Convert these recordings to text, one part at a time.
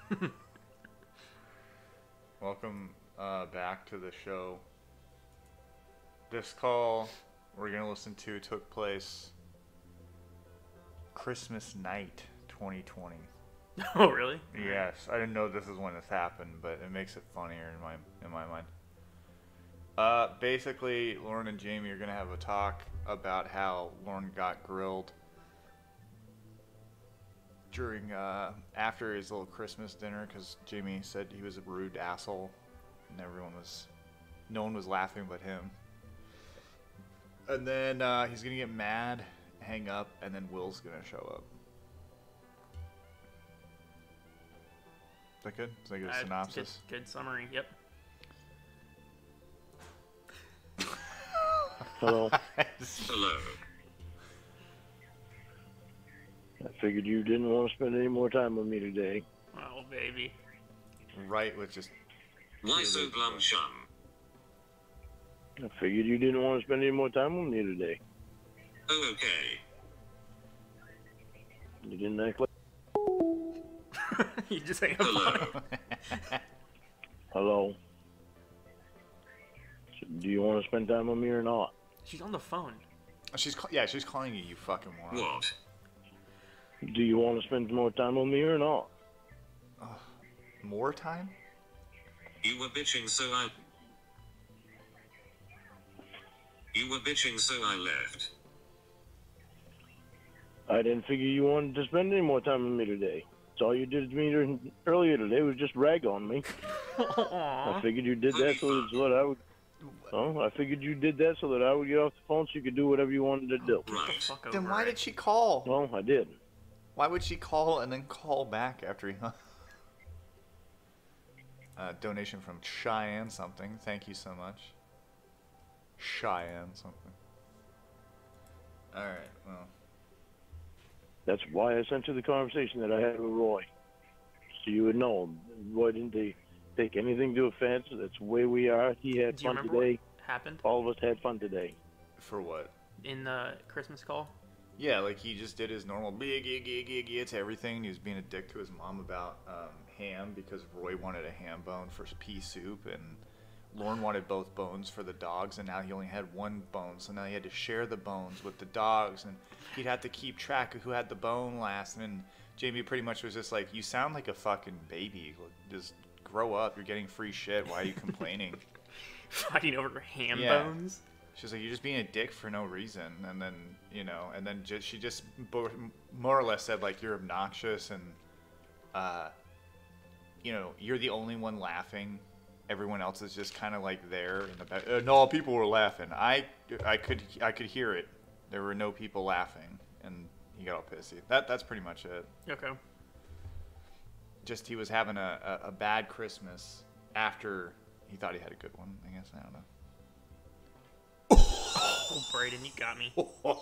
Welcome back to the show. This call we're going to listen to took place Christmas night 2020. Oh, really? Yes, I didn't know this is when this happened, but it makes it funnier in my mind. Basically, Lauren and Jamie are going to have a talk about how Lauren got grilled during after his little Christmas dinner because Jamie said he was a rude asshole and no one was laughing but him. And then he's gonna get mad, hang up, and then Will's gonna show up. Is that good? Is that a good synopsis? Good summary. Yep. Hello. Hello. I figured you didn't want to spend any more time with me today. Oh, baby. Right, with just. Why so glum, chum? I figured you didn't want to spend any more time with me today. Oh, okay. You didn't act like... You just hang up on Hello. him. Hello. So, do you want to spend time with me or not? She's on the phone. She's calling you, you fucking moron. What? Do you want to spend more time with me or not? More time? You were bitching, so I left. I didn't figure you wanted to spend any more time with me today. So all you did to me earlier today was just rag on me. I figured you did that so that's what I would... Oh, I figured you did that so that I would get off the phone so you could do whatever you wanted to do. Right. Fuck Then over why it. did she call? Well, I did. Why would she call and then call back after he hung? Donation from Cheyenne something. Thank you so much. Cheyenne something. Alright, well. That's why I sent you the conversation that I had with Roy. So you would know. Roy didn't take anything to offense. That's the way we are. He had Do you fun remember today. what happened All of us had fun today. For what? in the Christmas call? Yeah, like he just did his normal big to everything. He was being a dick to his mom about ham because Roy wanted a ham bone for pea soup and Lauren wanted both bones for the dogs, and now he only had one bone, so now he had to share the bones with the dogs, and he'd have to keep track of who had the bone last. And then Jamie pretty much was just like, "You sound like a fucking baby. Just grow up. You're getting free shit. Why are you complaining?" Fighting over ham Yeah. bones? She's like, "You're just being a dick for no reason." And then, she just more or less said, like, "You're obnoxious and, you're the only one laughing. Everyone else is just kind of like there in the back." No, people were laughing. I could hear it. There were no people laughing, and he got all pissy. That's pretty much it. Okay. Just he was having a bad Christmas after he thought he had a good one. I guess I don't know. Oh, Brayden, you got me.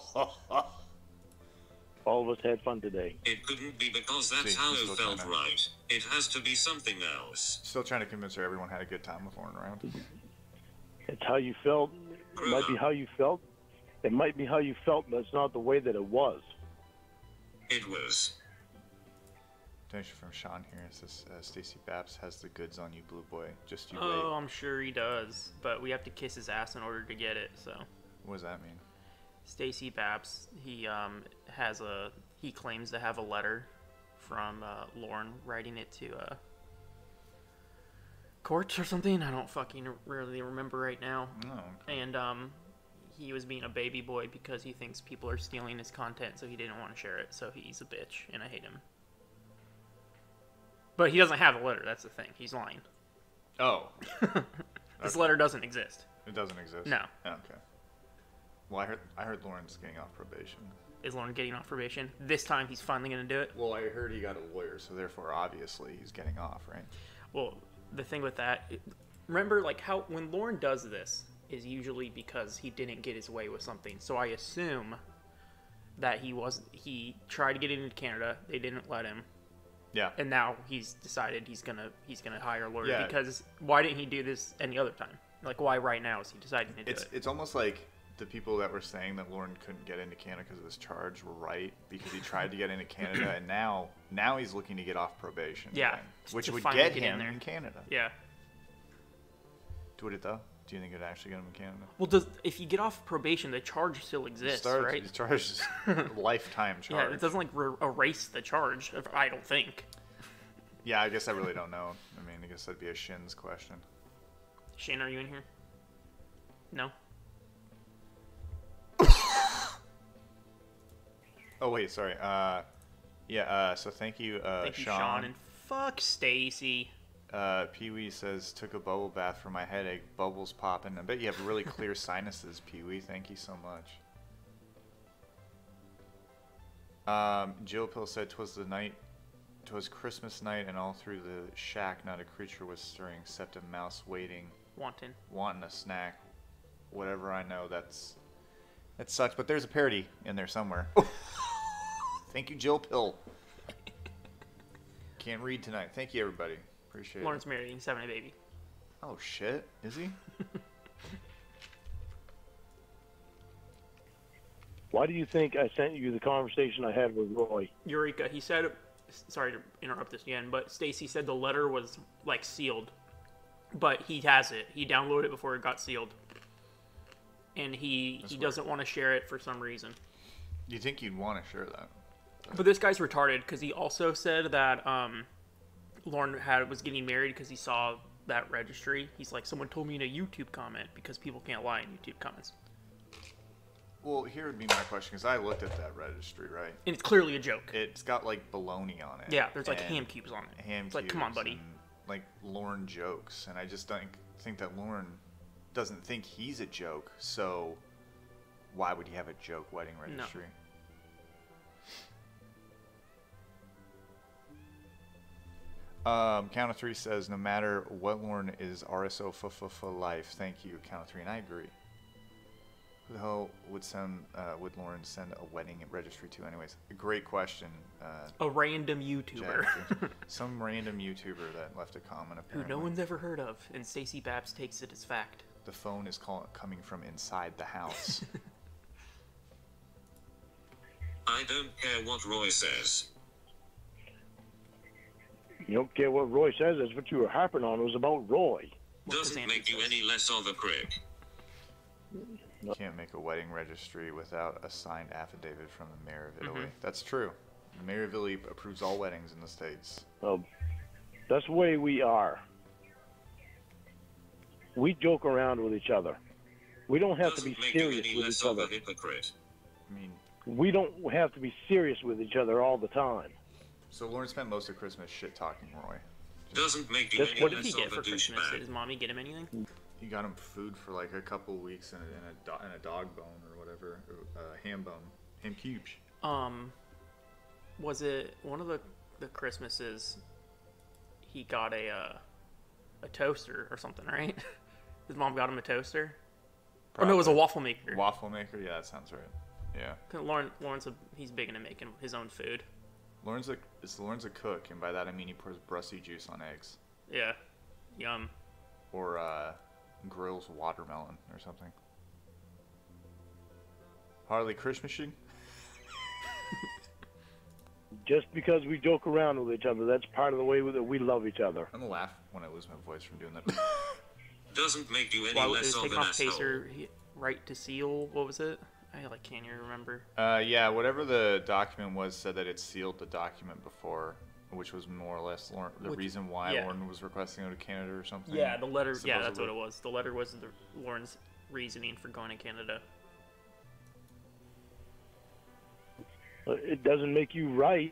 All of us had fun today. It couldn't be because that's See, how he's it still felt trying to- right. It has to be something else. Still trying to convince her everyone had a good time with Lauren around. It's how you felt. It might be how you felt. It might be how you felt, but it's not the way that it was. It was. Donation from Sean here. It says Stacy Babs has the goods on you, Blue Boy. Just you Oh, wait. I'm sure he does, but we have to kiss his ass in order to get it. So, What does that mean? Stacy Babs, he claims to have a letter from Lauren writing it to courts or something. I don't fucking really remember right now. No. And he was being a baby boy because he thinks people are stealing his content, so he didn't want to share it. So he's a bitch, and I hate him. But he doesn't have a letter. That's the thing. He's lying. Oh, This letter doesn't exist. it doesn't exist. No. Okay. Well, I heard Lauren's getting off probation. Is Lauren getting off probation? This time he's finally going to do it? Well, I heard he got a lawyer, so therefore, obviously, he's getting off, right? Well, the thing with that, remember, like, how when Lauren does this is usually because he didn't get his way with something. So I assume that he tried to get into Canada, they didn't let him, Yeah. and now he's decided he's gonna hire a lawyer. Yeah. Because why didn't he do this any other time? Like, why right now is he deciding to do it? It's almost like the people that were saying that Lauren couldn't get into Canada because of his charge were right, because he tried to get into Canada, and now he's looking to get off probation. Yeah, again, which to would finally get get in him there. in Canada. Yeah. Would it though? Do you think it would actually get him in Canada? Well, if you get off probation, the charge still exists, right? The charge is lifetime charge. Yeah, it doesn't like erase the charge. I don't think. Yeah, I guess I really don't know. I mean, I guess that'd be a Shin's question. Shane, are you in here? No. Oh wait, sorry. So thank you, Thank you, Sean, and fuck Stacy. Pee Wee says, took a bubble bath for my headache. Bubbles popping. I bet you have really clear sinuses, Pee Wee. Thank you so much. Jill Pill said, 'twas Christmas night, and all through the shack not a creature was stirring, except a mouse waiting, wanting a snack. Whatever I know, that sucks. But there's a parody in there somewhere. Thank you, Jill Pill. Can't read tonight. Thank you, everybody. Appreciate it. Lauren's married. He's having a baby. Oh shit, is he? Why do you think I sent you the conversation I had with Roy? Eureka, he said, sorry to interrupt this again, but Stacy said the letter was like sealed, but he has it. He downloaded it before it got sealed, and he doesn't want to share it for some reason. You think you'd want to share that? But this guy's retarded because he also said that Lauren was getting married because he saw that registry. He's like, someone told me in a YouTube comment, because people can't lie in YouTube comments. Well, here would be my question, because I looked at that registry, right? And it's clearly a joke. It's got like baloney on it. Yeah, there's like and ham cubes on it. Ham It's like, come on, buddy. and, like Lauren jokes, and I just don't think that Lauren doesn't think he's a joke. So why would he have a joke wedding registry? Count of Three says, no matter what, Lauren is RSO for life. Thank you, Count of Three, and I agree. Who the hell would Lauren send a wedding registry to anyways? A great question. A random YouTuber. Some random YouTuber that left a comment, Who apparently. no one's ever heard of, and Stacey Babs takes it as fact. The phone is coming from inside the house. I don't care what Roy says. You don't care what Roy says. That's what you were harping on. It was about Roy. Doesn't make you any less of a prick. You can't make a wedding registry without a signed affidavit from the mayor of Italy. That's true. The mayor of Italy approves all weddings in the States. That's the way we are. We joke around with each other. We don't have to be Doesn't make you serious any with less each of other. a hypocrite. I mean, We don't have to be serious with each other all the time. so Lauren spent most of Christmas shit-talking Roy. Doesn't make you That's any what What did he less get of a for Christmas? Did douchebag. his mommy get him anything? He got him food for like a couple weeks and a dog bone or whatever, ham bone, ham cubes. Was it one of the Christmases? He got a toaster or something, right? His mom got him a toaster. Or no, it was a waffle maker. Waffle maker? Yeah, that sounds right. Yeah. 'Cause Lawrence, he's big into making his own food. Lauren's a cook, and by that I mean he pours Brussy juice on eggs. Yeah, yum. Or grills watermelon or something. Harley Christmasing? Just because we joke around with each other, that's part of the way that we love each other. I'm gonna laugh when I lose my voice from doing that. Doesn't make you any While it less was of taking an off asshole. Pacer, right to seal. What was it? I can't even remember. Yeah, whatever the document was said that it sealed the document before, which was more or less the reason why yeah. Lauren was requesting to go to Canada or something. Yeah, the letter. Yeah, that's supposedly. what it was. The letter was Lauren's reasoning for going to Canada. It doesn't make you right.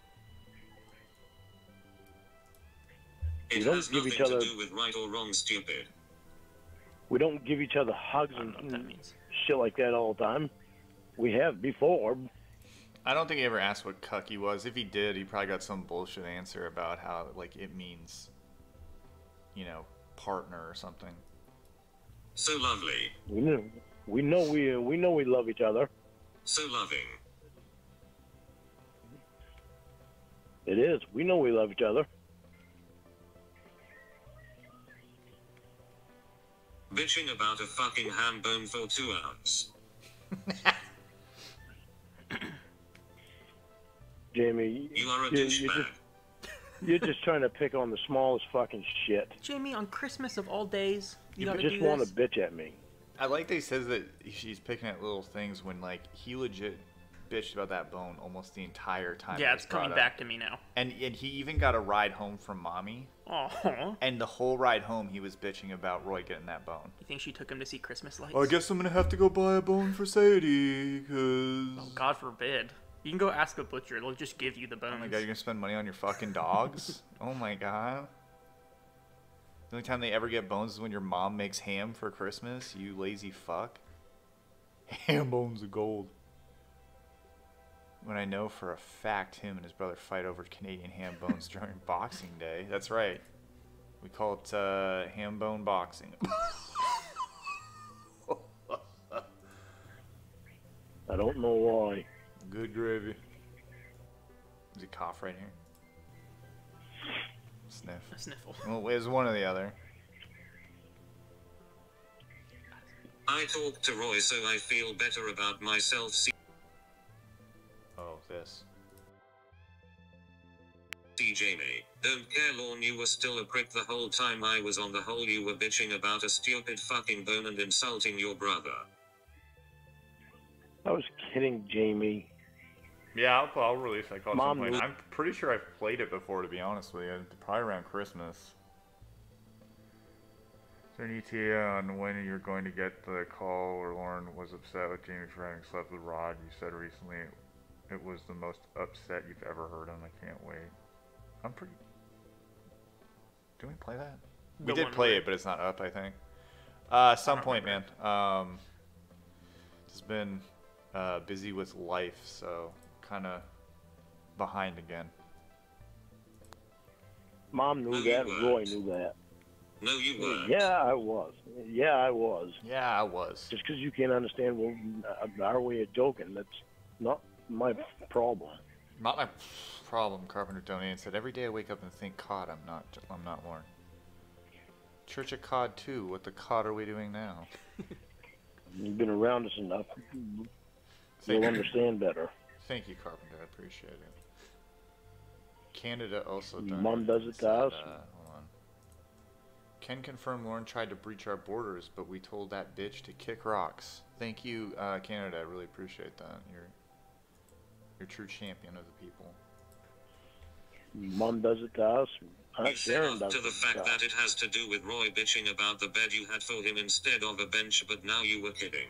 It We don't has give nothing each other- to do with right or wrong, stupid. We don't give each other hugs I don't know what that and means. shit like that all the time. We have before. I don't think he ever asked what cuck he was. If he did, he probably got some bullshit answer about how like it means, partner or something. So lovely. We know we love each other. So loving. It is. We know we love each other. Bitching about a fucking ham bone for 2 hours. Jamie, You are a you're douchebag. just you're just trying to pick on the smallest fucking shit. Jamie, on Christmas of all days, you You gotta just do want this. to bitch at me. I like that he says that she's picking at little things when, like, he legit bitched about that bone almost the entire time. Yeah, it was it's coming brought back up. to me now. And he even got a ride home from mommy. Oh, And the whole ride home, he was bitching about Roy getting that bone. you think she took him to see Christmas lights? I guess I'm gonna have to go buy a bone for Sadie, cause. Oh, God forbid. You can go ask a butcher; they'll just give you the bones. Oh my god, you're gonna spend money on your fucking dogs? Oh my god. The only time they ever get bones is when your mom makes ham for Christmas, you lazy fuck. Ham bones of gold. When I know for a fact him and his brother fight over Canadian ham bones during Boxing Day. That's right. We call it ham bone boxing. I don't know why. Good gravy. Does he cough right here? Sniff. A sniffle. Well, it was one or the other. I talked to Roy so I feel better about myself. Oh, this. See Jamie, don't care Lorne, you were still a prick the whole time I was on the hole. You were bitching about a stupid fucking bone and insulting your brother. I was kidding, Jamie. Yeah, I'll release that call at some Mom point. knew- I'm pretty sure I've played it before, to be honest with you. Probably around Christmas. Is there an ETA on when you're going to get the call where Lauren was upset with Jamie for having slept with Rod? You said recently it was the most upset you've ever heard him. I can't wait. I'm pretty... Did we play that? We The did one play where- it, but it's not up, I think. Some don't point, man. remember. Just been busy with life, so kind of behind again. Mom knew No, that. you Roy weren't. knew that. No, you weren't. Yeah, I was. Yeah, I was. Yeah, I was. Just because you can't understand our way of joking, that's not my problem. Not my problem. Carpenter donated said every day I wake up and think COD. I'm not Lauren. Church of COD 2. What the COD are we doing now? You've been around us enough. Thank You'll you. understand better. Thank you, Carpenter. I appreciate it. Canada also done. Mom does it to us. Hold on. Can confirm Lauren tried to breach our borders, but we told that bitch to kick rocks. Thank you, Canada. I really appreciate that. You're a true champion of the people. Mom does it to us. You said Sharon does after it the fact to us. that it has to do with Roy bitching about the bed you had for him instead of a bench, but now you were kidding.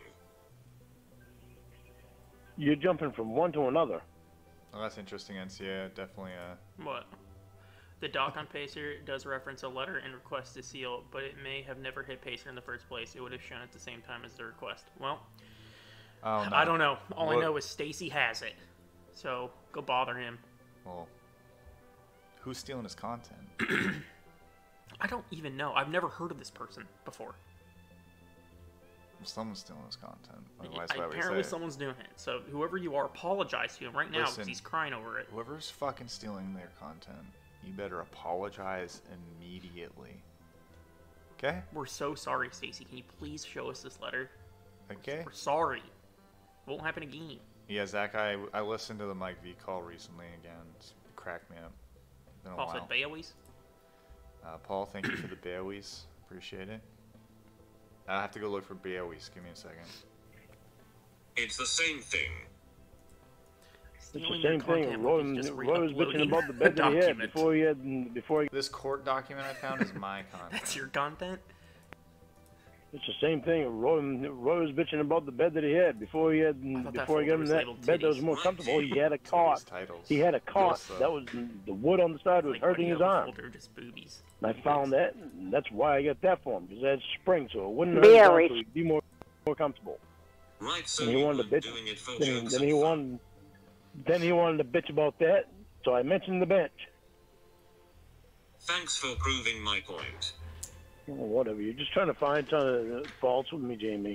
You're jumping from one to another. Oh, that's interesting, NCA. Definitely. What? The doc on Pacer does reference a letter and request to seal, but it may have never hit Pacer in the first place. It would have shown at the same time as the request. Well, Oh no. I don't know. All I What- know is Stacy has it. So go bother him. Well, who's stealing his content? I don't even know. I've never heard of this person before. Well, someone's stealing his content. Otherwise, why would we Apparently say it? someone's doing it. So whoever you are, apologize to him right now because Listen. he's crying over it. Whoever's fucking stealing their content, you better apologize immediately. Okay? We're so sorry, Stacy. Can you please show us this letter? Okay? We're sorry. Won't happen again. Yeah, Zach, I listened to the Mike V call recently again. It's cracked me up. Been a Paul while. said Bailey's. Paul, thank you for the Bailey's. Appreciate it. I have to go look for Bailey's. Give me a second. It's the same thing. It's Stealing the your same thing. content Roy, is just Roy was bitching re-uploading about the bed a that he had document. before he This court document I found is my content. That's your content? It's the same thing. Roy was bitching about the bed that he had before he thought that got folder him was that labeled bed that was titties. more comfortable. He had a Today's cot. titles. He had a cot Yes, that was the wood on the side was Like, why do hurting you his have a arm. folder of just boobies? And I found that, and that's why I got that for him because it had spring, so it wouldn't hurt his arm, so he'd be more comfortable. Right, so And he you wanted were to bitch. doing it for Then, jokes then and he fun. wanted to bitch about that, so I mentioned the bench. Thanks for proving my point. Oh, whatever. You're just trying to find faults with me, Jamie.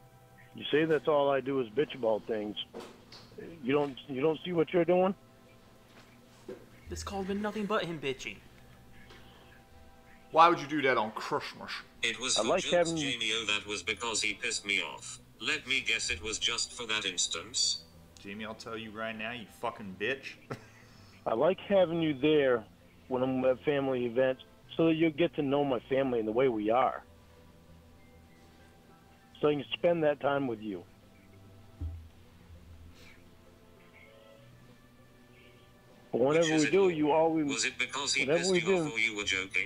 You say that's all I do is bitch about things. You don't see what you're doing? This call's been nothing but him bitching. Why would you do that on Christmas? It was I for like jokes, having- Jamie. Oh, that was because he pissed me off. Let me guess, it was just for that instance. Jamie, I'll tell you right now, you fucking bitch. I like having you there when I'm at family events so that you'll get to know my family and the way we are. So I can spend that time with you. But whenever Which is we it do, more? you always... Was it because he Whatever pissed we you off do. or you were joking?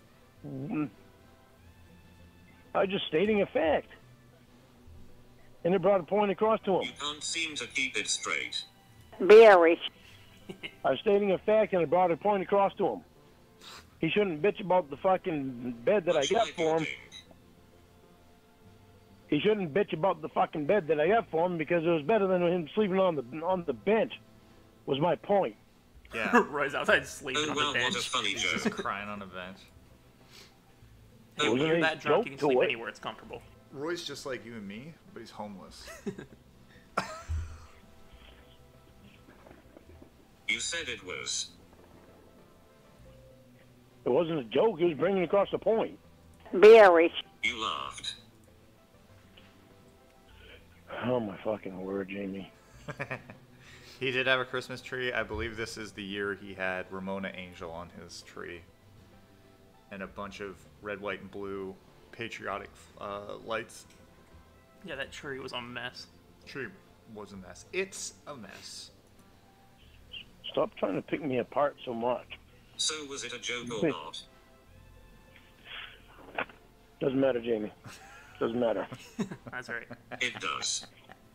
I'm just stating a fact. And it brought a point across to You him. can't seem to keep it straight. Very. I was stating a fact and it brought a point across to him. He shouldn't bitch about the fucking bed that I got for him. He shouldn't bitch about the fucking bed that I got for him because it was better than him sleeping on the bench. Was my point. Yeah. Roy's outside sleeping Oh on well, the what a bench. funny He's joke. just crying on a bench. Hey, when Wasn't you're he that drunk, you joke can sleep to it? anywhere it's comfortable. Roy's just like you and me, but he's homeless. You said it was. It wasn't a joke. He was bringing across the point. Very. You laughed. Oh my fucking word, Jamie. He did have a Christmas tree. I believe this is the year he had Ramona Angel on his tree. And a bunch of red, white, and blue patriotic lights. Yeah, that tree was a mess. Tree was a mess. It's a mess. Stop trying to pick me apart so much. So was it a joke or not? Doesn't matter, Jamie. Doesn't matter. That's right. It does.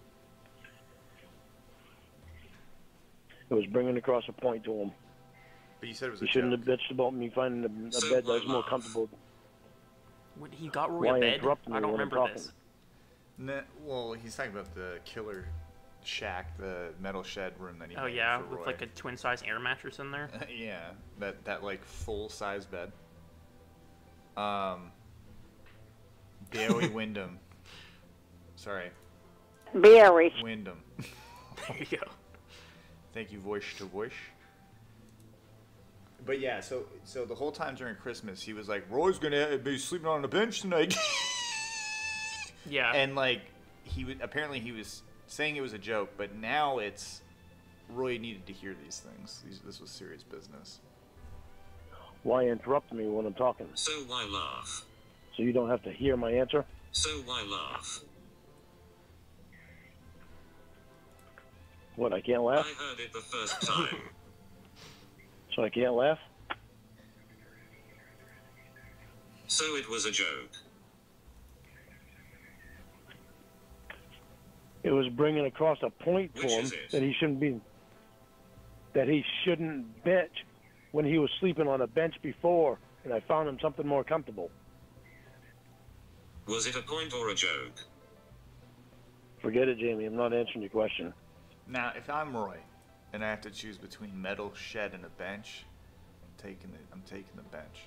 It was bringing across a point to him. But you said it was He a shouldn't joke. have bitched about me finding a So bed that was why more laugh? comfortable. When he got Roy Why a bed, interrupt me I don't when I'm remember talking? this. Well, he's talking about the killer shack, the metal shed room that he Oh made yeah, for with Roy. like a twin size air mattress in there. Yeah, that like full size bed. Daily Wyndham. Sorry, Very. Wyndham. There you go. Thank you, voice to voice. But yeah, so the whole time during Christmas, he was like, "Roy's gonna be sleeping on the bench tonight," Yeah. and like apparently he was saying it was a joke, but now it's Roy needed to hear these things. This was serious business. Why interrupt me when I'm talking? So why laugh? So you don't have to hear my answer? So why laugh? What, I can't I laugh? heard it the first time. So I can't laugh? So it was a joke. It was bringing across a point to Which him is it? that he shouldn't bitch when he was sleeping on a bench before, and I found him something more comfortable. Was it a point or a joke? Forget it, Jamie. I'm not answering your question. Now, if I'm Roy, and I have to choose between metal shed and a bench, I'm taking the bench.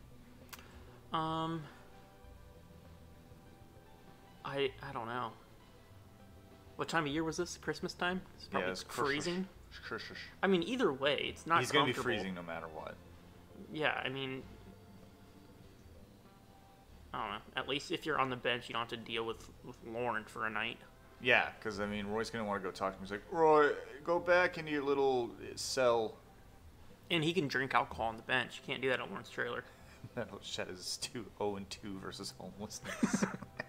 I don't know. What time of year was this? Christmas time? It's probably it's freezing. Christmas. I mean, either way, it's not He's gonna be comfortable. freezing no matter what. Yeah, I mean, I don't know. At least if you're on the bench, you don't have to deal with Lauren for a night. Yeah, because I mean, Roy's gonna want to go talk to him. He's like, Roy, go back into your little cell. And he can drink alcohol on the bench. You can't do that at Lauren's trailer. Metal shed is 0-2 versus homelessness.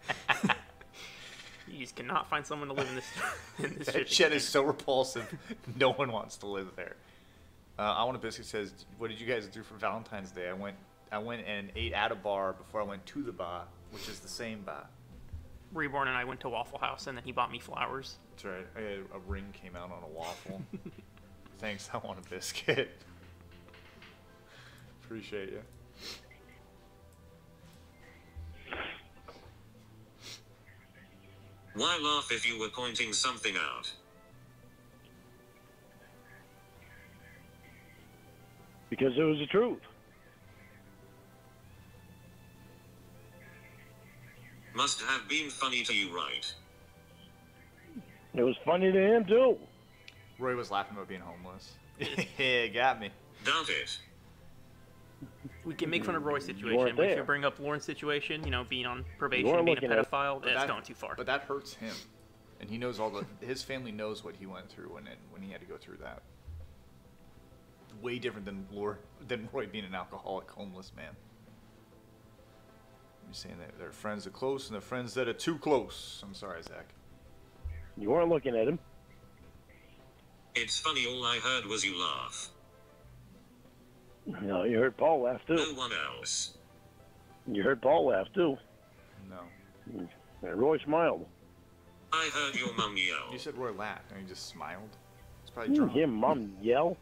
You just cannot find someone to live in this in this That shit. shed is so repulsive. No one wants to live there. I Want a Biscuit says, "What did you guys do for Valentine's Day? I went and ate at a bar before I went to the bar, which is the same bar." Reborn and I went to Waffle House, and then he bought me flowers. That's right. A ring came out on a waffle. Thanks, I Want a Biscuit. Appreciate you. Why laugh if you were pointing something out? Because it was the truth. Must have been funny to you, right? It was funny to him, too. Roy was laughing about being homeless. Yeah, got me. Doubt it. We can make fun of Roy's weren't situation, but if you there. bring up Lauren's situation, you know, being on You probation, weren't being a looking at it. pedophile, that's going too far. But that hurts him, and he knows his family knows what he went through when he had to go through that. Way different than Roy being an alcoholic, homeless man. You're saying that they're friends that are close and they're friends that are too close. I'm sorry, Zach. You weren't looking at him. It's funny, all I heard was you laugh. No, you heard Paul laugh too. No one else. You heard Paul laugh too. No. And Roy smiled. I heard your mum You yell. said Roy laughed, and he just smiled. It's probably You drunk. hear Mom yell?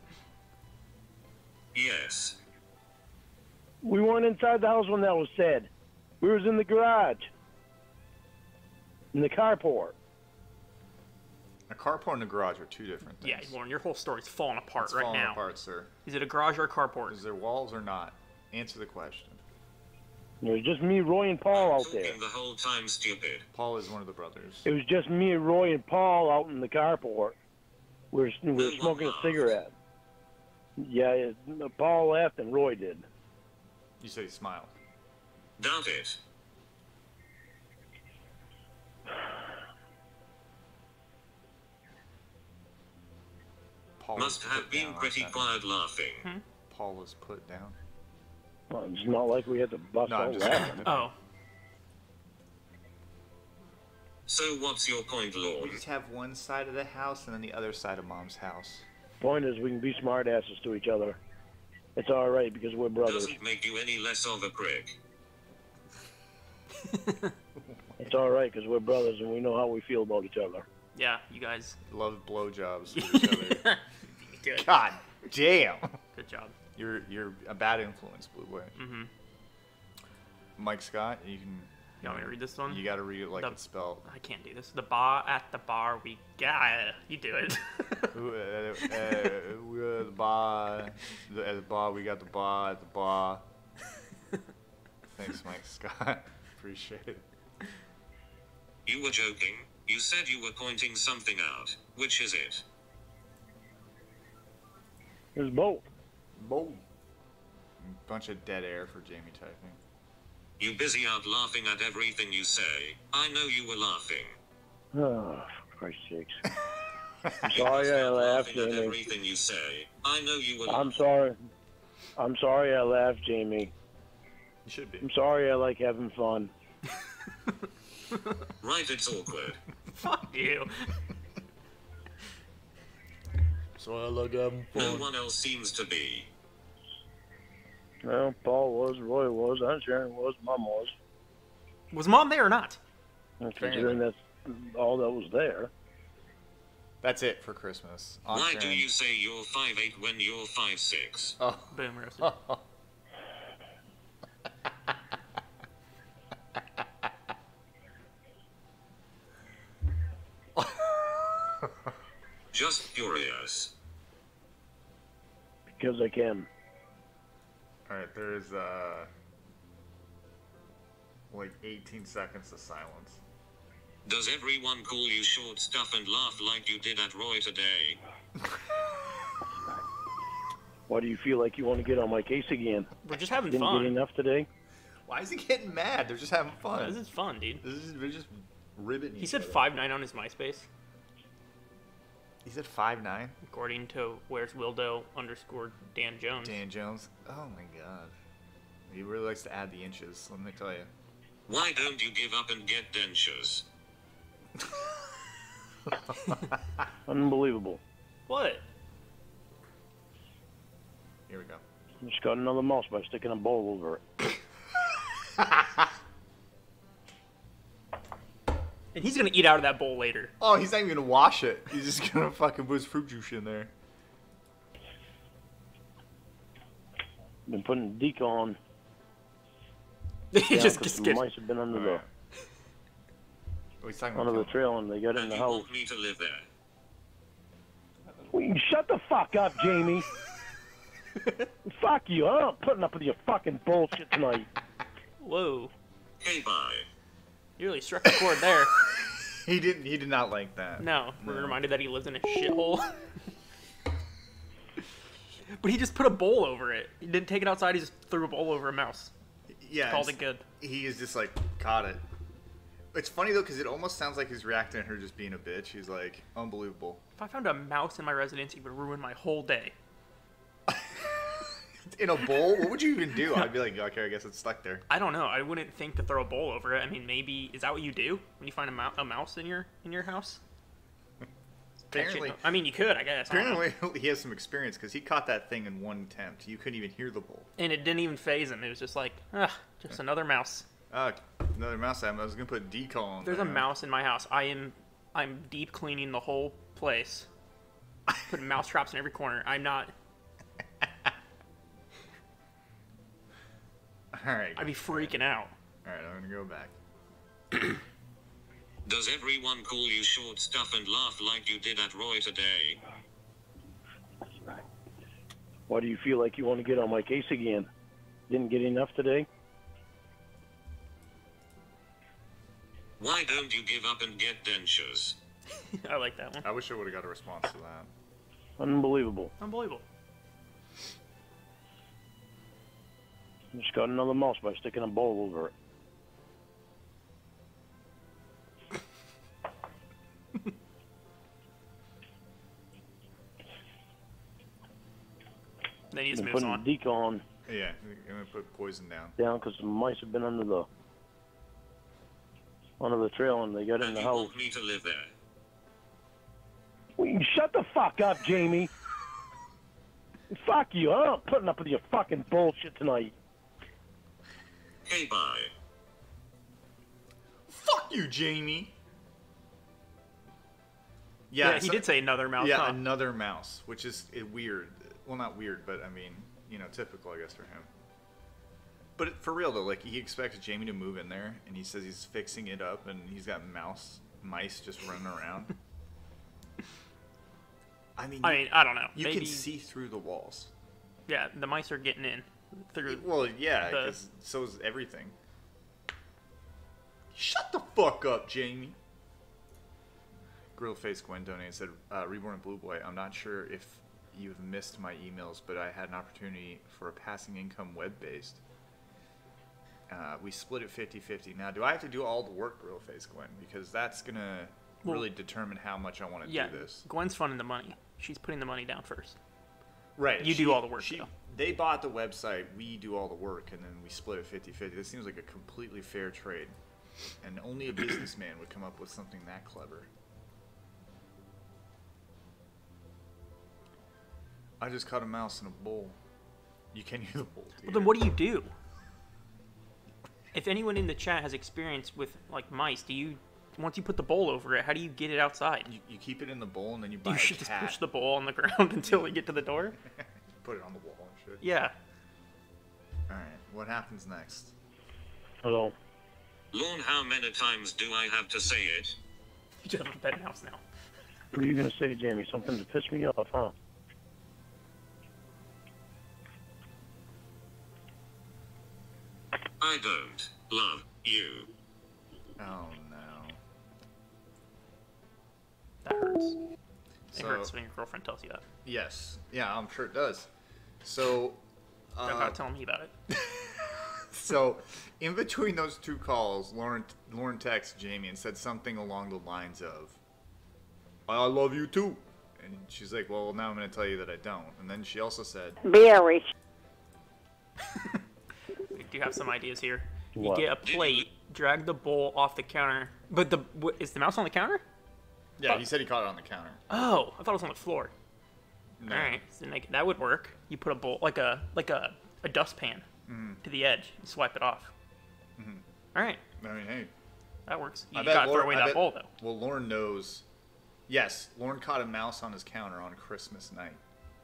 Yes. We weren't inside the house when that was said. We was in the garage. In the carport. A carport and a garage are two different Yeah, things. Lauren, your whole story's falling apart It's right falling now. apart, sir. Is it a garage or a carport? Is there walls or not? Answer the question. It was just me, Roy, and Paul out there. Talking the whole time, stupid. Paul is one of the brothers. It was just me, Roy, and Paul out in the carport. We were No one smoking a laughed. cigarette. Yeah, Paul laughed and Roy did. You said he smiled. Doubt it. Paul Must was have put been down, pretty I think. quiet laughing. Paul was put down. Well, it's not like we had to bust No, out I'm just laughing. Oh, So what's your point, We Lorne? just have one side of the house and then the other side of Mom's house. Point is, we can be smart asses to each other. It's all right because we're brothers. Doesn't make you any less of a prick. It's all right because we're brothers and we know how we feel about each other. yeah, you guys. Love blowjobs with each other. Good. God damn. Good job. You're a bad influence, Blue Boy. Mm-hmm. Mike Scott, you can. You want me to read this one? You got to read it like The- it's spelled. I can't do this. The bar at the bar we got. You do it. We're at the bar. At the bar, we got the bar at the bar. Thanks, Mike Scott. Appreciate it. You were joking. You said you were pointing something out. Which is it? There's both. Boom. Bunch of dead air for Jamie typing. You busy out laughing at everything you say. I know you were laughing. Oh, for Christ's sakes. I'm sorry I laughed, Laughing at Jamie. everything you say. I know you were I'm laughing. sorry. I'm sorry I laughed, Jamie. You should be. I'm sorry I like having fun. Right, it's awkward. Fuck you. So I like having No one else seems to be. Well, Paul was, Roy was, Aunt Sharon was, Mom was. Was Mom there or not? And considering that's all that was there. That's it for Christmas. Aunt Why do Sharon. you say you're 5'8" when you're 5'6"? Oh. Boom, roasted. Just curious. Because I can. All right, there's like 18 seconds of silence. Does everyone call you short stuff and laugh like you did at Roy today? Why do you feel like you want to get on my case again? We're just having Didn't get fun. enough today? Why is he getting mad? They're just having fun. This is fun, dude. They're just ribbing. He each said other. 5'9" on his MySpace, He said 5'9". according to where's Wildo _ Dan Jones. Dan Jones. Oh my God. He really likes to add the inches. Let me tell you. Why don't you give up and get dentures? Unbelievable. What? Here we go. Just got another mouse by sticking a bowl over it. And he's gonna eat out of that bowl later. Oh, he's not even gonna wash it. He's just gonna fucking put his fruit juice in there. Been putting deco on. He just 'cause gets the mice have been under Alright. the Oh, he's talking about under the killing trail and they got in And the you house. want me to live there? Will you shut the fuck up, Jamie? Fuck you. I'm not putting up with your fucking bullshit tonight. Whoa. Okay, bye. You really struck a chord there. He did not like that. No, we're reminded that he lives in a shithole. But he just put a bowl over it. He didn't take it outside. He just threw a bowl over a mouse. Yeah, Called it good. He is just like caught it. It's funny though because it almost sounds like he's reacting to her just being a bitch. He's like, unbelievable. If I found a mouse in my residence, it would ruin my whole day. In a bowl? What would you even do? I'd be like, okay, I guess it's stuck there. I don't know. I wouldn't think to throw a bowl over it. I mean, maybe is that what you do when you find a mouse in your house? Apparently, I mean, you could, I guess. I don't know. apparently he has some experience because he caught that thing in one attempt. You couldn't even hear the bowl. And it didn't even phase him. It was just like, just another mouse. Another mouse. I was gonna put decal on. There's a mouse in my house. I'm deep cleaning the whole place. Putting mouse traps in every corner. I'm not. All right. I'd be freaking out. All right, I'm gonna go back. Does everyone call you short stuff and laugh like you did at Roy today? Why do you feel like you want to get on my case again? Didn't get enough today? Why don't you give up and get dentures? I like that one. I wish I would have got a response to that. Unbelievable. Unbelievable. Just got another mouse by sticking a bowl over it. Then he just Been moves putting on. the decal on Yeah, I'm gonna put poison down. because the mice have been under the trail and they got in And the you house. want me to live there? Will you shut the fuck up, Jamie? Fuck you. I'm not putting up with your fucking bullshit tonight. Hey, bye. Fuck you, Jamie. Yeah, he did say another mouse. Yeah, huh? another mouse, which is weird. Well, not weird, but I mean, typical, I guess, for him. But for real though, like he expects Jamie to move in there, and he says he's fixing it up, and he's got mice just running around. I mean, I don't know. you Maybe, can see through the walls. Yeah, the mice are getting in through. Well, yeah, the- because so is everything. Shut the fuck up, Jamie. Grill Face Gwen donated said, Reborn Blue Boy, I'm not sure if you've missed my emails, but I had an opportunity for a passing income web-based. We split it 50-50. Now, do I have to do all the work, Grill Face Gwen? Because that's going to really determine how much I want to Yeah, do this. Gwen's funding the money. She's putting the money down first. Right. You do all the work, though. They bought the website, we do all the work, and then we split it 50-50. This seems like a completely fair trade. And only a businessman would come up with something that clever. I just caught a mouse in a bowl. You can hear the bowl. Well, then what do you do? If anyone in the chat has experience with like mice, once you put the bowl over it, how do you get it outside? You keep it in the bowl and then you buy You a should just cat. push the bowl on the ground until we get to the door. Put it on the wall and shit. Yeah. Alright, what happens next? Hello. Lorne, how many times do I have to say it? You just have a pet mouse now. What are you going to say, Jamie? Something to piss me off, huh? I don't love you. Oh no. That hurts. It So- hurts when your girlfriend tells you that. Yes. Yeah, I'm sure it does. So, Don't gotta tell me about it. so in between those two calls, Lauren texted Jamie and said something along the lines of, I love you too. And she's like, well, now I'm going to tell you that I don't. And then she also said, Very. We do have some ideas here. What? You get a plate, drag the bowl off the counter. But is the mouse on the counter? yeah, he said he caught it on the counter. Oh, I thought it was on the floor. No. All right, so that would work. You put a bowl like a dustpan to the edge and swipe it off. All right, I mean, hey. that works. I You bet gotta throw Lauren- away I that bet- bowl though. Well, Lauren knows. Yes, Lauren caught a mouse on his counter on Christmas night.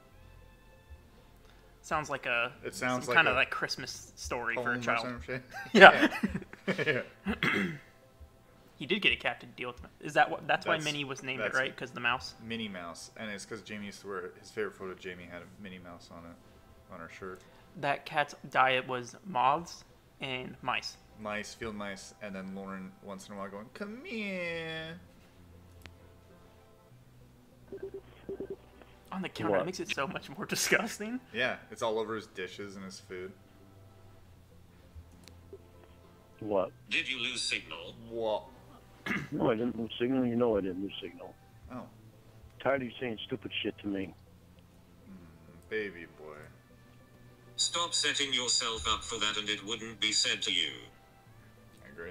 Sounds like It sounds some like kind a of like Christmas story for a Poem or child. some shit. Yeah. Yeah. He did get a cat to deal with. Is that what? That's why That's- Minnie was named it, that's- right? Because the mouse. Minnie Mouse, and it's because Jamie used to wear his favorite photo. Jamie had a Minnie Mouse on it, on her shirt. That cat's diet was moths and mice. Mice, field mice, and then Lauren once in a while going, "Come here." On the counter, What? it makes it so much more disgusting. Yeah, it's all over his dishes and his food. What? Did you lose signal? What? No, I didn't lose signal. You know I didn't lose signal. Oh, Tired of you saying stupid shit to me. baby boy. Stop setting yourself up for that and it wouldn't be said to you. I agree.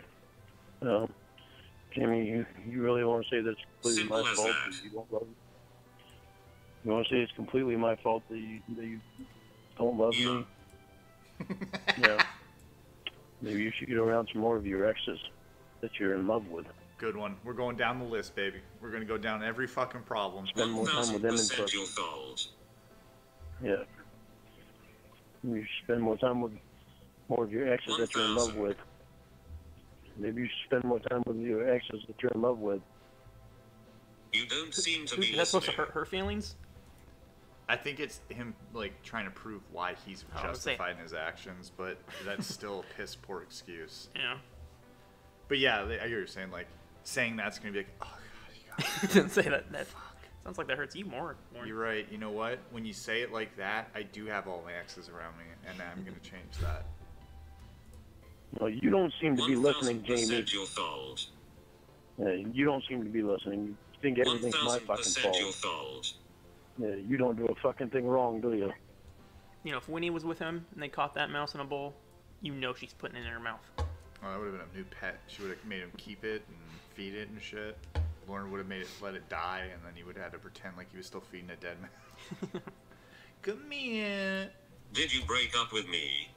Jamie, you really want to say that's completely Simple my as fault that. that you don't love me? You want to say it's completely my fault that you don't love Yeah. me? Yeah. Maybe you should get around some more of your exes that you're in love with. Good one. We're going down the list, baby. We're gonna go down every fucking problem. Spend more time with them in 1000% person. your fault. Yeah. You should spend more time with more of your exes that you're in love 1000. with. Maybe you should spend more time with your exes that you're in love with. You don't seem to Dude, be that's supposed to listening. hurt her feelings? I think it's him like trying to prove why he's I was saying- justified in his actions, but that's still a piss poor excuse. Yeah. But yeah, I hear what you're saying. Like saying that's gonna be like, oh god, you Didn't say that. That sounds like that hurts you more. got. You're right. You know what? When you say it like that, I do have all my exes around me, and I'm gonna change that. Well, you don't seem to be listening, Jamie. 1000% your fault. You don't seem to be listening. You think everything's my fucking 1000% your fault. fault. You don't do a fucking thing wrong, do you? You know, if Winnie was with him and they caught that mouse in a bowl, you know she's putting it in her mouth. Oh, that would have been a new pet. She would have made him keep it and feed it and shit. Lauren would have made it let it die, and then he would have had to pretend like he was still feeding a dead man. Come here. Did you break up with me?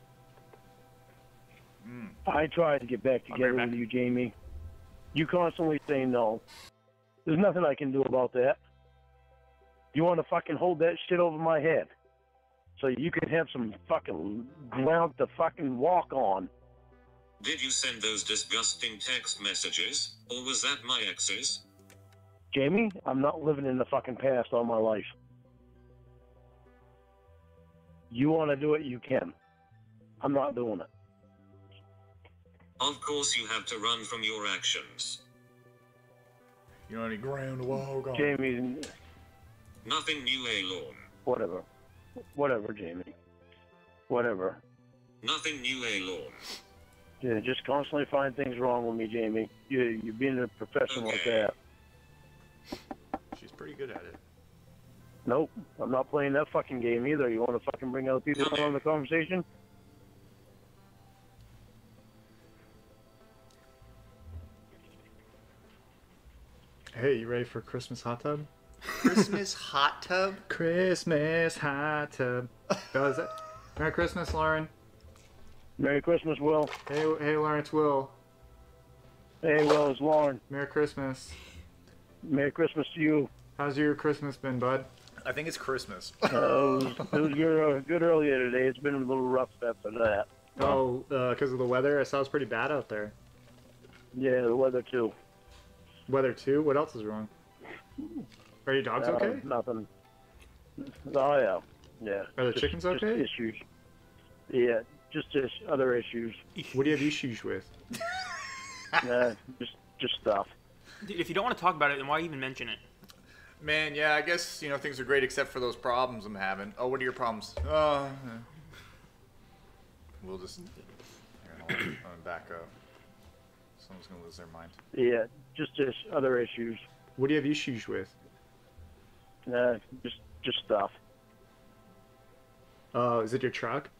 I tried to get back I'll be together right with back. you, Jamie. You constantly say no. There's nothing I can do about that. You want to fucking hold that shit over my head so you can have some fucking ground to fucking walk on. Did you send those disgusting text messages? Or was that my ex's? Jamie, I'm not living in the fucking past all my life. You want to do it, you can. I'm not doing it. Of course you have to run from your actions. You know any ground to walk on? Jamie, Nothing new, Alorn. whatever. Whatever, Jamie. Whatever. Nothing new, Alorn. Yeah, just constantly find things wrong with me, Jamie. You're being a professional at that. She's pretty good at it. Nope, I'm not playing that fucking game either. You want to fucking bring other people in on the conversation? Hey, you ready for Christmas hot tub? Christmas hot tub? Christmas hot tub. Oh, is that? Merry Christmas, Lauren. Merry Christmas, Will. Hey, Lauren, it's Will. Hey, Will, it's Lauren. Merry Christmas. Merry Christmas to you. How's your Christmas been, bud? I think it's Christmas. It was good earlier today. It's been a little rough after that. Oh, because of the weather? I saw it's pretty bad out there. Yeah, the weather too. Weather too? What else is wrong? Are your dogs okay? Nothing. Oh, yeah. Yeah. Are the Just- chickens just okay? issues. Yeah, just other issues. What do you have issues with? Just stuff. Dude, if you don't want to talk about it, then why even mention it? Man, yeah, I guess, things are great except for those problems I'm having. Oh, what are your problems? We'll just... Here, I'm gonna back up. Someone's gonna lose their mind. Yeah, just other issues. What do you have issues with? Just stuff. Is it your truck?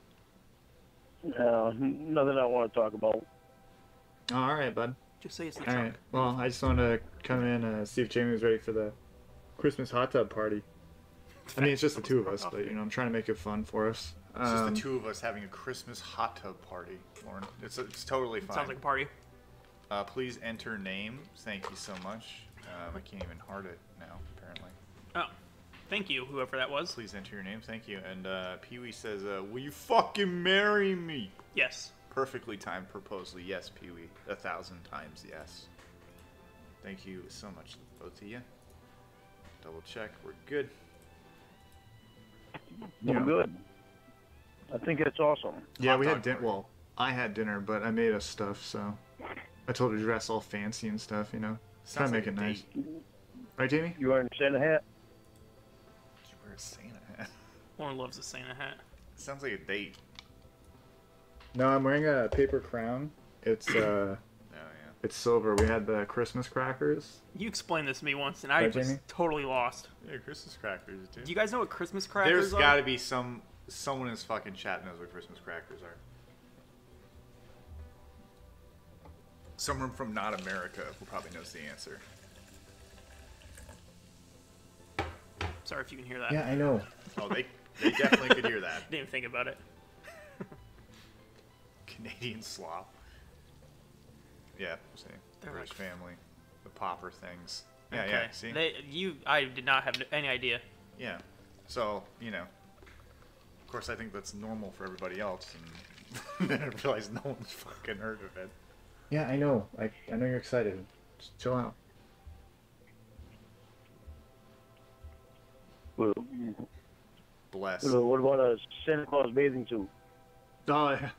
Nothing I want to talk about. Oh, all right, bud. Just say it's the All truck. right. Well, I just wanted to come in and see if Jamie was ready for the Christmas hot tub party. I mean, it's just the two of us, but I'm trying to make it fun for us. It's just the two of us having a Christmas hot tub party, Lauren. It's totally fine. Sounds like a party. Please enter name. Thank you so much. I can't even heart it now, apparently. Oh, thank you, whoever that was. Please enter your name. Thank you. And Pee-wee says, will you fucking marry me? Yes. Perfectly timed proposal. Yes, Pee-wee. 1,000 times yes. Thank you so much, both of you. Double check. We're good. Well, good. I think that's awesome. Yeah, Hot we dog had dinner. party. Well, I had dinner, but I made us stuff, so I told her to dress all fancy and stuff. Try Sounds to make like it a nice. date. Right, Jamie? You wearing a Santa hat? Did you wear wear a Santa hat? Lauren loves a Santa hat. Sounds like a date. No, I'm wearing a paper crown. It's Oh yeah. it's silver. We had the Christmas crackers. You explained this to me once, and I Right, was Jamie? totally lost. Yeah, Christmas crackers, dude. Do you guys know what Christmas crackers There's are? got to be someone in this fucking chat knows what Christmas crackers are. Someone from not America who probably knows the answer. Sorry if you can hear that. Yeah, I know. Oh, they definitely could hear that. Didn't even think about it. Canadian slop. Yeah, see, They're British like- family, the popper things. Yeah, Okay. yeah. See, I did not have any idea. yeah. So of course, I think that's normal for everybody else, and then I realized no one's fucking heard of it. Yeah, I know. I know you're excited. Just chill out. Well, Bless. what about a Santa Claus bathing suit? Oh, yeah.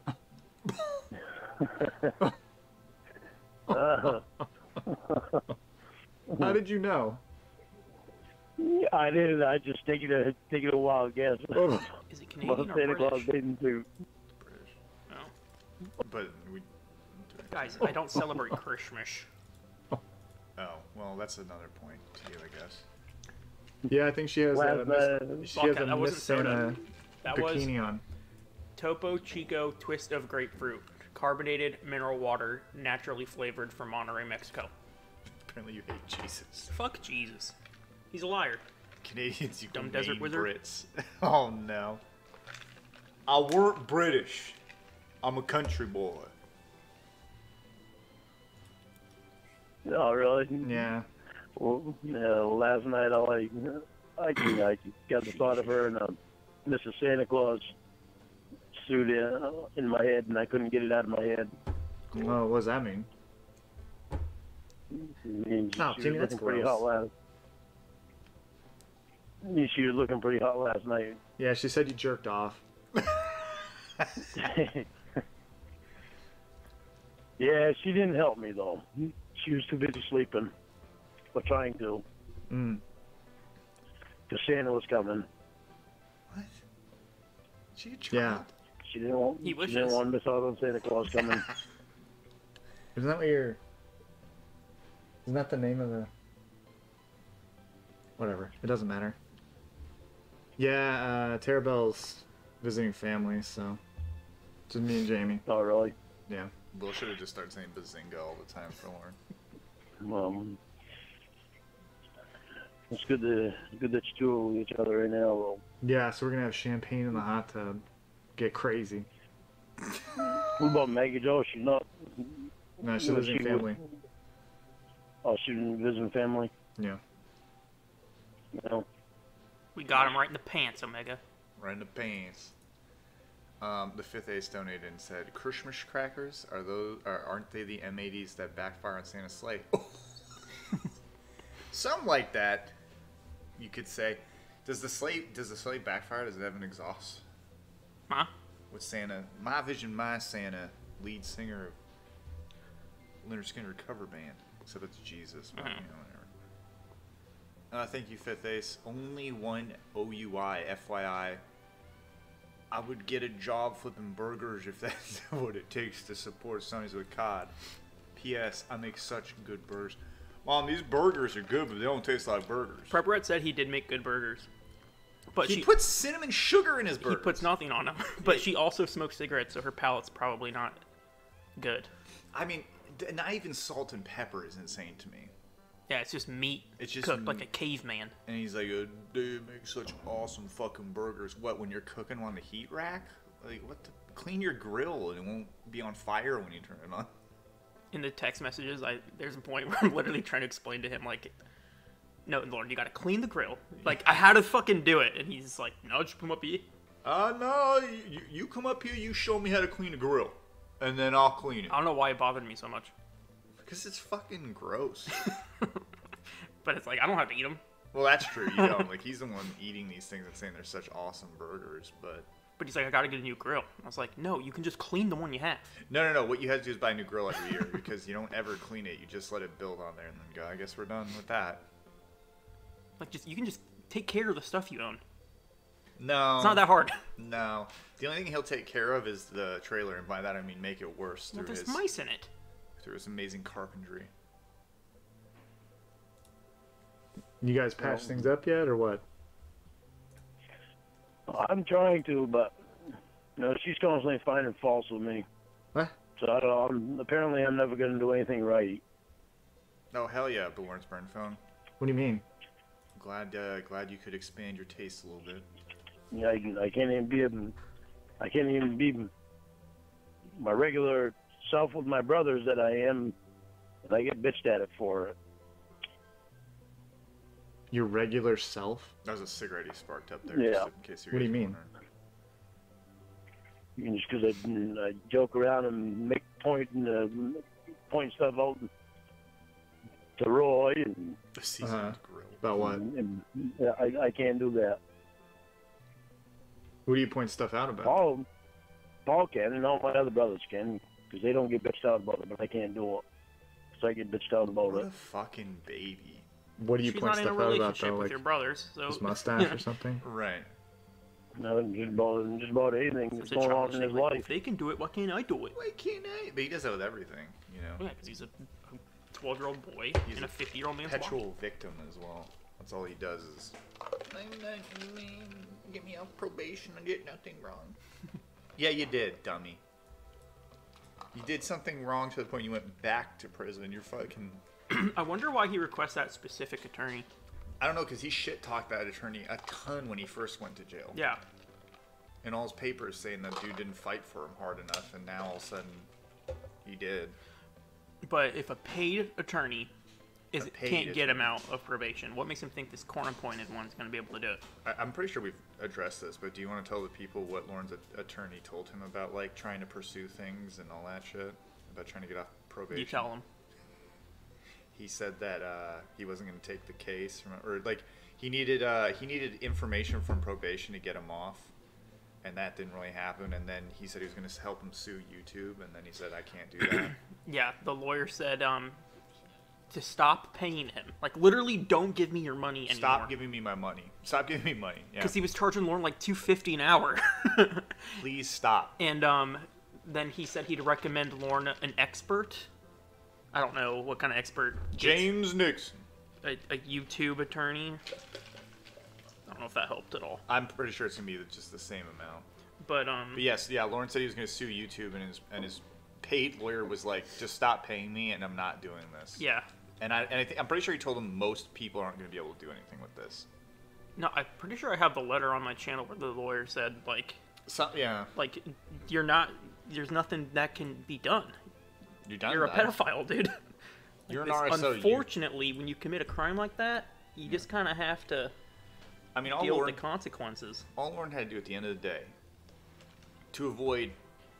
How did you know? Yeah, I did. I just take it a wild guess. Is it Well, Canadian or Santa Claus British? bathing suit. British. No. But we. Guys, I don't celebrate Christmas. Oh, well, that's another point to you, I guess. Yeah, I think she has Last, she has Vodka, a that wasn't Miss soda. Santa That was bikini on. Topo Chico Twist of Grapefruit. Carbonated mineral water, naturally flavored from Monterrey, Mexico. Apparently, you hate Jesus. Fuck Jesus. He's a liar. Canadians, you Dumb can desert name wizard. Brits. Oh no. I weren't British. I'm a country boy. Oh, really? Yeah. Well, last night I got the thought of her in a Mrs. Santa Claus suit in my head, and I couldn't get it out of my head. Oh, what does that mean? I mean, Oh, she Jimmy, was that's looking pretty gross. hot last. She was looking pretty hot last night. Yeah, she said you jerked off. Yeah, she didn't help me though. She was too busy sleeping, or trying to, Mm. because Santa was coming. What? She a child? Yeah. She didn't want. He She wishes. didn't want to miss out on Santa Claus coming. Isn't that what you're... Isn't that the name of the... Whatever. It doesn't matter. Yeah, Terabell's visiting family, so... Just me and Jamie. Oh, really? Yeah. Will should have just started saying Bazinga all the time for Lauren. It's good that you two are with each other right now. Well, Yeah, so we're gonna have champagne in the hot tub. Get crazy. what about Maggie Jo? She's not. No, she's No, visiting she family. Oh, she's visiting family. Yeah. No. We got him right in the pants, Omega. Right in the pants. The fifth ace donated and said, "Christmas crackers aren't they the M80s that backfire on Santa's sleigh?" Something like that. You could say. Does the sleigh backfire? Does it have an exhaust? Huh? With Santa, My Vision, My Santa, lead singer of Leonard Skinner cover band. Except it's Jesus. But, whatever. Thank you, Fifth Ace. Only one OUI, FYI. I would get a job flipping burgers if that's what it takes to support Sonny's with COD. P.S. I make such good burgers. Mom, these burgers are good, but they don't taste like burgers. Prep Red said he did make good burgers. But He puts cinnamon sugar in his he burgers. puts nothing on them. But she also smokes cigarettes, so her palate's probably not good. I mean, not even salt and pepper is insane to me. Yeah, it's just meat It's just cooked like a meat. caveman. And he's like, they make such awesome fucking burgers. What, when you're cooking on the heat rack? Like, what the? Clean your grill and it won't be on fire when you turn it on. In the text messages, there's a point where I'm literally trying to explain to him, like, no, Lauren, you gotta clean the grill. Like, I had to fucking do it. And he's like, no, just come up here. No, you come up here, you show me how to clean the grill. And then I'll clean it. I don't know why it bothered me so much. Because it's fucking gross. But it's like, I don't have to eat them. Well, that's true. You don't. Like, he's the one eating these things and saying they're such awesome burgers, but... But he's like, I gotta get a new grill. I was like, no, you can just clean the one you have. No. What you have to do is buy a new grill every year because you don't ever clean it. You just let it build on there and then go, I guess we're done with that. Like, you can just take care of the stuff you own. No. It's not that hard. No. The only thing he'll take care of is the trailer, and by that I mean make it worse Well, through there's his mice in it. amazing carpentry. You guys patch things up yet, or what? I'm trying to, but she's constantly finding faults with me. What? So I don't know. Apparently, I'm never going to do anything right. Oh hell yeah, the Lawrence Burn phone. What do you mean? Glad you could expand your taste a little bit. Yeah, I can't even be my regular self with my brothers that I am, and I get bitched at it for it. Your regular self? That was a cigarette he sparked up there. Yeah. Just in case you What do you guys mean? wondering. Just because I joke around and make point stuff out to Roy, and The seasoned grill. About what? I can't do that. Who do you point stuff out about? Paul can, and all my other brothers can, because they don't get bitched out about it, but I can't do it. So I get bitched out about What it. a fucking baby. What do you She's point not in a stuff out about, relationship though? with Like your brothers, so his mustache or something? Right. No, just about anything that's It's a going on childish in thing, his like, life. if they can do it, why can't I do it? Why can't I? But he does that with everything, you know. Yeah, because he's a 12-year-old boy He's in a a 50-year-old man's body. Petrol victim as well. That's all he does is. Get me off probation. I did nothing wrong. Yeah, you did, dummy. You did something wrong to the point you went back to prison. You're fucking. I wonder why he requests that specific attorney. I don't know, because he shit talked that attorney a ton when he first went to jail. Yeah. In all his papers saying that dude didn't fight for him hard enough, and now all of a sudden he did. But if a paid attorney paid can't get him attorney. out of probation, what makes him think this corn-appointed one's going to be able to do it? I'm pretty sure we've addressed this, but do you want to tell the people what Lauren's attorney told him about, like, trying to pursue things and all that shit? About trying to get off probation? You tell him. He said that he wasn't going to take the case, or like he needed information from probation to get him off, and that didn't really happen. And then he said he was going to help him sue YouTube, and then he said I can't do that. Yeah, the lawyer said to stop paying him. Like, literally, don't give me your money anymore. Stop giving me my money. Stop giving me money. Yeah. Because he was charging Lauren like $250 an hour. Please stop. And then he said he'd recommend Lauren an expert. I don't know what kind of expert. James Nixon. A YouTube attorney. I don't know if that helped at all. I'm pretty sure it's going to be just the same amount. But But yes, yeah. Lauren said he was going to sue YouTube, and his paid lawyer was like, just stop paying me, and I'm not doing this. yeah. And I'm pretty sure he told him most people aren't going to be able to do anything with this. No, I'm pretty sure I have the letter on my channel where the lawyer said, like, Yeah. you're not, there's nothing that can be done. You're done. You're a that. pedophile, dude. You're an This- RSO. Unfortunately, when you commit a crime like that, you just kind of have to I mean, all deal with Lauren, the consequences. all Lauren had to do at the end of the day to avoid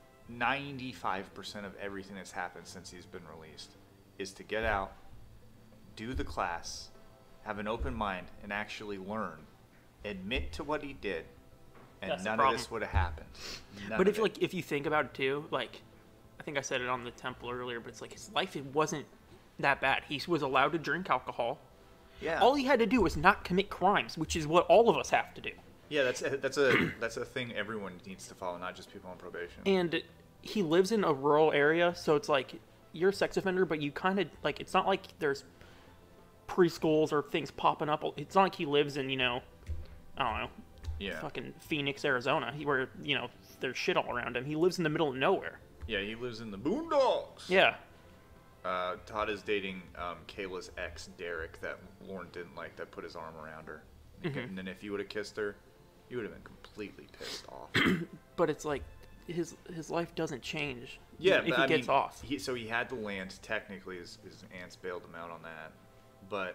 95% of everything that's happened since he's been released is to get out, do the class, have an open mind, and actually learn. Admit to what he did, and That's the none of problem. this would have happened. None But of it. if you think about it too, like, I think I said it on the temple earlier, but it's like his life, it wasn't that bad. He was allowed to drink alcohol. Yeah. All he had to do was not commit crimes, which is what all of us have to do. Yeah, that's a thing everyone needs to follow, not just people on probation. And he lives in a rural area, so it's like you're a sex offender, but you kind of like, it's not like there's preschools or things popping up. It's not like he lives in, I don't know, Yeah. fucking Phoenix, Arizona, where there's shit all around him. He lives in the middle of nowhere. Yeah, he lives in the boondocks. Yeah. Todd is dating Kayla's ex, Derek, that Lauren didn't like, that put his arm around her. And then if you would have kissed her, you would have been completely pissed off. But it's like his life doesn't change. Yeah, if but he I gets mean, off. So he had the land. Technically, his aunts bailed him out on that. But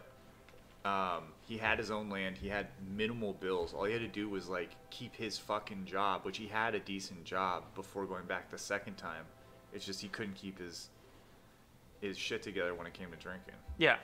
he had his own land. He had minimal bills. All he had to do was like keep his fucking job, which he had a decent job before going back the second time. It's just he couldn't keep his shit together when it came to drinking. Yeah.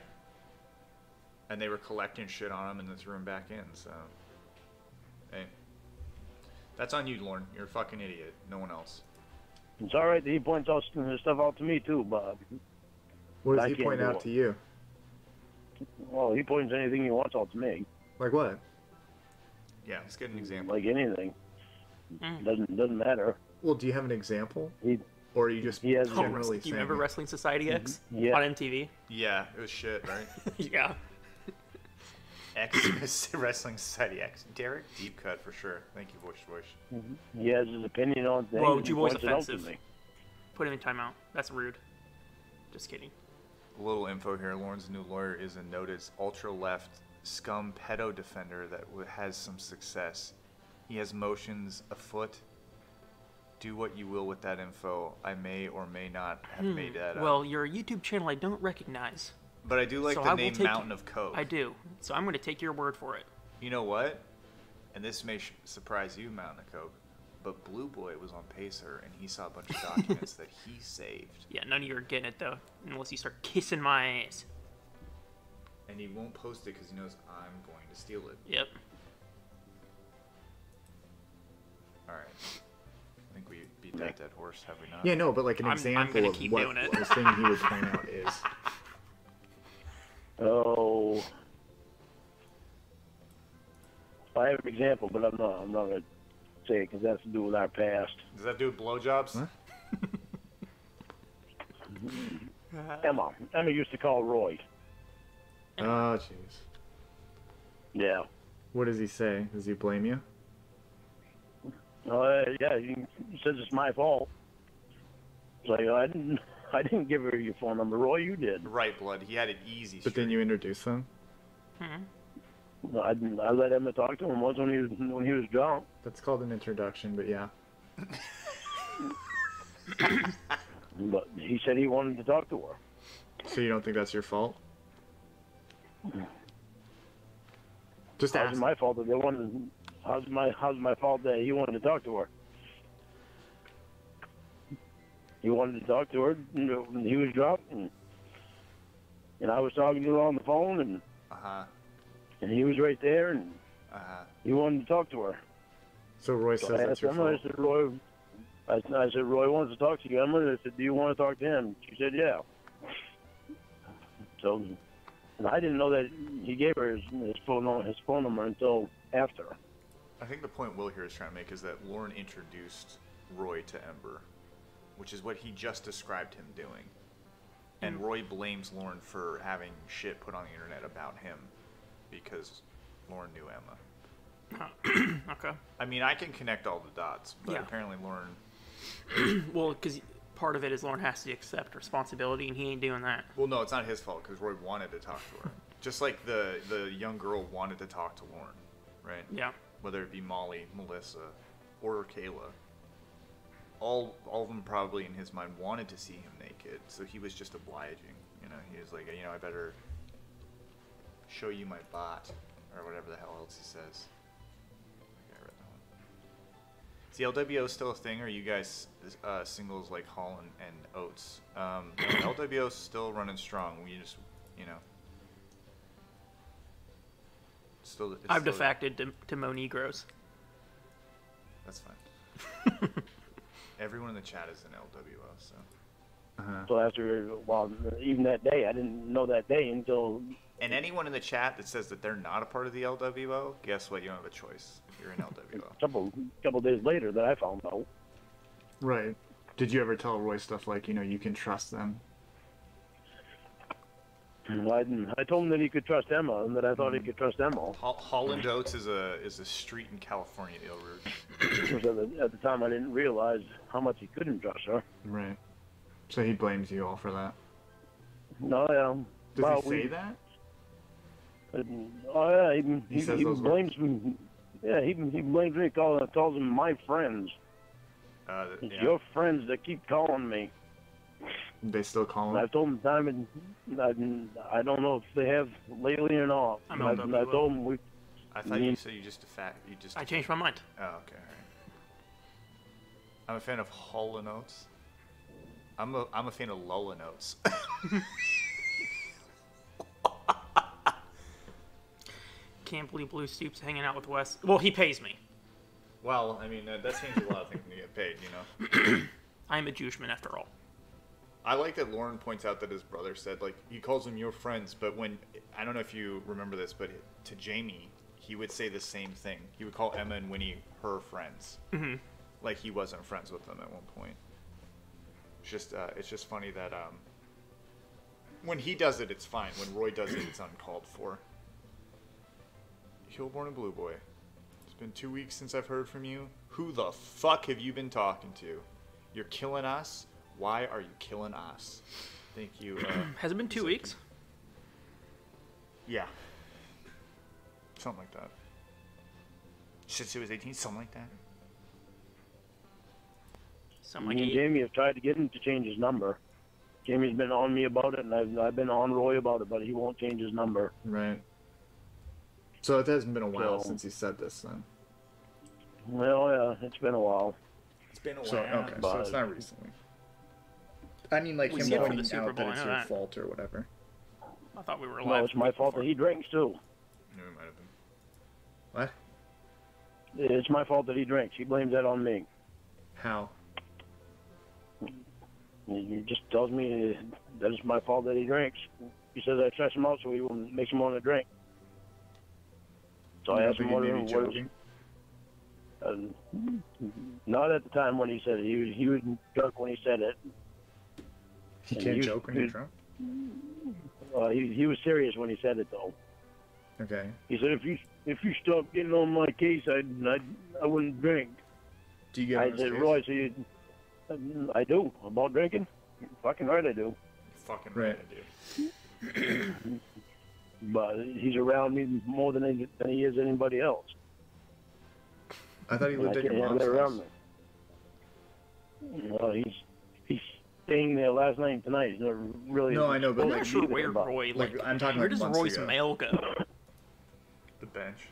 And they were collecting shit on him and then threw him back in. So, hey, that's on you, Lauren. You're a fucking idiot. No one else. It's all right that he points all this stuff out to me too, Bob. What does I he can't point do out it. to you? Well, he points anything he wants out to me. Like what? Yeah, let's get an example. like anything. Doesn't matter. Well, do you have an example? He Or are you just He has- Oh, generally do you saying remember it? Wrestling Society X Yeah. on MTV? Yeah, it was shit, right? Yeah. X Wrestling Society X. Derek, deep cut for sure. Thank you, Voice. he has his opinion on things. Whoa, and Juboy's points it out to offensive. me. Put him in timeout. That's rude. Just kidding. A little info here. Lauren's new lawyer is a noted ultra-left scum pedo defender that has some success. He has motions afoot. Do what you will with that info. I may or may not have made that up. Well, you're a YouTube channel I don't recognize. But I do like so the I will name take- Mountain of Cove. I do. So I'm going to take your word for it. You know what? And this may surprise you, Mountain of Coke, but Blue Boy was on Pacer and he saw a bunch of documents that he saved. Yeah, none of you are getting it, though, unless you start kissing my ass. And he won't post it because he knows I'm going to steal it. Yep. Alright. I think we beat that dead horse, have we not? Yeah, no, but like an I'm example gonna of keep what doing it. the thing he would point out is. Oh, I have an example, but I'm not going to say it because that's to do with our past. Does that do with blowjobs? Huh? Emma used to call Roy. Oh, jeez. Yeah. What does he say? Does he blame you? Yeah, he says it's my fault. It's like, I didn't give her your phone number, Roy. You did. Right, Blood. He had it easy. But then you introduce them? I let Emma talk to him once when he was drunk. That's called an introduction, but yeah. But he said he wanted to talk to her. So you don't think that's your fault? Just How's ask. it my fault that they wanted? How's my fault that he wanted to talk to her? He wanted to talk to her. And he was drunk, and I was talking to her on the phone, and he was right there, and he wanted to talk to her. So Roy So says I that's asked your Emma. fault. I said, Roy. I said, Roy wants to talk to you, Emma. And I said, do you want to talk to him? She said, yeah. So, and I didn't know that he gave her his phone number until after. I think the point Will here is trying to make is that Lauren introduced Roy to Ember, which is what he just described him doing. And Roy blames Lauren for having shit put on the internet about him because Lauren knew Emma. Okay. I mean, I can connect all the dots, but Yeah. apparently Lauren... Well, because part of it is Lauren has to accept responsibility, and he ain't doing that. Well, no, it's not his fault because Roy wanted to talk to her. Just like the young girl wanted to talk to Lauren, right? Yeah. Whether it be Molly, Melissa, or Kayla. All of them probably in his mind wanted to see him naked, so he was just obliging. You know, he was like, I better show you my bot, or whatever the hell else he says. Okay, I read that one. Is the LWO still a thing, or are you guys singles like Hall and Oates? LWO's still running strong. We just, it's I've still- defected to Mo Negros. That's fine. Everyone in the chat is an LWO, so. So after, even that day, I didn't know that day until. And anyone in the chat that says that they're not a part of the LWO, guess what? You don't have a choice. You're an LWO. couple days later that I found out. Right. Did you ever tell Roy stuff like, you can trust them? I told him that he could trust Emma, and that I thought he could trust Emma. Holland Oates is a street in California, Ill Road. Because at the time, I didn't realize how much he couldn't trust her. Right. So he blames you all for that. No, yeah. Does he say that? Oh yeah, He says he those blames me. Yeah, he blames me. Calls them my friends. It's Yeah. your friends that keep calling me. They still call And him? I've told them time and I don't know if they have lately or not. I'm And I LWO. told them I thought you said you just I changed my mind. Oh, okay, alright. I'm a fan of Hall and Oates. I'm a fan of Lola Notes. Can't believe Blue Stoops hanging out with Wes. Well, he pays me. Well, I mean, that changes a lot of things when you get paid, I'm a Jewishman after all. I like that Lauren points out that his brother said, like, he calls them your friends, but when, I don't know if you remember this, but to Jamie, he would say the same thing. He would call Emma and Winnie her friends. Mhm. Like he wasn't friends with them at one point. It's just funny that when he does it, it's fine. When Roy does it, it's uncalled for. Hillborn and Blue Boy. It's been 2 weeks since I've heard from you. Who the fuck have you been talking to? You're killing us? Why are you killing us? Thank you. Has it been 2 weeks? Yeah. Something like that. Since it was 18, something like that. Something Me like and 8. Jamie have tried to get him to change his number. Jamie's been on me about it, and I've been on Roy about it, but he won't change his number. Right. So it hasn't been a while So- since he said this then. Well, yeah, it's been a while. It's been a So while. okay, so it's not recently. I mean, like We him see it for the pointing Super out Bowl, that I it's know your that. fault or whatever. I thought we were No, alive. it's my fault that he drinks too. No, it might have been. What? It's my fault that he drinks. He blames that on me. How? He just tells me that it's my fault that he drinks. He says I stress him out, so he makes him want to drink. So I asked him what maybe it was. joking. Not at the time when he said it. He was drunk when he said it. He And can't you- joke when you're drunk. He was serious when he said it though. Okay. He said if you stop getting on my case, I wouldn't drink. Do you get I on his said, case? Roy, so you, I do about drinking. Fucking right, I do. Fucking Right. right, I do. But he's around me more than he is anybody else. I thought he And I lived at can't your have mom's that around house. me. Well, he's staying there last night and tonight. He's not really. No, I know, but I'm like, not sure either, where but- Roy, like, I'm talking where like does months Roy's ago. mail go? The bench.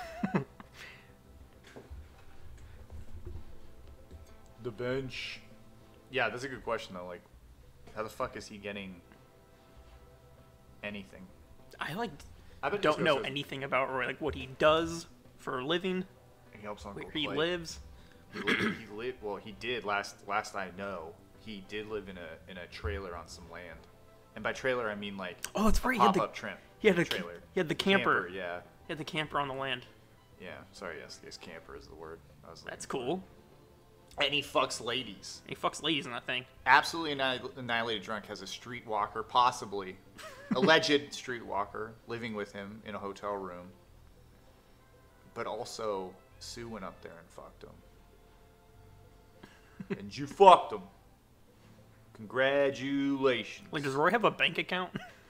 The bench. Yeah, that's a good question though. Like, how the fuck is he getting anything? I like I bet don't Disco know says anything about Roy, like what he does for a living, He helps Uncle where he Clay. lives. He lived. Well, he did last I know. He did live in a trailer on some land, and by trailer I mean like Oh, that's right. He had pop the up tramp. he had the trailer. he had the camper. Yeah, He had the camper on the land. yeah. Sorry, yes, camper is the word. I was That's looking for. cool. And he fucks ladies. He fucks ladies in that thing. Absolutely annihilated drunk has a streetwalker, possibly alleged streetwalker, living with him in a hotel room. But also, Sue went up there and fucked him. And you fucked him. Congratulations. Like, does Roy have a bank account?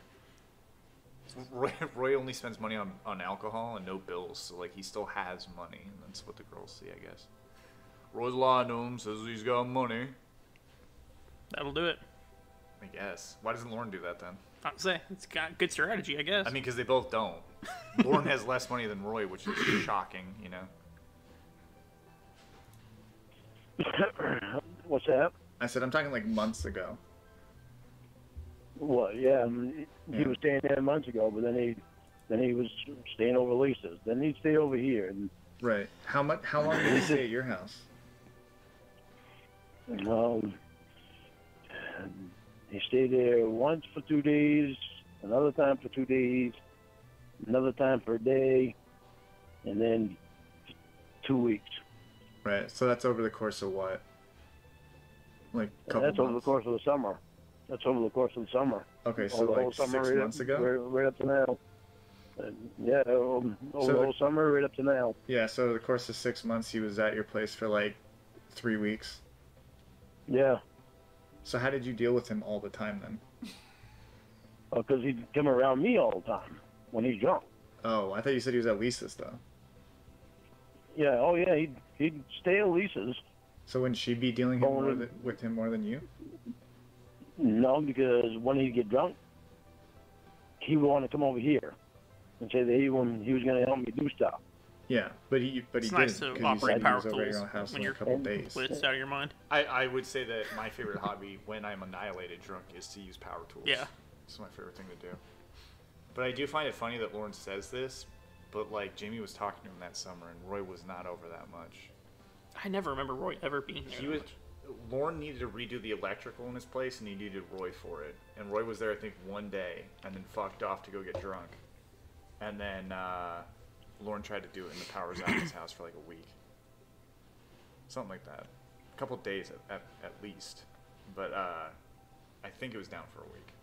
Roy only spends money on alcohol and no bills, so like he still has money, and that's what the girls see, I guess. Roy's lying to him, says he's got money. That'll do it. I guess. Why doesn't Lauren do that then? I'd say it's got good strategy, I guess. I mean, because they both don't. Lauren has less money than Roy, which is shocking, you know? What's that? I said I'm talking like months ago. Well, yeah, he Yeah. was staying there months ago, but then he was staying over Lisa's. Then he'd stay over here, and Right. How long did he stay at your house? he stayed there once for 2 days, another time for 2 days, another time for a day, and then 2 weeks. Right. So that's over the course of what? Like a couple That's over the months? course of the summer. That's over the course of the summer. Okay, so Over the like whole summer, 6 months ago? right up to now. Yeah, over So the the- whole summer, right up to now. Yeah, so over the course of 6 months he was at your place for like 3 weeks. Yeah, So how did you deal with him all the time then? because he'd come around me all the time when he's drunk. Oh, I thought you said he was at Lisa's though. Yeah, oh yeah, he'd stay at Lisa's. So wouldn't she be dealing with him more than you? No, because when he'd get drunk, he would want to come over here and say that he was going to help me do stuff. Yeah, but he it's didn't nice to because you operate said he power was over at tools your house when in you're a couple days. when it's out of your mind. I would say that my favorite hobby when I'm annihilated drunk is to use power tools. Yeah. It's my favorite thing to do. But I do find it funny that Lauren says this, but like Jamie was talking to him that summer and Roy was not over that much. I never remember Roy ever being there. He was Lauren needed to redo the electrical in his place and he needed Roy for it. And Roy was there I think one day and then fucked off to go get drunk. And then Lauren tried to do it and the power was out in his house for like a week. Something like that. A couple days at least. But I think it was down for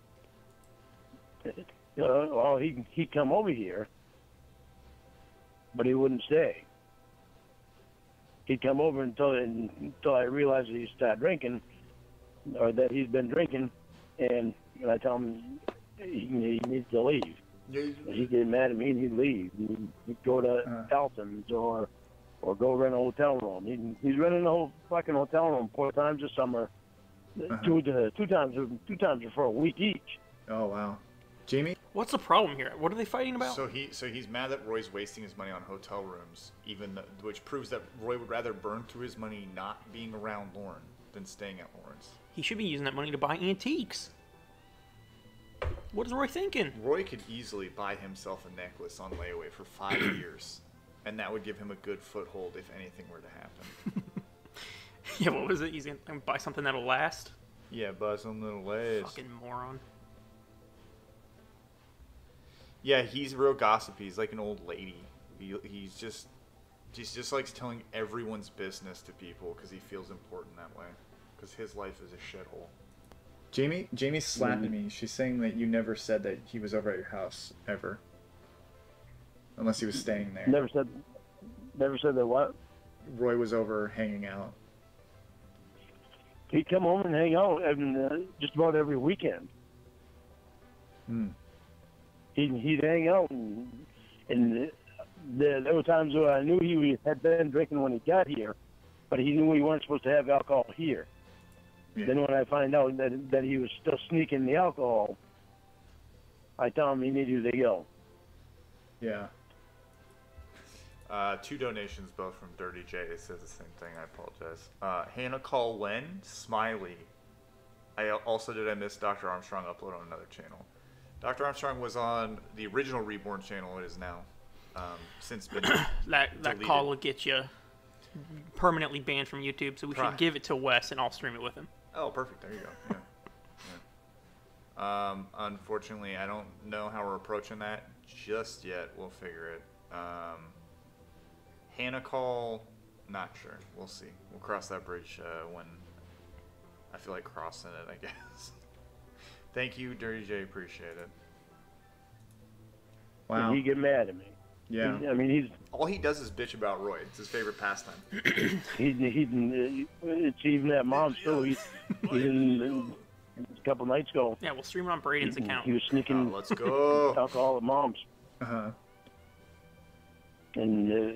a week. Well, he'd come over here, but he wouldn't stay. He'd come over until I realized that he started drinking, or that he's been drinking, and I tell him he needs to leave. He'd get mad at me and he'd leave. He'd go to Elton's or go rent a hotel room. He's renting a whole fucking hotel room 4 times this summer, two times for a week each. Oh wow, Jamie. What's the problem here? What are they fighting about? So he's mad that Roy's wasting his money on hotel rooms, which proves that Roy would rather burn through his money not being around Lauren than staying at Lauren's. He should be using that money to buy antiques. What is Roy thinking? Roy could easily buy himself a necklace on layaway for 5 years, and that would give him a good foothold if anything were to happen. Yeah, what was it? He's gonna buy something that'll last? Yeah, buy something that'll last. Fucking moron. Yeah, he's real gossipy. He's like an old lady. He just likes telling everyone's business to people because he feels important that way. Because his life is a shithole. Jamie's slapping me. She's saying that you never said that he was over at your house ever, unless he was staying there. Never said that what? Roy was over hanging out. He'd come home and hang out just about every weekend. He'd hang out, and there were times where I knew he had been drinking when he got here, but he knew we weren't supposed to have alcohol here. Yeah. Then when I find out that he was still sneaking the alcohol, I tell him he needed to go. Yeah. 2 donations, both from Dirty J. It says the same thing. I apologize. Hannah Call Wen, Smiley. Did I miss Dr. Armstrong upload on another channel? Dr. Armstrong was on the original Reborn channel. It is now since been that call will get you permanently banned from YouTube, so we should give it to Wes and I'll stream it with him. Oh, perfect. There you go. Yeah. Unfortunately, I don't know how we're approaching that just yet. We'll figure it. Hannah Call, not sure. We'll see. We'll cross that bridge when I feel like crossing it, I guess. Thank you, Dirty J. Appreciate it. Wow. He get mad at me. Yeah. He's all he does is bitch about Roy. It's his favorite pastime. It's even at Mom's too. He's a couple nights ago. Yeah, we'll stream it on Braden's account. He was sneaking let's go. alcohol at Mom's. And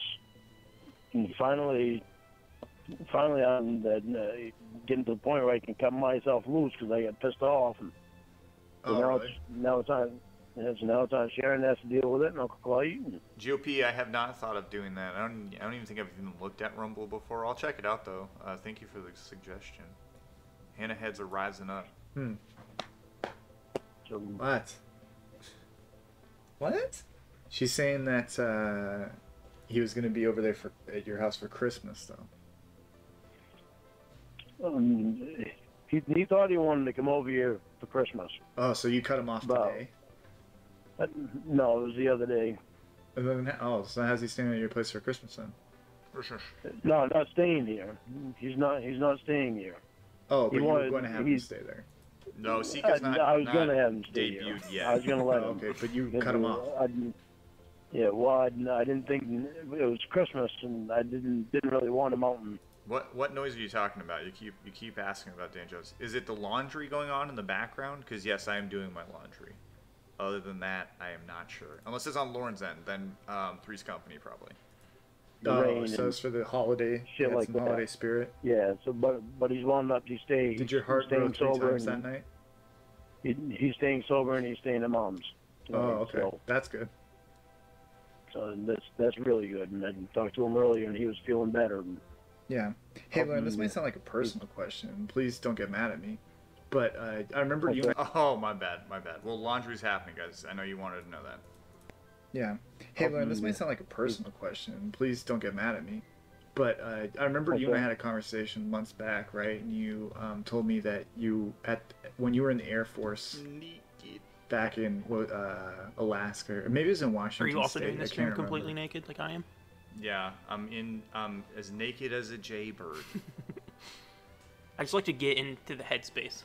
finally I'm getting to the point where I can cut myself loose because I got pissed off. And now it's time. Now it's time Sharon has to deal with it, and Uncle Clay. GOP, I have not thought of doing that. I don't even think I've even looked at Rumble before. I'll check it out though. Thank you for the suggestion. Hannah heads are rising up. So, What? She's saying that he was going to be over there at your house for Christmas, though. He thought he wanted to come over here for Christmas. Oh, so you cut him off today? No, it was the other day. And then, so how's he staying at your place for Christmas then? No, not staying here. He's not staying here. Oh, but you were going to have him stay there. No, Sika's not. I was going to have him stay debuted here. yet. I was going to let him. Okay, but you cut him off. I didn't think it was Christmas, and I didn't really want him out. What noise are you talking about? You keep asking about Dan Jones. Is it the laundry going on in the background? Because yes, I am doing my laundry. Other than that, I am not sure. Unless it's on Lauren's end, then Three's Company probably. Oh, so it's for the holiday, shit like that. Holiday spirit. Yeah. So, but he's wound up. He staying. Did your heart grow 3 times that night? He's staying sober and he's staying at Mom's. Oh, okay. So, that's good. So that's really good. And I talked to him earlier, and he was feeling better. Yeah. Hey, Lauren, this might sound like a personal question. Please don't get mad at me. But I remember you. Oh, my bad. Well, laundry's happening, guys. I know you wanted to know that. Yeah. Hey, Lauren, this might sound like a personal question. Please don't get mad at me. But I remember you and I had a conversation months back, right? And you told me that when you were in the Air Force, back in Alaska, or maybe it was in Are Washington you also State. doing this I stream can't completely remember. naked like I am? Yeah, I'm as naked as a jaybird. I just like to get into the headspace.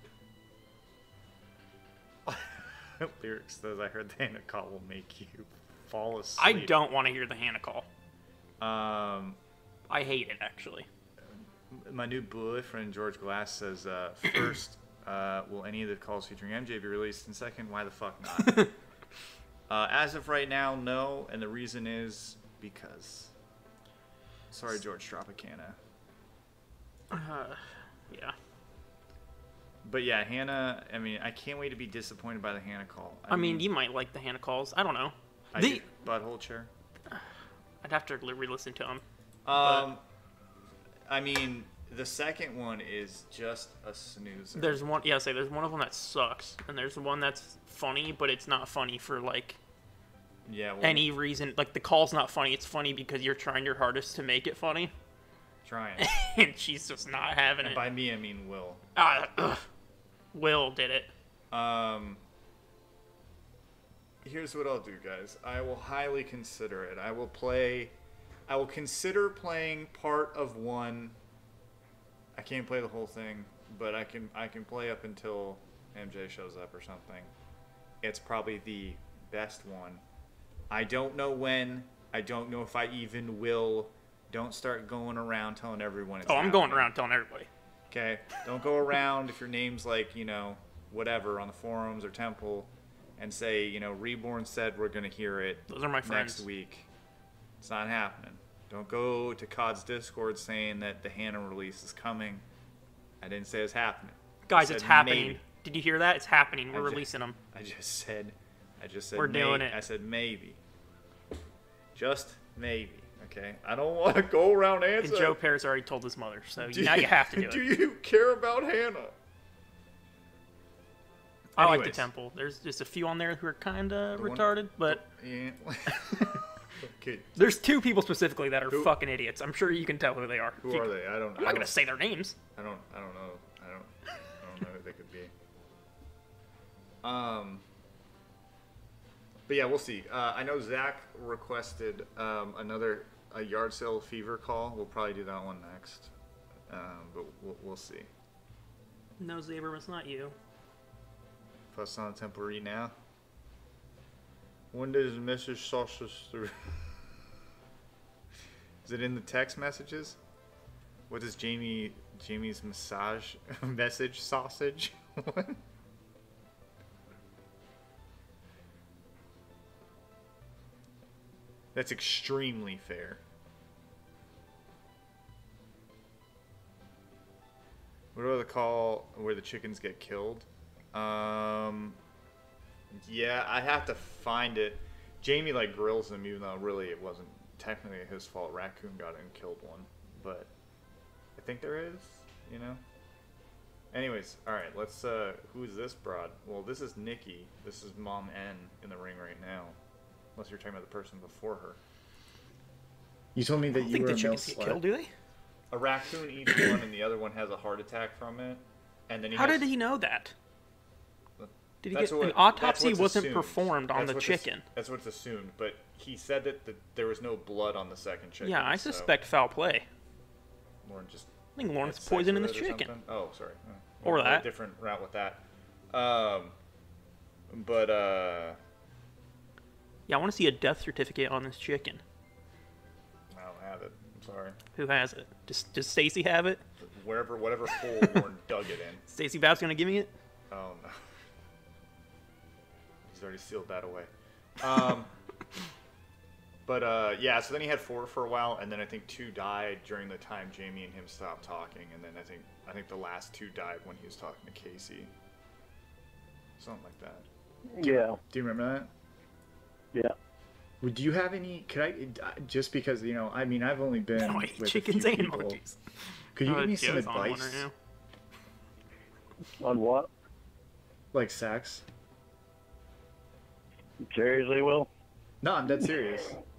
Lyrics says, I heard the Hannah call will make you fall I asleep. don't want to hear the Hannah call. Um, I hate it, actually. my new boyfriend, George Glass, says, first, will any of the calls featuring MJ be released? And second, why the fuck not? As of right now, no. And the reason is because. Sorry, George Tropicana. Yeah. But yeah, Hannah, I mean, I can't wait to be disappointed by the Hannah call. I mean, you might like the Hannah calls. I don't know. I The- do. Butthole chair. I'd have to re-listen to them. I mean, the second one is just a snoozer. There's one, yeah, there's one of them that sucks, and there's one that's funny, but it's not funny for like yeah, well, any reason. Like the call's not funny. It's funny because you're trying your hardest to make it funny, trying. and she's just not having And it. by me, I mean Will. Will did it. Here's what I'll do, guys. I will highly consider it. I will consider playing part of one. I can't play the whole thing, but I can play up until MJ shows up or something. It's probably the best one. I don't know when. I don't know if I even will. Don't start going around telling everyone it's I'm going happening. around telling everybody. Okay, don't go around if your name's like, whatever on the forums or Temple and say, Reborn said we're going to hear it Those are my friends. next week. It's not happening. Don't go to COD's Discord saying that the Hannah release is coming. I didn't say it's happening. Guys, I it's said happening. maybe. Did you hear that? It's happening. We're I ju- releasing them. I just said We're doing may- it. I said maybe. Just maybe. Okay? I don't want to go around And answering. Joe Paris already told his mother, so now you have to do Do it. you care about Hannah? I like the Anyways. Temple. There's just a few on there who are kind of The one- retarded, but Yeah. Okay. there's two people specifically that are Who- fucking idiots. I'm sure you can tell who they are. Who are they? I don't. I'm not gonna say their names. I don't know. I don't know who they could be. But yeah, we'll see. I know Zach requested a yard sale fever call. We'll probably do that one next. But we'll see. No, Zaber, it's not you. Fuss on Temple Read now. When does the message sausage through? Is it in the text messages? What is Jamie's massage message sausage? What? That's extremely fair. What about the call where the chickens get killed? Yeah, I have to find it. Jamie grills them, even though really it wasn't technically his fault. Raccoon got in and killed one, but I think there is. Anyways, all right. Let's. Who's this broad? Well, this is Nikki. This is Mom N in the ring right now. Unless you're talking about the person before her. You told me that I don't you think were the a male chickens get slut. killed, do they? A raccoon eats one, and the other one has a heart attack from it. And then How did he know that? Did he That's get what- an that's autopsy what's wasn't assumed. performed on That's the what's chicken? That's what's assumed, but he said that there was no blood on the second chicken. Yeah, I so suspect foul play. Lauren just I think Lawrence had sex poisoning with this it or chicken. something. Oh, sorry. Or Went a that. different route with that. But Yeah, I want to see a death certificate on this chicken. I don't have it. I'm sorry. Who has it? Does Stacy have it? Whatever hole Lauren dug it in. Stacy Bab's gonna give me it? Oh no. He's already sealed that away. But yeah, so then he had 4 for a while, and then I think 2 died during the time Jamie and him stopped talking, and then I think the last 2 died when he was talking to Casey. Something like that. Yeah, Do you remember that? yeah. Do you have any? Could I? Just because I mean, I've only been No, I hate with chickens a few and people. emojis. Could you Oh, give me some Joe's on one advice, right now. On what? like sex? Seriously, Will? No, I'm dead serious.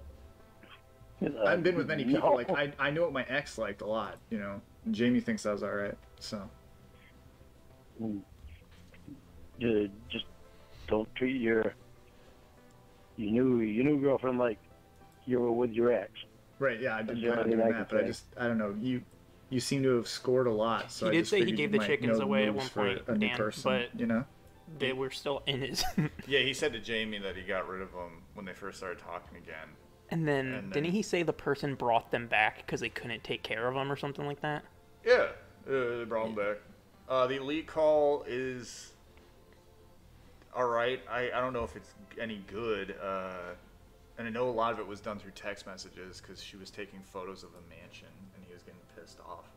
I haven't been with many people. No. Like I know what my ex liked a lot. And Jamie thinks I was all right. So Just don't treat your new girlfriend like you were with your ex. Right, yeah, I That's didn't the plan on only doing thing I that, can but say. I don't know, you seem to have scored a lot, so He I did just say he figured gave you the might chickens know away at moves one for point, a new Dan, person, but- you know? They were still in his. Yeah, he said to Jamie that he got rid of them when they first started talking again. And then, And didn't then- he say the person brought them back because they couldn't take care of them or something like that? Yeah, they brought him back. The elite call is all right. I don't know if it's any good. And I know a lot of it was done through text messages because she was taking photos of the mansion and he was getting pissed off.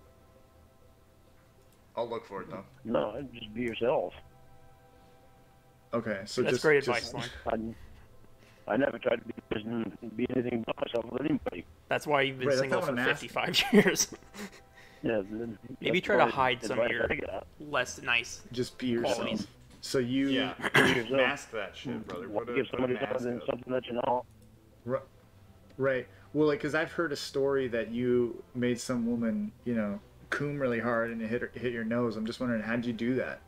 I'll look for it though. No, just be yourself. Okay, so That's just, great just, advice, Lauren. I never tried to be anything but myself with anybody. That's why you've been Right, that's single not for what I'm asking. 55 years. Yeah. Maybe that's try to my hide some of advice your I got. less nice just be yourself. qualities. So you, Yeah, Be yourself. mask that shit, brother. Give somebody mask something that you know. right, well, like, because I've heard a story that you made some woman, you know, coom really hard and it hit your nose. I'm just wondering, how'd you do that?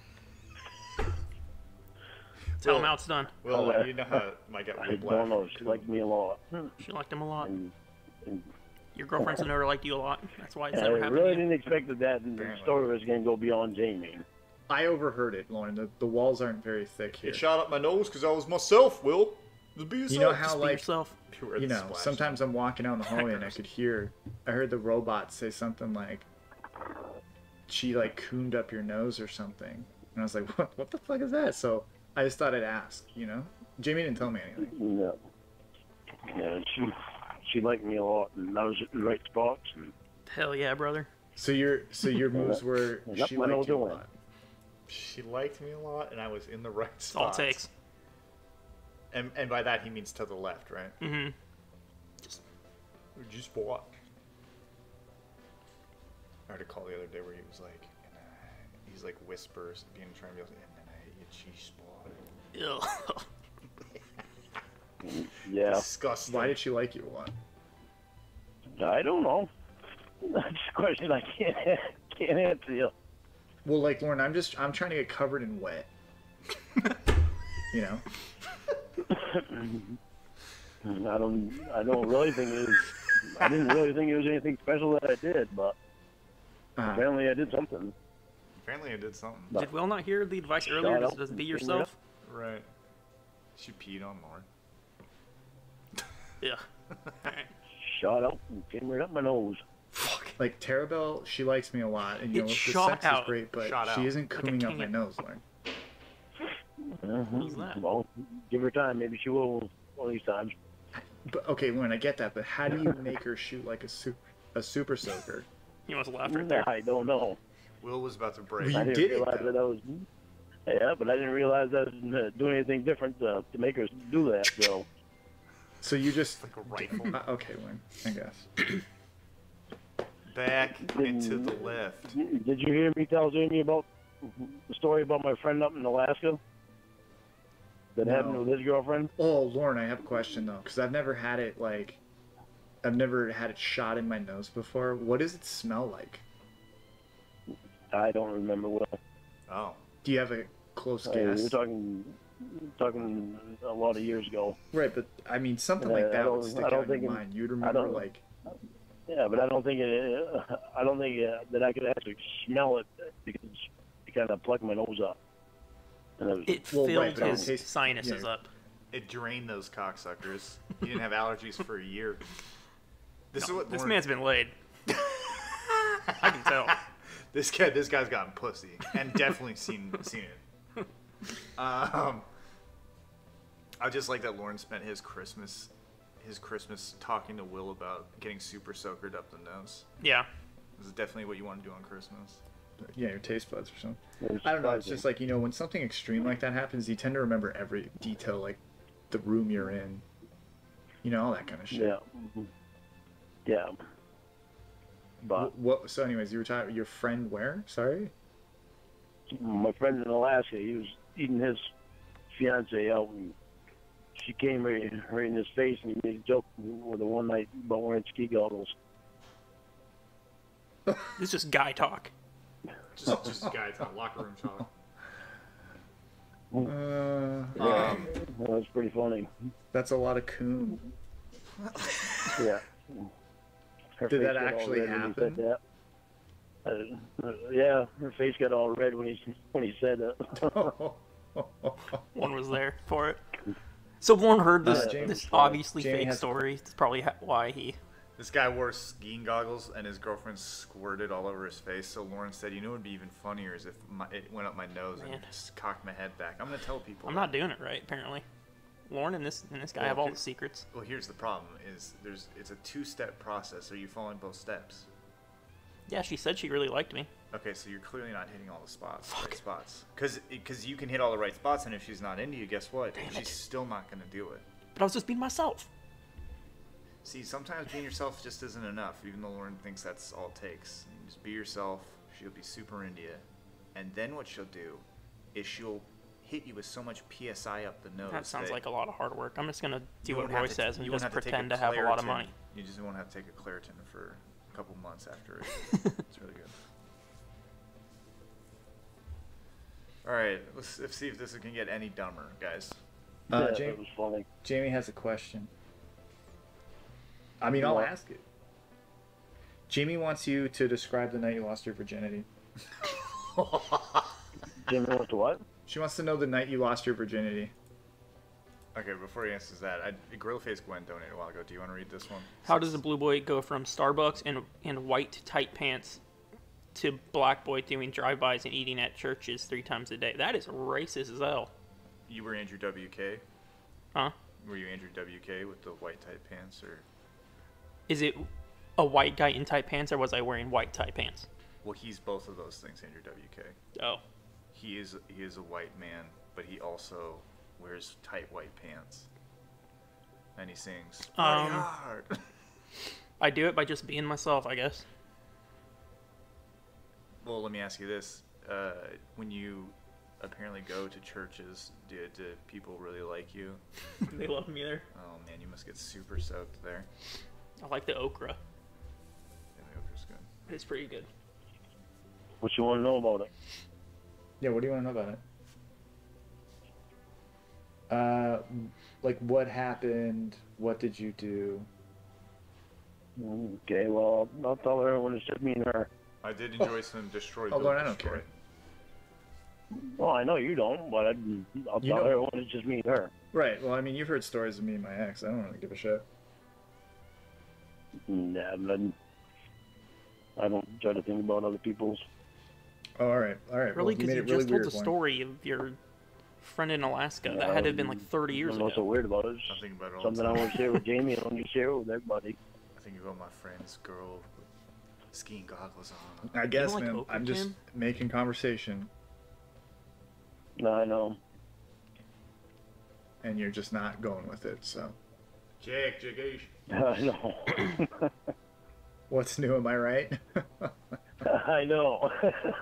Tell him how it's done. Well, Oh, you know how I get I whiplash. don't know. She liked me a lot. She liked him a lot. And Your girlfriend's never liked you a lot. That's why it's I never happened really to you. didn't expect that the Apparently. story was going to go beyond Jamie. I overheard it, Lauren. The walls aren't very thick here. It shot up my nose because I was myself, Will. Just be yourself. You know how, Just be like, yourself. Beware you the know, splash. sometimes I'm walking down the hallway and I could hear, I heard the robot say something like, she like cooned up your nose or something. And I was like, what the fuck is that? So I just thought I'd ask, you know? Jamie didn't tell me anything. Yeah. Yeah, she liked me a lot, and I was at the right spots. And Hell yeah, brother. So your moves were, That's she what I liked was you a doing. lot. She liked me a lot, and I was in the right That's all it spot. takes. And by that he means to the left, right? Mm-hmm. Just spot. I heard a call the other day where he was like, he's like whispers, being trying to be like, and then I hit your G spot. Ew. yeah, Disgusting. Why did she like you a lot? I don't know. That's a question I can't answer you. Well, like, Lauren, I'm trying to get covered in wet. You know? I don't really think it was. I didn't really think it was anything special that I did, but apparently I did something. Apparently I did something. Did Will not hear the advice earlier? up Just be and yourself? Right. She peed on Lauren. Yeah. Alright. Shot out and came right up my nose. Fuck. Like, Terabelle, she likes me a lot, and you It know, the shot sex out. is great, but Shot she out. isn't Like a cooning up my can. nose, Lauren. Who's that? Well, give her time. Maybe she will one of these times. But okay, Lauren, I get that, but how do you make her shoot like a super soaker? He must have laughed right there. I don't know. Will was about to break. You I didn't did it, realize though. that I was. Yeah, but I didn't realize I was doing anything different to make her do that. So So you just Like a rifle. okay, Lauren, I guess. Back and to the left. Did you hear me tell Jamie about the story about my friend up in Alaska that No. happened with his girlfriend? Oh, Lauren, I have a question though, because I've never had it I've never had it shot in my nose before. What does it smell like? I don't remember well. Oh. Do you have a close We guess? were talking a lot of years ago. Right, but I mean, something Yeah, like I that would don't- stick I don't out in your think it- mind. You'd I remember don't- like, Yeah, but I don't think that I could actually smell it because it kind of plugged my nose up. And it was, It Well, filled right, but it his tastes- sinuses yeah. up. It drained those cocksuckers. He didn't have allergies for a year. This is what This Lauren- man's been laid. I can tell. This guy's gotten pussy and definitely seen it. I just like that Lauren spent his Christmas talking to Will about getting super soakered up the nose. Yeah. This is definitely what you want to do on Christmas. yeah, your taste buds or something. it was I don't know. It's surprising. just like, you know, when something extreme like that happens, you tend to remember every detail, like the room you're in, you know, all that kind of shit. Yeah. Mhm. Yeah. But What? So, anyways, you were talking your friend where? Sorry. my friend in Alaska, he was eating his fiance out, and she came right in his face, and he made a joke with her one night about wearing ski goggles. This is just guy talk. Just guys on locker room talk. Yeah, that was pretty funny. That's a lot of coon. Yeah. Her Did face that got all actually red when he happen? said that. Yeah, her face got all red when he said that. One was there for it. So Lauren heard this Jamie- this obviously Jamie fake has- story. It's probably why he. This guy wore skiing goggles and his girlfriend squirted all over his face. So Lauren said, "You know what would be even funnier is if it went up my nose Man. and just cocked my head back." I'm gonna tell people. I'm not doing it right. Apparently, Lauren and this guy Well, have all here- the secrets. Well, here's the problem: it's a two-step process. Are you following both steps? Yeah, she said she really liked me. Okay, so you're clearly not hitting all the spots. Right spots. Because you can hit all the right spots, and if she's not into you, guess what? She's still not gonna do it. But I was just being myself. See, sometimes being yourself just isn't enough, even though Lauren thinks that's all it takes. You just be yourself, she'll be super into you. And then what she'll do is she'll hit you with so much PSI up the nose. That sounds like a lot of hard work. I'm just gonna do you what won't have Roy to- says and you won't just have to take pretend to have a lot of Claritin. money. You just won't have to take a Claritin for a couple months after it. It's really good. Alright, let's see if this can get any dumber, guys. Yeah, Jamie, that was funny. Jamie has a question. I mean, I'll What? ask it. Jamie wants you to describe the night you lost your virginity. Jimmy wants to what? She wants to know the night you lost your virginity. Okay, before he answers that, Gorilla Face Gwen donated a while ago. Do you want to read this one? How does a blue boy go from Starbucks and white tight pants to black boy doing drive-bys and eating at churches 3 times a day? That is racist as hell. You were Andrew WK? Huh? Were you Andrew WK with the white tight pants, or? Is it a white guy in tight pants, or was I wearing white tight pants? Well, he's both of those things, Andrew WK. Oh. He is a white man, but he also wears tight white pants. And he sings, "Party hard." I do it by just being myself, I guess. Well, let me ask you this: when you apparently go to churches, do people really like you? They love me there. Oh man, you must get super soaked there. I like the okra. Yeah, the okra's good. It's pretty good. What you want to know about it? Yeah, what do you want to know about it? Like what happened? What did you do? Okay, well, I'll tell her when it's just me and her. I did enjoy some Destroy. Oh, Build, Lord, I don't Destroy. care. Well, I know you don't, but I'll You tell know- her when it's just me and her. Right. Well, I mean, you've heard stories of me and my ex. I don't really give a shit. Yeah, but I don't try to think about other people's. Oh, all right. All right. Really? Well, Because made you it really just told weird the one. story of your friend in Alaska. That had to have been like 30 years I'm not so ago. weird about it. It's I think about it all something the I time. want to share with Jamie. I don't need to share it with everybody. I think about my friend's girl with skiing goggles on. I guess, like man. okra, I'm just Tim? making conversation, No, I know. and you're just not going with it. So, Jake, Jiggish. I know. what's new? Am I right? I know.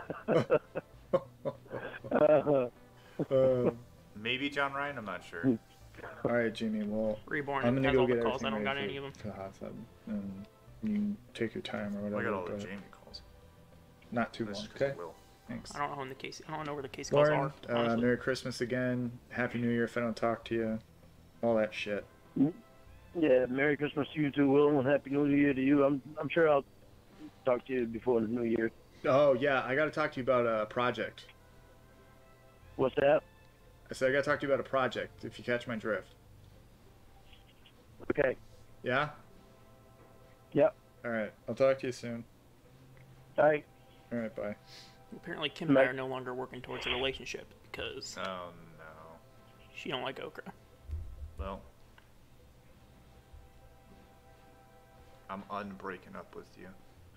Maybe John Ryan. I'm not sure. All right, Jimmy. Well, Reborn I'm gonna has go all the get calls. I everything don't got ready any of them. for the hot tub, and you can take your time or I whatever. got all the but Jamie calls. not too That's long. just 'cause Okay. of Will. Thanks. I don't know when the case. I don't know where the case calls Lauren, are. honestly. Merry Christmas again. Happy New Year if I don't talk to you. All that shit. Yeah, Merry Christmas to you too, Will, and Happy New Year to you. I'm sure I'll talk to you before the New Year. Oh yeah, I got to talk to you about a project. What's that? I said I got to talk to you about a project. If you catch my drift. Okay. Yeah. Yep. All right. I'll talk to you soon. All right. All right. Bye. Apparently, Kim and I are no longer working towards a relationship because Oh no. she don't like okra. Well, I'm unbreaking up with you.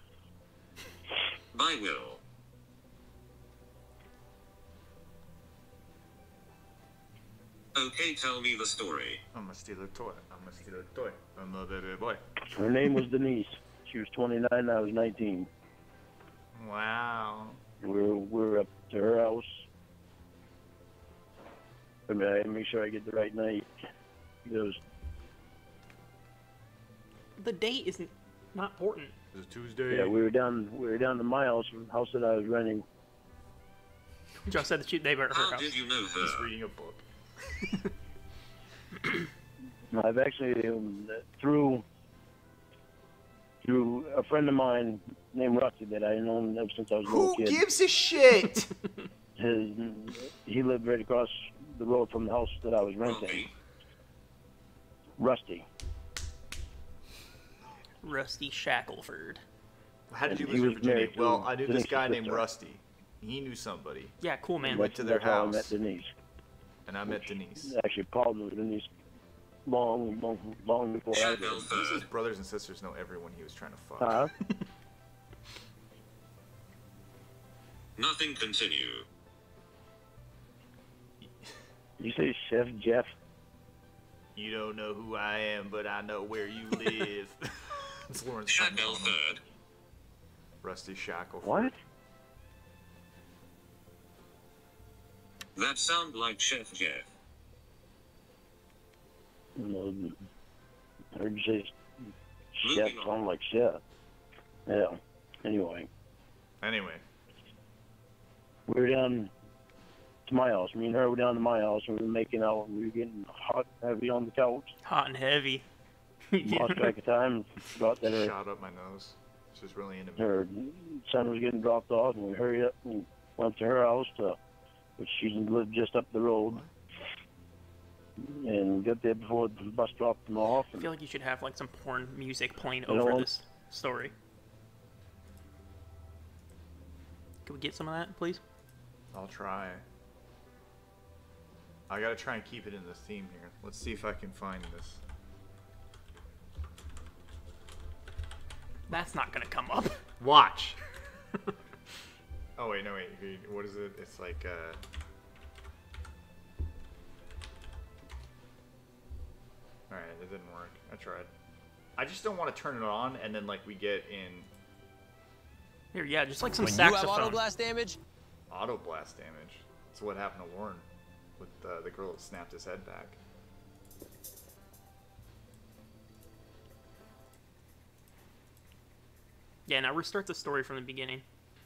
Bye, Will. Okay, tell me the story. I'm gonna steal a toy. I'm gonna steal a toy. I'm a baby boy. Her name was Denise. She was 29. I was 19. Wow. We're up to her house. I mean, I make sure I get the right night. Because The date is not important. It's a Tuesday. yeah, we were down to my house, the house that I was renting. Joe said that they were at her How house. did you know He's her? reading a book. I've actually through a friend of mine named Rusty that I known ever since I was a little Who kid. gives a shit? He lived right across the road from the house that I was renting. Robbie? Rusty. Rusty Shackelford. How did you He lose your was married virginity? to Well, I knew this Denise's guy named sister. Rusty. He knew somebody, Yeah, cool, man. Went to their That's how I house. met Denise. and I met Denise. Actually, Paul knew Denise long before I Shut did. His Belford. brothers and sisters know everyone he was trying to fuck. Huh? Nothing, continue. You say Chef Jeff? You don't know who I am, but I know where you live. It's Lawrence Shut Fishburne. Belford. Rusty Shackelford. What? That sound like Chef Jeff. No, I heard you say Chef Moving on. sound like Chef. Yeah. Anyway, Anyway, we were down to my house. Me and her were down to my house, and we were making out. We were getting hot and heavy on the couch. Hot and heavy. Lost track of time. Forgot that shot up my nose. She's really into me. her son was getting dropped off, and we hurried up and went to her house, which she lived just up the road. And got there before the bus dropped them off. I feel like you should have like some porn music playing You know over what? this story. Can we get some of that, please? I'll try. I gotta try and keep it in the theme here. Let's see if I can find this. That's not gonna come up. Watch! Oh, wait, no, wait. What is it? It's like, Alright, it didn't work. I tried. I just don't want to turn it on and then, like, we get in Here, yeah, just like some When you have saxophone. auto blast damage, auto blast damage. That's what happened to Warren with the girl that snapped his head back. Yeah, now restart the story from the beginning.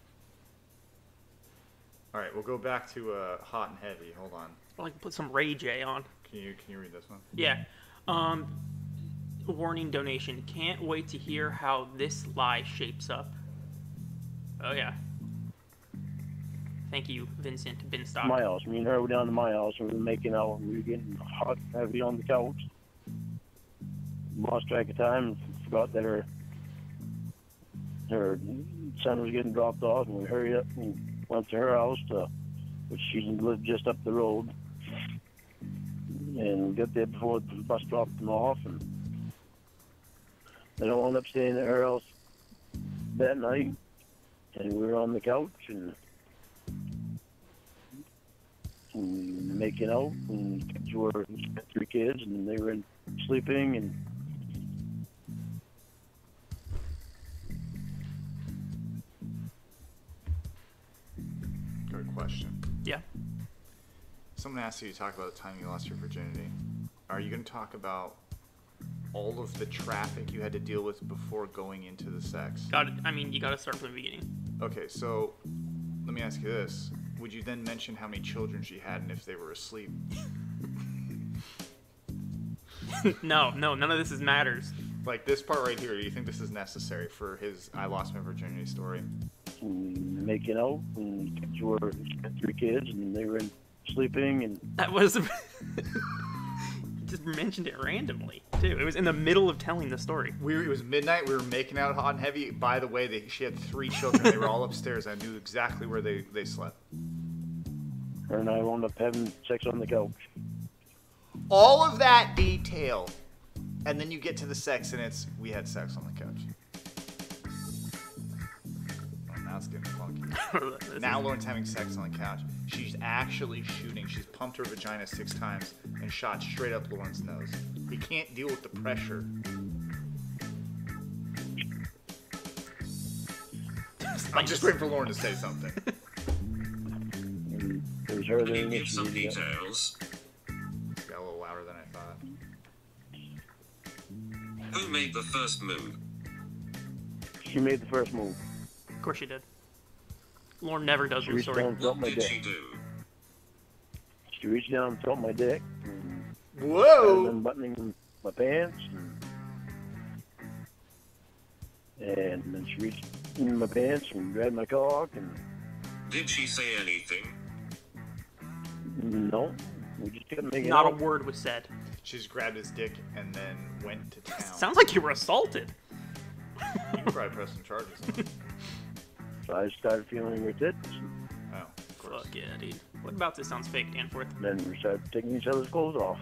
Alright, we'll go back to Hot and Heavy. Hold on. Or like put some Ray J on. Can you read this one? Yeah. Warning donation. Can't wait to hear how this lie shapes up. Oh yeah. Thank you, Vincent Binstock. My house. Me and her were down to my house, and we were making out. We were getting hot and heavy on the couch. Lost track of time. Forgot that her son was getting dropped off, and we hurried up and went to her house, which she lived just up the road. And got there before the bus dropped them off, and then I wound up staying at her house that night, and we were on the couch and making out, and kids were 3 kids, and they were sleeping, and Good question. Yeah. Someone asked you to talk about the time you lost your virginity. Are you going to talk about all of the traffic you had to deal with before going into the sex? I mean, you gotta start from the beginning. Okay, so let me ask you this. Would you then mention how many children she had and if they were asleep? No, none of this matters. Like this part right here, do you think this is necessary for his I lost my virginity story? making out, and kids were 3 kids, and they were sleeping, and That was. You just mentioned it randomly, too. It was in the middle of telling the story. It was midnight. We were making out hot and heavy. By the way, she had 3 children. They were all upstairs. I knew exactly where they slept. her and I wound up having sex on the couch. All of that detail, and then you get to the sex, and it's we had sex on the couch. Oh, now it's getting funky. Now Lauren's having sex on the couch. She's actually shooting. She's pumped her vagina 6 times and shot straight up Lauren's nose. He can't deal with the pressure. I'm just waiting for Lauren to say something. And it was her that Can you give some initiated it. details? Got a little louder than I thought. Who made the first move? She made the first move. Of course you did. Lauren never does She this reached story. down and felt What my did she dick. do? She reached down and felt my dick. And Whoa! unbuttoning my pants. And then she reached in my pants and grabbed my cock. And Did she say anything? no, we just kept making Not a out. word was said. She just grabbed his dick and then went to town. Sounds like you were assaulted. You could probably press some charges on it. So I started feeling her tits. Oh, of course. Fuck yeah, dude. What about this sounds fake, Danforth? And then we started taking each other's clothes off.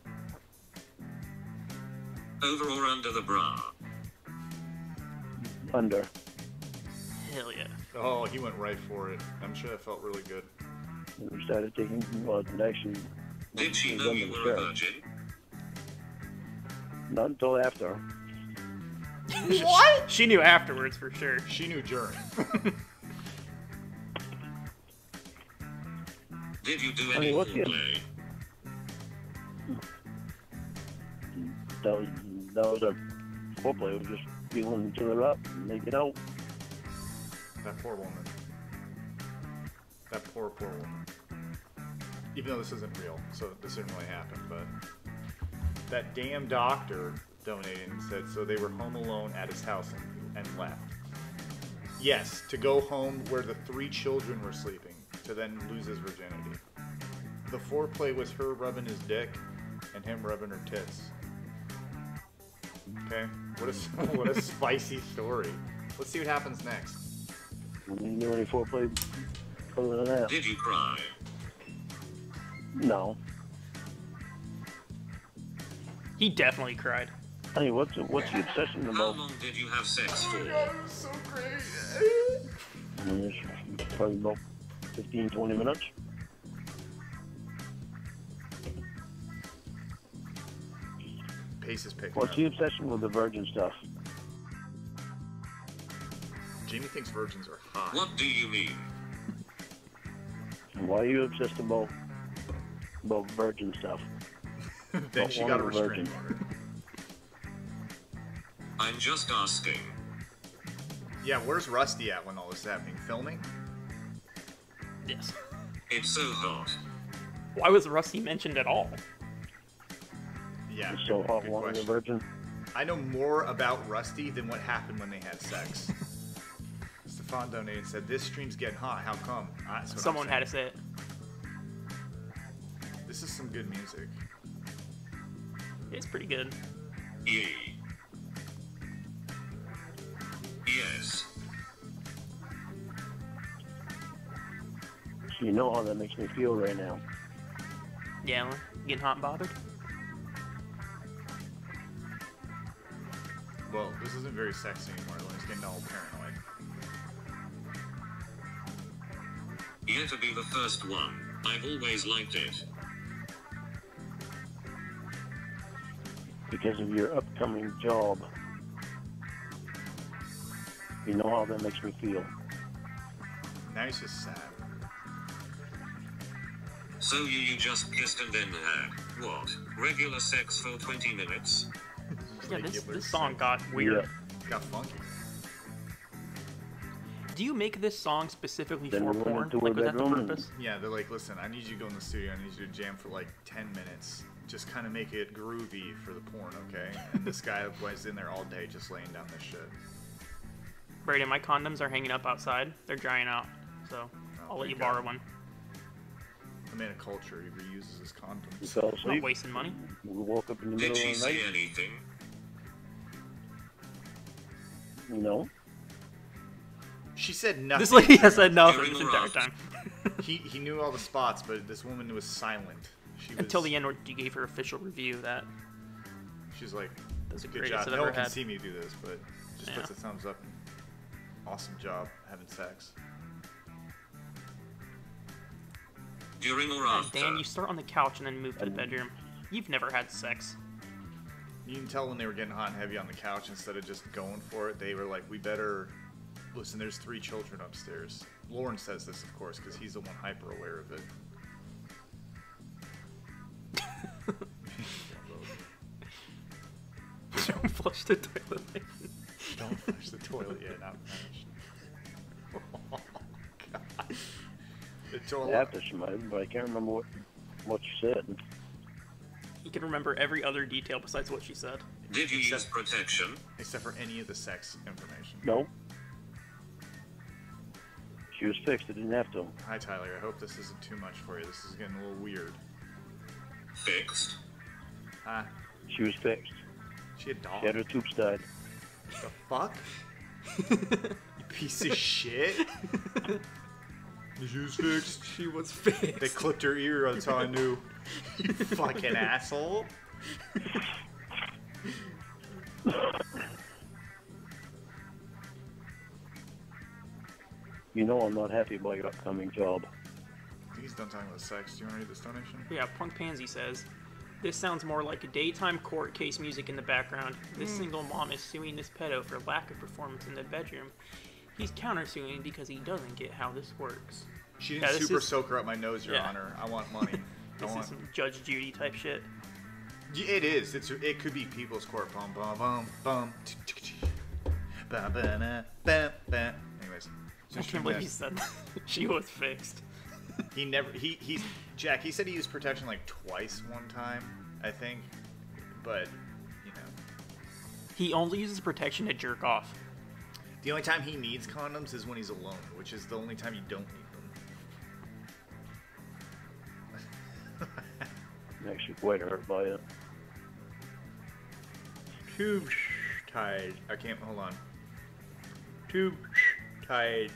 Over or under the bra? Under. Hell yeah. Oh, he went right for it. I'm sure that felt really good. And we started taking, well, actually. Did she it was know under you the were a shirt. virgin? Not until after. What? She knew afterwards for sure. She knew during. Did you do I any mean, what's the- foreplay? That was our foreplay. We were just feeling each other up and making out. That poor woman. That poor woman. Even though this isn't real, so this didn't really happen, but that damn doctor donated and said so they were home alone at his house and left. Yes, to go home where the 3 children were sleeping, to then lose his virginity. The foreplay was her rubbing his dick and him rubbing her tits. Okay, what a spicy story. Let's see what happens next. We didn't do any foreplay other than that. Did you cry? No. He definitely cried. I mean, what's the obsession How about? long did you have sex for? was so great. I mean, it's probably about 15, 20 minutes. Pace is picking What's up. the obsession with the virgin stuff? Jamie thinks virgins are hot. What do you mean? And why are you obsessed about virgin stuff? Then she got a wanting a restraining virgin. order. I'm just asking. Yeah, where's Rusty at when all this is happening? Filming? Yes. It's so hot. Why was Rusty mentioned at all? Yeah. It's so hot good wanting a question. virgin. I know more about Rusty than what happened when they had sex. Stefan donated and said, "This stream's getting hot. How come?" That's what I'm Someone saying. had to say it. This is some good music. It's pretty good. Yee. Yes. So you know how that makes me feel right now. Yeah, getting hot and bothered. Well, this isn't very sexy anymore. It's getting all paranoid. Yet to be the first one. I've always liked it. Because of your upcoming job. You know how that makes me feel. Now he's just sad. So you just kissed and then had, what, regular sex for 20 minutes? Yeah, this Regular song sex. got weird. Got funky. Do you make this song specifically Then for we went porn? into Like, her was that the bedroom and- purpose? Yeah, they're like, listen, I need you to go in the studio. I need you to jam for like 10 minutes. Just kind of make it groovy for the porn, okay? And this guy was in there all day just laying down this shit. Brayden, my condoms are hanging up outside. They're drying out, so I'll let you thank God. borrow one. The man of culture, he reuses his You condoms. fell I'm not asleep. wasting money. We woke up in the Did middle she of the say night. anything? You know? She said nothing. This lady has said nothing During this the entire rough. time. He knew all the spots, but this woman was silent. She was, Until the end where you gave her official review of that. She's like, That's the good greatest job. I've No ever one can had. see me do this, but just Yeah. puts a thumbs up. Awesome job having sex. During or God, after? Dan, you start on the couch and then move to the bedroom. You've never had sex. You can tell when they were getting hot and heavy on the couch instead of just going for it. They were like, we better... Listen, there's 3 children upstairs. Lauren says this, of course, because he's the one hyper aware of it. Don't flush the toilet. Don't flush the toilet yet, not finished. Oh, God. After she might, but I can't remember what you said. He can remember every other detail besides what she said. Did you use protection? Except for any of the sex information. No. She was fixed. I didn't have to. Hi, Tyler. I hope this isn't too much for you. This is getting a little weird. Fixed? Huh? She was fixed. She had dog. She had her tubes tied. The fuck? You piece of shit. She was fixed. She was fixed. They clipped her ear. That's how I knew. You fucking asshole. You know I'm not happy about your upcoming job. I think he's done talking about sex. Do you want to read this donation? Yeah, Punk Pansy says, this sounds more like a daytime court case music in the background. This single mom is suing this pedo for lack of performance in the bedroom. He's countersuing because he doesn't get how this works. She Yeah, didn't this super is- soak her up my nose, Your Yeah. Honor. I want money. This is some Judge Judy type shit. It is. It could be People's Court. Bum bum bum bum. Bum, ba, bum, bum. Anyways, I can't believe he said that. She was fixed. He never. He's Jack. He said he used protection like twice one time, I think. But you know, He only uses protection to jerk off. the only time he needs condoms is when he's alone, which is the only time you don't need them. I'm actually quite hurt by it. Tube tied. I can't. Hold on. Tube tied.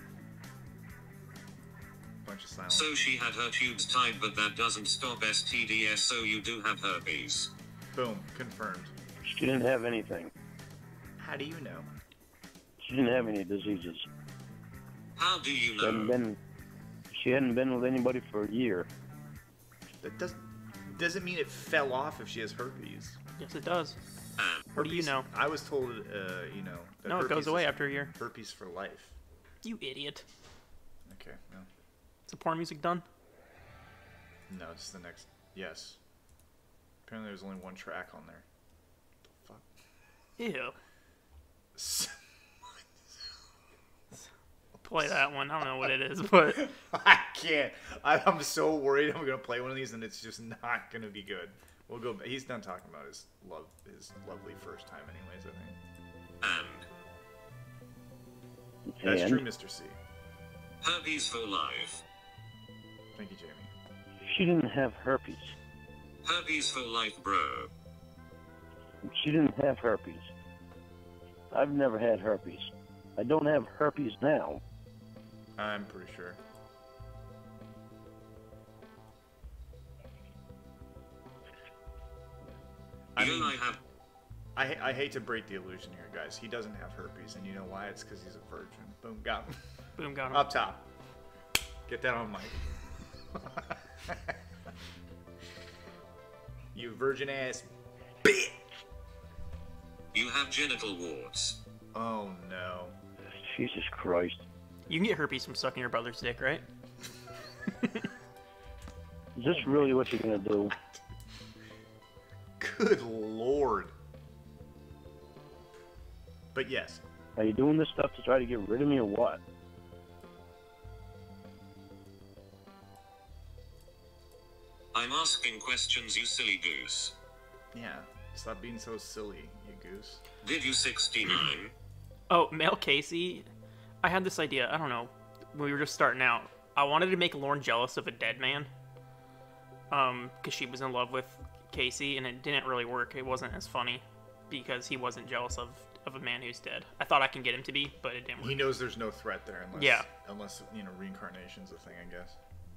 Bunch of silence. So she had her tubes tied, but that doesn't stop STDs, so you do have herpes. Boom. Confirmed. She didn't have anything. How do you know? She didn't have any diseases. How do you She hadn't been with anybody for a year. That doesn't mean it fell off if she has herpes. Yes, it does. And What do you Herpes- know? I was told, you know. That No, it goes herpes away is after a year. Herpes for life. You idiot. Okay. No. Is the porn music done? No, it's the next. Yes. Apparently, there's only one track on there. The fuck. Ew. Play that one. I don't know what it is, but I can't. I'm so worried I'm gonna play one of these and it's just not gonna be good. We'll go. He's done talking about his lovely first time, anyways. I think that's And true, Mr. C. herpes for life. Thank you, Jamie. she didn't have herpes. Herpes for life, bro. She didn't have herpes. I've never had herpes. I don't have herpes now. I'm pretty sure. I You mean, I have. I hate to break the illusion here, guys. He doesn't have herpes, and you know why? It's because he's a virgin. Boom, got him. boom, got him. Up top. Get that on mic. You virgin ass bitch. You have genital warts. Oh no. Jesus Christ. You can get herpes from sucking your brother's dick, right? Is this really what you're gonna do? Good lord. But yes. Are you doing this stuff to try to get rid of me or what? I'm asking questions, you silly goose. Yeah. Stop being so silly, you goose. Did you 69? Oh, Mel Casey. I had this idea. I don't know. When we were just starting out, I wanted to make Lauren jealous of a dead man. Because she was in love with Casey, and it didn't really work. It wasn't as funny because he wasn't jealous of a man who's dead. I thought I can get him to be, but it didn't work. He knows there's no threat there unless Yeah. unless you know reincarnation's a thing, I guess.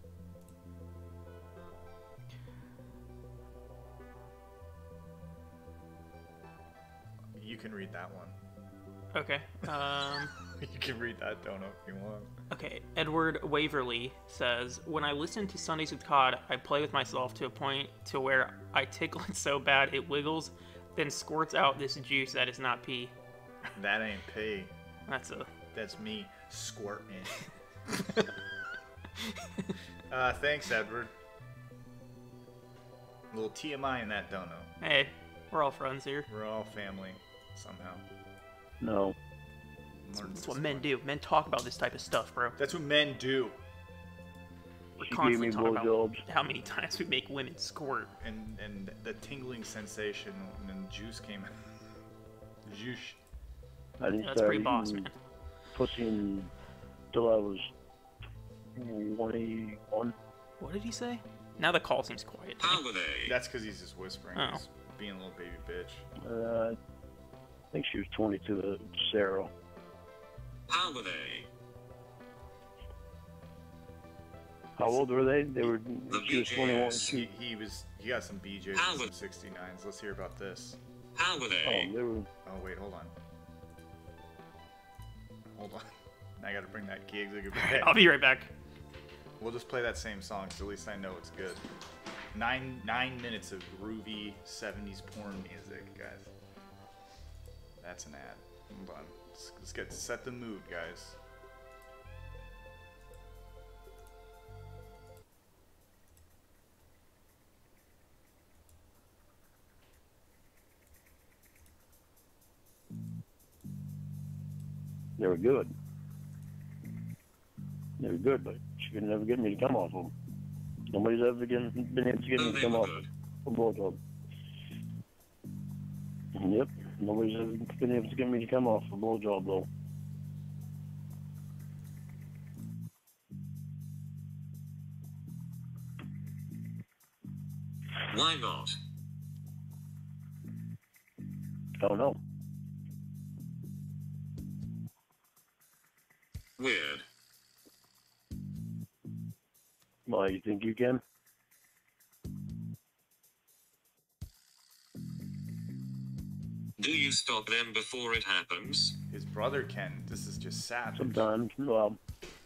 You can read that one. Okay. You can read that donut if you want. Okay, Edward Waverly says, when I listen to Sundays with Cod, I play with myself to a point to where I tickle it so bad it wiggles, then squirts out this juice that is not pee. That ain't pee. That's me squirting. Thanks, Edward. A little TMI in that donut. Hey, we're all friends here. We're all family somehow. No. That's what men do. Men talk about this type of stuff, bro. That's what men do. She gave constantly me talking about blowjobs. how many times we make women squirt. And the tingling sensation when juice came out. Juice. I didn't That's start pretty boss, eating man. pussy until I was 21. What did he say? Now the call seems quiet. to me. How were they? That's because he's just whispering. Oh. He's being a little baby bitch. I think she was 22, Sarah. How were they? How old were they? They were. The She was 21. BJs. He got some BJs How and would- some 69s. Let's hear about this. How were Oh, they? they were. Oh wait, hold on. Hold on. I gotta bring that gigs. I'll be right back. We'll just play that same song, so at least I know it's good. 9 minutes of groovy 70s porn music, guys. That's an ad. Hold on. Let's get set the mood, guys. They were good. They were good, but she could never get me to come off them. Nobody's ever been able to get me Oh, to they come were off good. a blowjob. Yep. Nobody's ever been able to get me to come off a blowjob, though. Why not? I don't know. Weird. Why, you think you can? Do you stop them before it happens? His brother Ken. This is just savage. Sometimes. Well,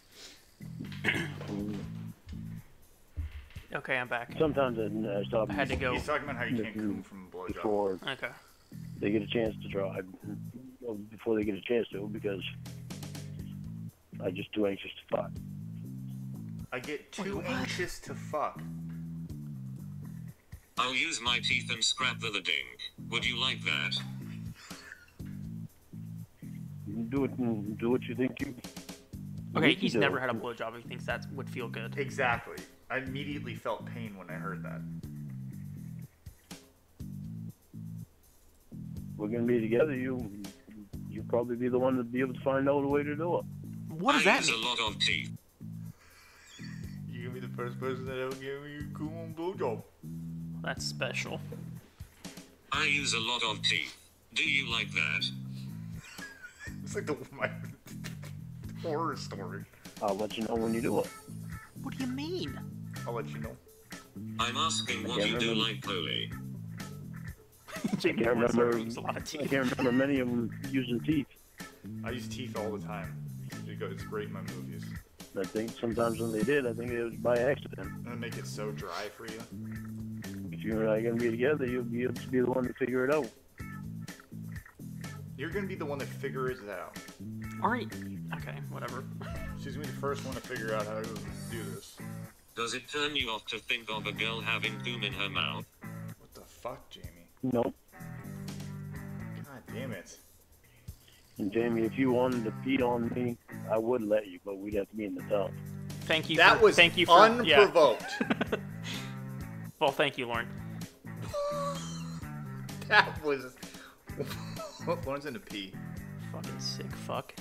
Okay, I'm back. sometimes I stop I had to go. He's talking about how you can't come from a blowjob. before Okay. they get a chance to try. Well, before they get a chance to, because I'm just too anxious to fuck. I get too anxious to fuck. I'll use my teeth and scrap the dink. Would you like that? Do what you think you. Okay, need to he's do. never had a blowjob. He thinks that would feel good. Exactly. I immediately felt pain when I heard that. We're gonna be together. You'll probably be the one to be able to find out a way to do it. What does I that use mean? a lot of teeth. You're gonna be the first person that ever gave me a cool blowjob. That's special. I use a lot of teeth. Do you like that? It's like my horror story. I'll let you know when you do it. What do you mean? I'll let you know. I'm asking what can't you do remember. like Polly. Jamie can't Morrison remember. uses a lot of I teeth. can't remember many of them using teeth. I use teeth all the time. It's great in my movies. I think sometimes when they did, I think it was by accident. I'm gonna make it so dry for you. If you and I are gonna be together, you'll be able to be the one to figure it out. You're gonna be the one that figures it out. Aren't okay, whatever. She's gonna be the first one to figure out how to do this. Does it turn you off to think of a girl having boom in her mouth? What the fuck, Jamie? Nope. God damn it. And Jamie, if you wanted to pee on me, I would let you, but we'd have to be in the tub. Thank you. That for, was thank you for yeah. unprovoked. Well, thank you, Lauren. That was. Lauren's into pee. Fucking sick fuck.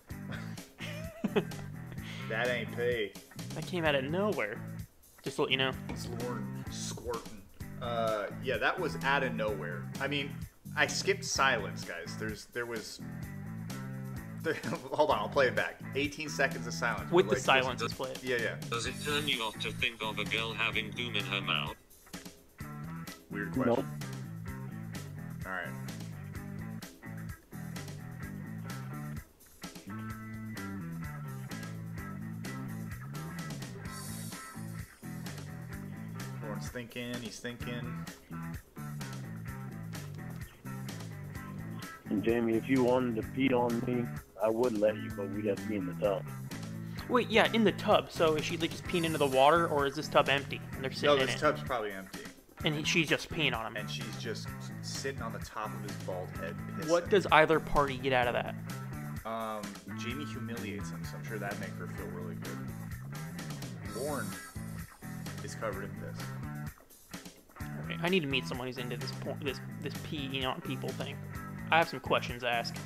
That ain't pee. That came out of nowhere. Just to let you know. It's Lauren squirting. Yeah, that was out of nowhere. I mean, I skipped silence, guys. There was. Hold on, I'll play it back. 18 seconds of silence. With We're the like, silence, let's play it. Yeah. Does it turn you off to think of a girl having boom in her mouth? Weird question. Nope. All right. Lauren's thinking. He's thinking. And Jamie, if you wanted to pee on me, I would let you, but we'd have to be in the tub. Wait, yeah, in the tub. So is she like just peeing into the water, or is this tub empty and they're sitting No, in this it? tub's probably empty, And she's just peeing on him. and she's just sitting on the top of his bald head. Pissing. What does either party get out of that? Jamie humiliates him, so I'm sure that'd make her feel really good. Lauren is covered in piss. Alright, I need to meet someone who's into this this peeing on people thing. I have some questions to ask.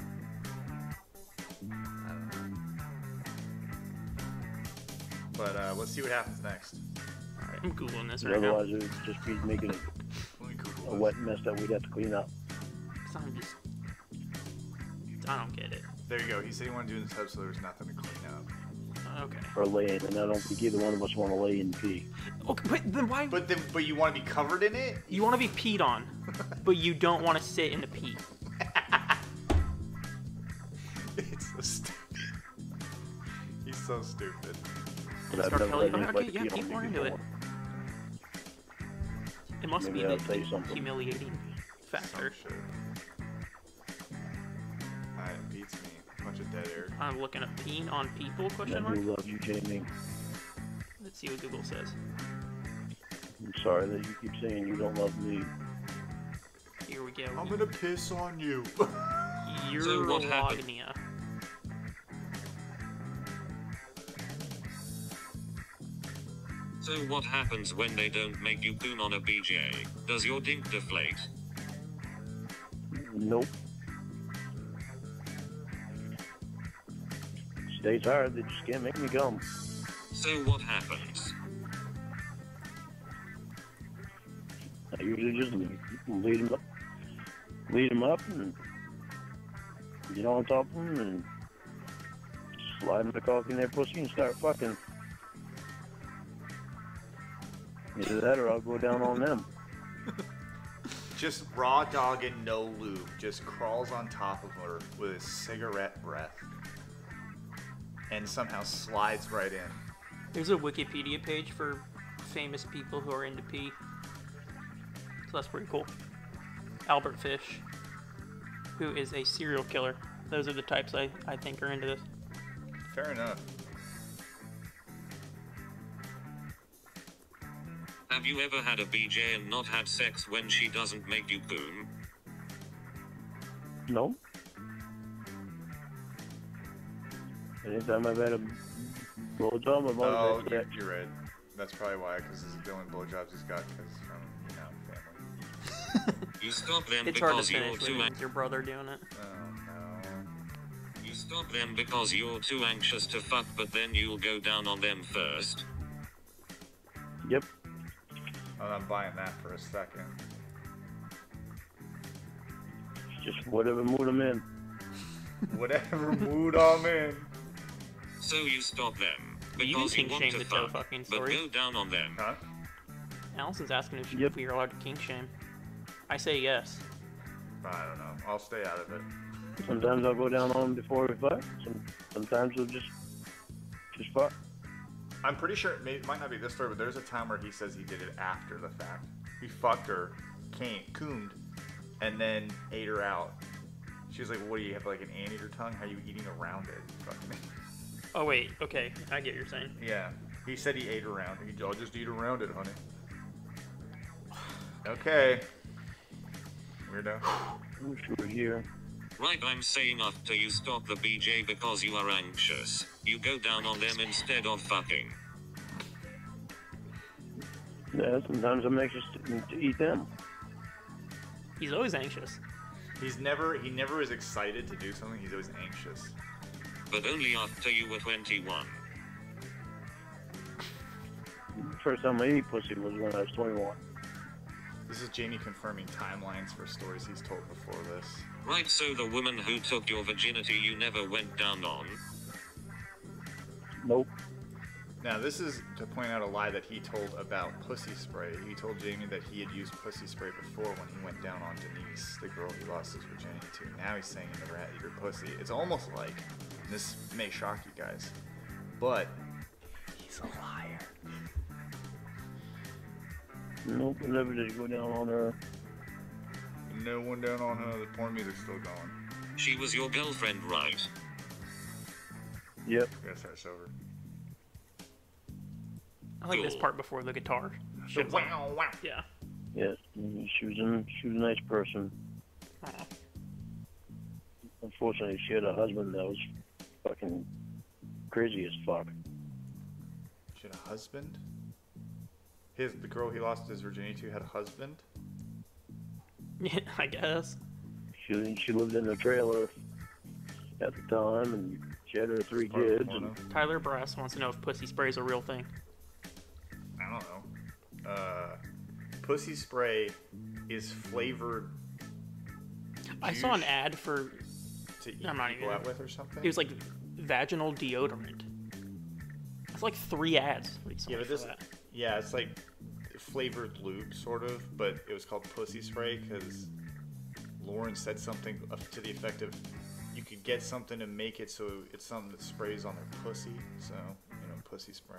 But let's see what happens next. Alright, I'm googling this right now. Otherwise, it would just be making Let me Google a wet mess that we'd have to clean up. 'Cause I'm just... I don't get it. There you go. He said he wanted to do in the tub, so there's nothing to clean up. Okay. Or lay in, and I don't think either one of us want to lay in pee. Okay, but then why... But you want to be covered in it? You want to be peed on, but you don't want to sit in the pee. It's so stupid. He's so stupid. But I've Start never telling let you, anybody okay, yeah, pee on people me are into it. before. It must Maybe be I'll the tell you something. humiliating Some factor. shit. It beats me. Bunch of dead air. I'm looking at peeing on people, question And mark? who loves you, Jamie? Let's see what Google says. I'm sorry that you keep saying you don't love me. Here we go. I'm gonna piss on you. So what happened? Urolognia. So what happens when they don't make you poon on a BJ? Does your dink deflate? Nope. Stays hard, they just can't make me come. So what happens? I usually just lead them up and get on top of them and slide them the cock in their pussy and start fucking. Either that or I'll go down on them. Just raw dog and no lube. Just crawls on top of her with his cigarette breath. And somehow slides right in. There's a Wikipedia page for famous people who are into pee. So that's pretty cool. Albert Fish, who is a serial killer. Those are the types I think are into this. Fair enough. Have you ever had a BJ and not had sex when she doesn't make you poon? No. Anytime I've had a blowjob, I've Oh, always had sex. you're right. That's probably why, because this is the only blowjobs he's got, because from, family. You stop them It's hard to because you're finish too with your brother doing it. Oh, no. You stop them because you're too anxious to fuck, but then you'll go down on them first. Yep. Oh, I'm buying that for a second. Just whatever mood I'm in. Whatever mood I'm in. So you stop them You because you can want shame to the toe fuck, fucking but story. go down on them. Huh? Allison's asking if Yep. we are allowed to kink shame. I say yes. I don't know. I'll stay out of it. Sometimes I'll go down on them before we fuck. Sometimes we'll just fuck. I'm pretty sure it might not be this story, but there's a time where he says he did it after the fact. He fucked her, cooned, and then ate her out. She was like, "What do you have, like an anteater tongue? How are you eating around it?" Fucking. Oh wait, okay, I get what you're saying. Yeah, he said he ate around it. I'll just eat around it, honey. Okay. Weirdo. Wish you were here. Right, I'm saying after you stop the BJ because you are anxious, you go down on them instead of fucking. Yeah, sometimes I'm anxious to eat them. He's always anxious. He never is excited to do something. He's always anxious. But only after you were 21. First time I ate pussy was when I was 21. This is Jamie confirming timelines for stories he's told before this. Right, so the woman who took your virginity you never went down on? Nope. Now, this is to point out a lie that he told about pussy spray. He told Jamie that he had used pussy spray before when he went down on Denise, the girl he lost his virginity to. Now he's saying he never had your pussy. It's almost like, this may shock you guys, but he's a liar. Nope, I never did go down on her. No one down on her. The porn music's still going. She was your girlfriend, right? Yep. Guess that's over. I like this Cool. part before the guitar. So, wow, wow. Yeah. Yes. She was a nice person. Aw. Unfortunately, she had a husband that was fucking crazy as fuck. She had a husband? the girl he lost his virginity to had a husband. Yeah, I guess. She lived in a trailer at the time, and she had her 3 Part of the kids. porno. And Tyler Brass wants to know if pussy spray is a real thing. I don't know. Pussy spray is flavored I saw an ad for, to eat I'm not people even- out with or something. it was like vaginal deodorant. It's like 3 ads yeah, recently but for this, that. yeah, it's like flavored lube sort of, but it was called pussy spray because Lauren said something to the effect of you could get something to make it so it's something that sprays on their pussy. So, pussy spray.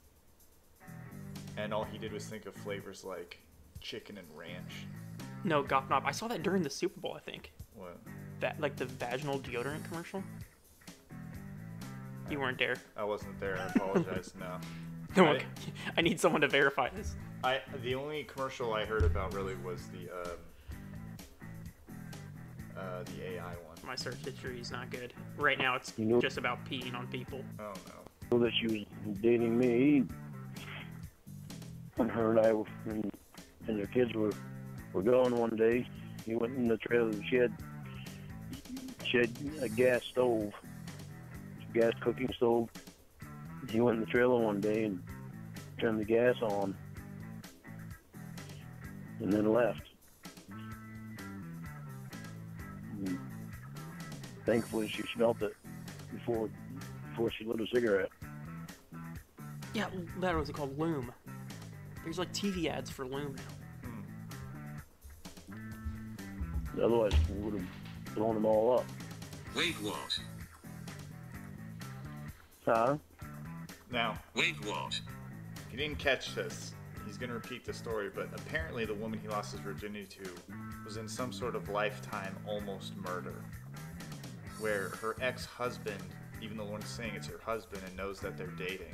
And all he did was think of flavors like chicken and ranch. No, Gop Knob. I saw that during the Super Bowl, I think. What? That, like the vaginal deodorant commercial. You weren't there. I wasn't there. I apologize. No. No one, I need someone to verify this. The only commercial I heard about really was the AI one. My search history is not good. Right now, it's You know- just about peeing on people. Oh no. know that she was dating me, and her and I and their kids were going one day. He went in the trailer. She had a gas stove, gas cooking stove. He went in the trailer one day and turned the gas on, and then left. And thankfully, she smelled it before she lit a cigarette. Yeah, that was it called Loom. There's like TV ads for Loom now. Otherwise, we would have blown them all up. Wait, what? Huh? Now, Wait, what? if you didn't catch this, he's going to repeat the story, but apparently the woman he lost his virginity to was in some sort of lifetime almost murder, where her ex-husband, even though Lauren's saying it's her husband and knows that they're dating,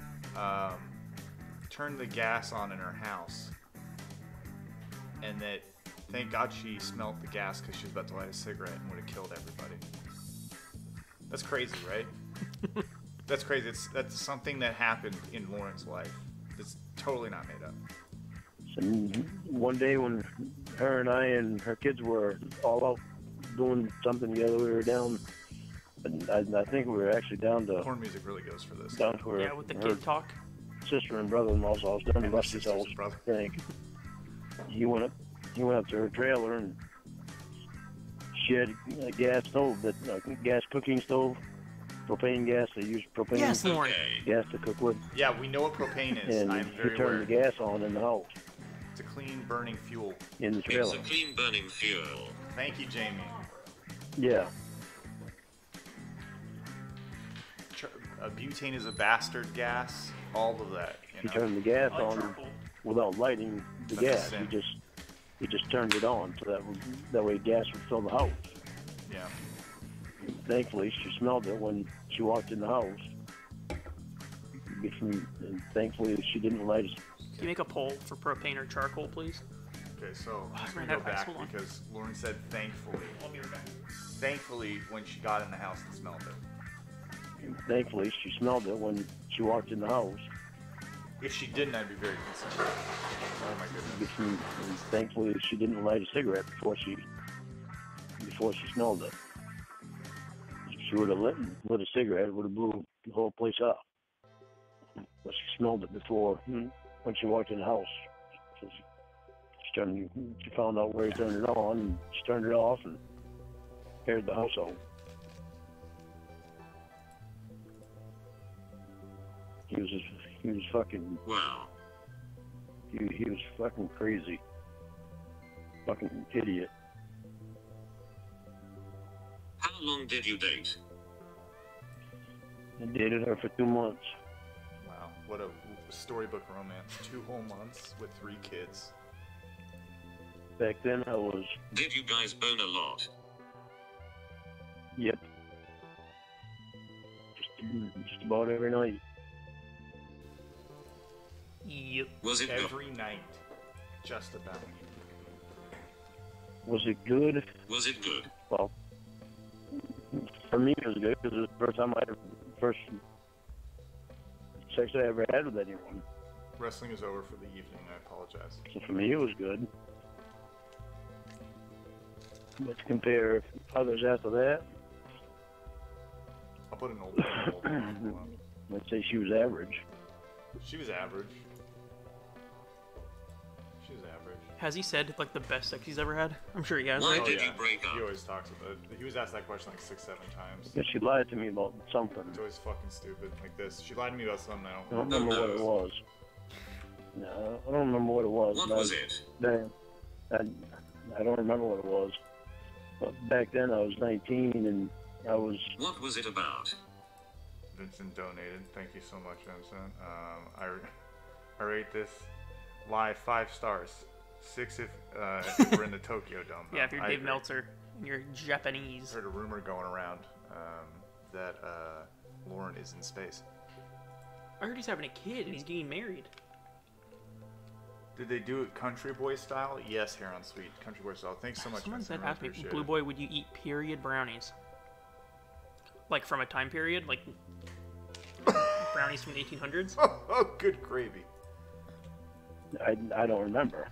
turned the gas on in her house, and that thank God she smelled the gas because she was about to light a cigarette and would have killed everybody. That's crazy, right? That's crazy. That's something that happened in Lauren's life. It's totally not made up. And one day when her and I and her kids were all out doing something together, we were down, and I think we were actually down to Porn music really goes for this. down to her, Yeah, with the her kid talk. sister and brother-in-law's house, down to And Rusty's sisters house, and brother. I think. He went up to her trailer, and she had a gas stove, a gas cooking stove, propane gas. They use propane Yes, Lauren. Okay. gas to cook with, Yeah, we know what propane is. and I'm he very turned the aware. gas on in the house, It's a clean burning fuel. in the It's trailer. a clean burning fuel. Thank you, Jamie. Yeah. Butane is a bastard gas. All of that. He turned the gas Like on charcoal. without lighting the That's a gas. sin. He just turned it on so that way gas would fill the house. Yeah. Thankfully, she smelled it when she walked in the house. And thankfully, she didn't light it. Can you make a poll for propane or charcoal, please? Okay, so I'm just ran gonna out go of ice, back hold on. because Lauren said thankfully. I'll be right back. Thankfully, when she got in the house and smelled it. Thankfully, she smelled it when she walked in the house. If she didn't, I'd be very concerned. Oh my goodness. And thankfully, she didn't light a cigarette before she smelled it. If she would have lit a cigarette, it would have blew the whole place up. But she smelled it before when she walked in the house. So she found out where he turned it on, and she turned it off and aired the house out. He was fucking. Wow. He was fucking crazy. Fucking idiot. How long did you date? I dated her for 2 months. Wow, what a storybook romance. 2 whole months with 3 kids. Back then I was, Did you guys bone a lot? yep. Just about every night. Yep. Was it good? Every night. Just about. Was it good? Was it good? Well, for me it was good because it was the first sex I ever had with anyone. Wrestling is over for the evening. I apologize. So for me, it was good. But to compare others after that, I'll put an old one. I'd say she was average. She was average. She was average. Has he said like the best sex he's ever had? I'm sure he has, Why right? did you break up? He always talks about it. He was asked that question like 6-7 times. Because she lied to me about something. It's always fucking stupid. Like this. She lied to me about something I I don't don't remember what it was. No, I don't remember what it was. What was it? I don't remember what it was. But back then I was 19 and I was... What was it about? Vincent donated. Thank you so much, Vincent. I rate this live 5 stars. 6 if we're in the Tokyo Dome. Yeah, if you're I Dave agree. Meltzer and you're Japanese. Heard a rumor going around that Lauren is in space. I heard he's having a kid and he's getting married. Did they do it country boy style? Yes, Hair on Sweet. Country boy style. Thanks so much, Someone Vincent. said, I ask me, appreciate Blue it. Boy, would you eat period brownies? Like from a time period? Like brownies from the 1800s? Oh, good gravy. I don't remember.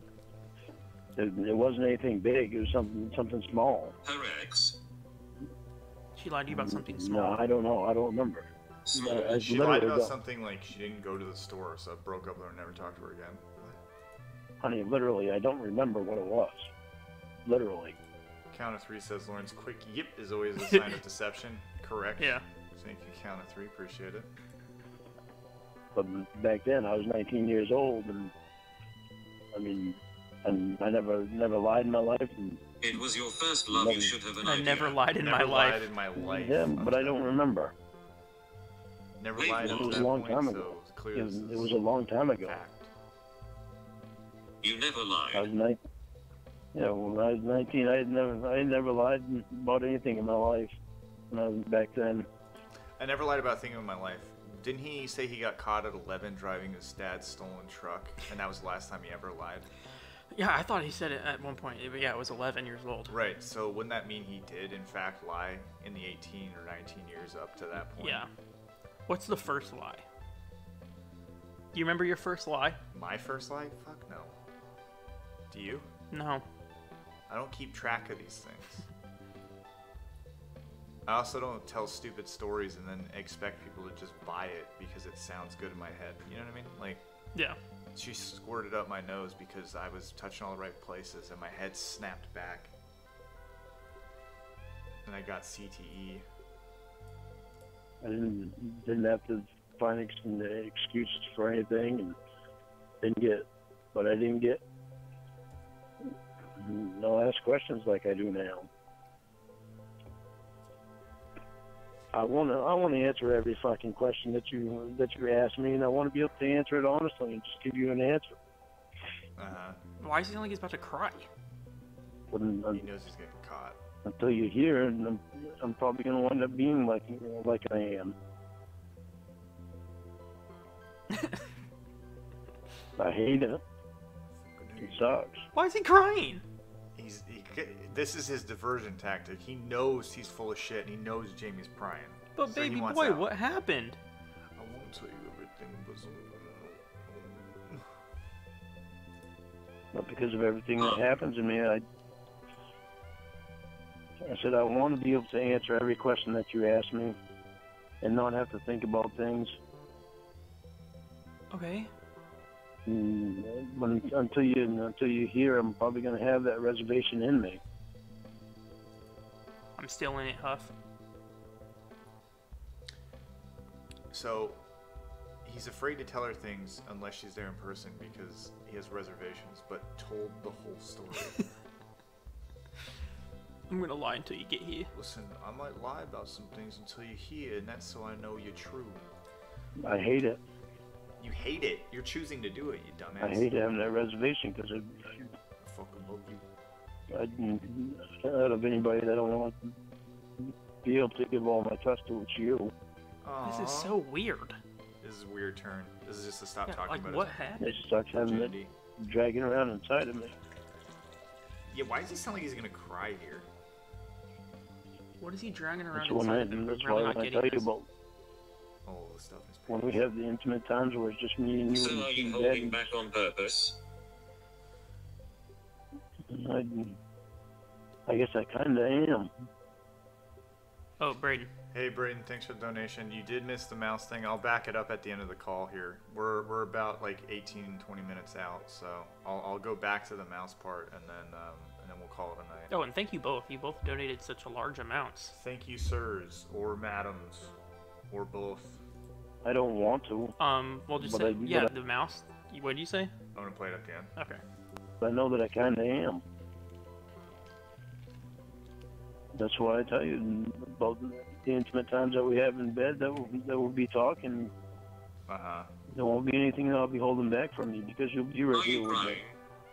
It wasn't anything big. It was something small. Her ex. She lied to you about something small. No, I don't know. I don't remember. Small. I She literally lied about don't- something like she didn't go to the store, so I broke up with her and never talked to her again. Honey, literally, I don't remember what it was. Literally. Count of 3 says Lauren's quick yip is always a sign of deception. Correct. Yeah. Thank you, Count of 3. Appreciate it. But back then, I was 19 years old, and I mean, and I never lied in my life. And, It was your first love. You should have an I idea. never lied in Never my lied life. in my life. yeah, but I don't remember. Never Wait, lied what? at It was that a long point, time so ago. it's clear It this was, is it was a long time ago. fact. You never lied. I was 19. Yeah, when I was 19, I never lied about anything in my life. When I was back then. I never lied about a thing in my life. Didn't he say he got caught at 11 driving his dad's stolen truck, and that was the last time he ever lied? Yeah, I thought he said it at one point. But yeah, it was 11 years old. Right, so wouldn't that mean he did, in fact, lie in the 18 or 19 years up to that point? Yeah. What's the first lie? Do you remember your first lie? My first lie? Fuck no. Do you? No. I don't keep track of these things. I also don't tell stupid stories and then expect people to just buy it because it sounds good in my head. You know what I mean? Like, Yeah. she squirted up my nose because I was touching all the right places and my head snapped back. And I got CTE. I didn't have to find excuses for anything, and didn't get what I didn't get. No ask questions like I do now. I want to answer every fucking question that you ask me, and I want to be able to answer it honestly and just give you an answer. Uh-huh. Why does he sound like he's about to cry? But He knows he's getting caught. until you hear it, I'm probably going to wind up being like I am. I hate it. It sucks. Why is he crying? This is his diversion tactic. He knows he's full of shit. And he knows Jamie's prying. But So he baby wants boy, out. what happened? I won't tell you everything, But because of everything that happens to me, I said I want to be able to answer every question that you ask me, and not have to think about things. Okay. Until you hear, I'm probably going to have that reservation in me. I'm still in it, Huff. So, he's afraid to tell her things unless she's there in person because he has reservations, but told the whole story. I'm gonna lie until you get here. Listen, I might lie about some things until you hear, and that's so I know you're true. I hate it. You hate it. You're choosing to do it, you dumbass. I hate having that reservation because I fucking love you. out of anybody that I don't want to be able to give all my trust to, it's you. This is Aw. so weird. This is a weird turn. This is just to stop Yeah, talking like about what his happened? It sucks having it virginity. dragging around inside of me. Yeah, why does he sound like he's gonna cry here? What is he dragging around That's, inside of him? that's I'm really why not when I getting tell you this. about all the stuff is when we have the intimate times where it's just me and you So are you in holding bed. back on purpose? I guess I kind of am. Oh, Braden. Hey Braden, thanks for the donation. You did miss the mouse thing. I'll back it up at the end of the call here. We're about like 18, 20 minutes out, so I'll go back to the mouse part and then we'll call it a night. Oh, and thank you both. You both donated such large amounts. Thank you, sirs, or madams, or both. I don't want to, We'll just But say, I- yeah, but the mouse. What did you say? I'm gonna play it at the end. Okay. but I know that I kind of am. That's why I tell you about the intimate times that we have in bed. That we'll be talking. Uh-huh. There won't be anything that I'll be holding back from you because you'll be Are right here you with me. crying?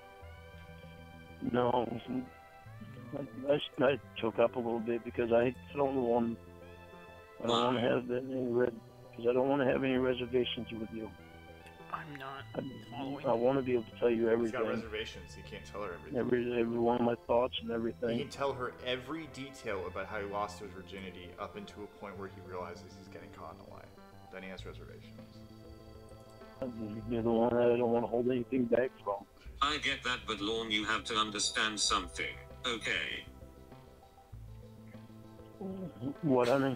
No, I took up a little bit because I don't want to have because I don't want to have any reservations with you. I'm not I following. want to be able to tell you He's got everything, reservations. He can't tell her everything. every one of my thoughts and He everything. can tell her every detail about how he lost his virginity up into a point where he realizes he's getting caught in a lie. Then he has reservations. You're the one that I don't want to hold anything back from. I get that, but Lorne, you have to understand something. Okay. What, honey?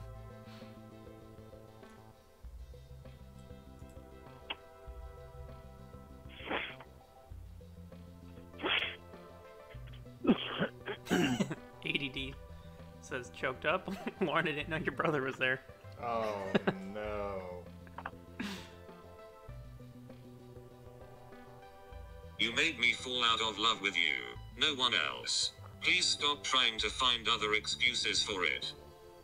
ADD says choked up. Lauren, I didn't know your brother was there. Oh no. You made me fall out of love with you. No one else. Please stop trying to find other excuses for it.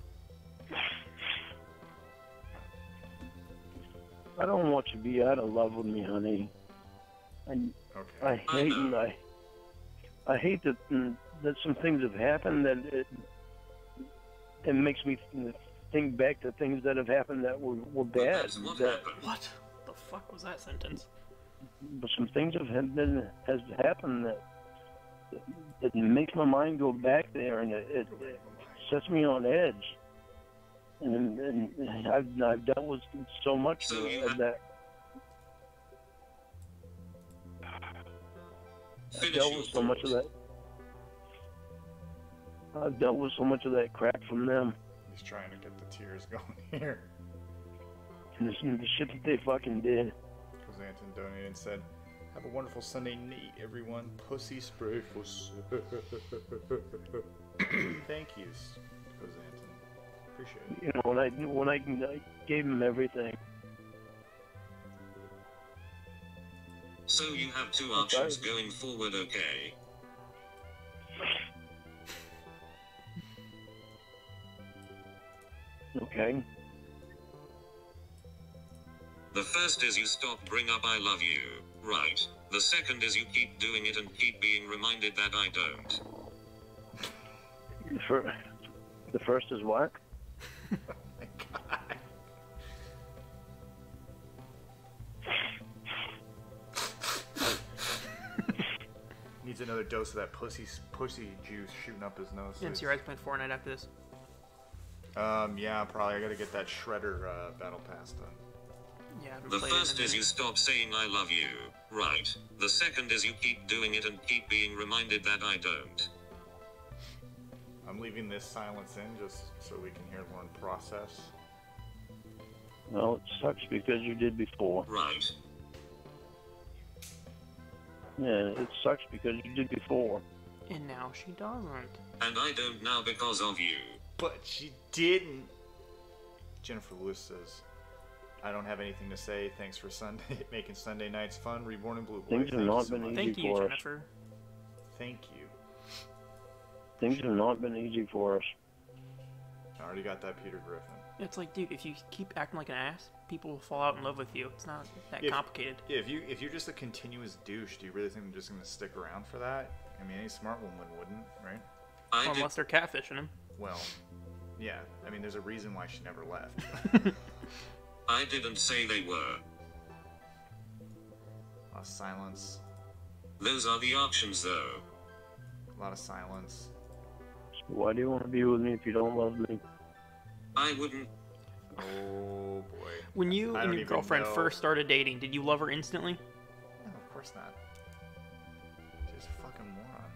I don't want you to be out of love with me, honey. I Okay. hate I hate that some things have happened that it makes me think back to things that have happened that were But bad. that's what That, happened. What the fuck was that sentence? but some things has happened that makes my mind go back there, and it sets me on edge. And I've dealt with so much So you of have- that. I've Finish dealt your with so much of thought. that. I've dealt with so much of that crap from them. He's trying to get the tears going here. And the shit that they fucking did. Because Anton donated and said, "Have a wonderful Sunday night, everyone. Pussy spray for Thank you, Anton. Appreciate it. You know, when I gave him everything. So you have two options going forward, okay? Okay. The first is you stop bring up I love you, right? The second is you keep doing it and keep being reminded that I don't. The first is what? Oh my god. Needs another dose of that pussy juice shooting up his nose. Didn't see your eyes playing Fortnite after this. Yeah, probably. I gotta get that Shredder battle pass done. Yeah, I haven't The played it in a first is you minute. stop saying I love you, right? The second is you keep doing it and keep being reminded that I don't. I'm leaving this silence in just so we can hear Lauren process. Well, it sucks because you did before. Right. Yeah, it sucks because you did before. And now she doesn't. And I don't now because of you. But she didn't. Jennifer Lewis says, "I don't have anything to say. Thanks for Sunday making Sunday nights fun. Reborn in Blue Boy." Things have Thank you not so been much. easy. Thank you, for us. Jennifer. Thank you. Things have not been easy for us. I already got that Peter Griffin. It's like, dude, if you keep acting like an ass, people will fall out in love with you. It's not that If- complicated. Yeah, if you're just a continuous douche, do you really think I'm just gonna stick around for that? I mean, any smart woman wouldn't, right? I Well, did. unless they're catfishing him. Well, yeah. I mean, there's a reason why she never left. I didn't say they were. A lot of silence. Those are the options, though. A lot of silence. Why do you want to be with me if you don't love me? I wouldn't. Oh boy. When you I and don't your even girlfriend know. first started dating, did you love her instantly? No, of course not. She's a fucking moron.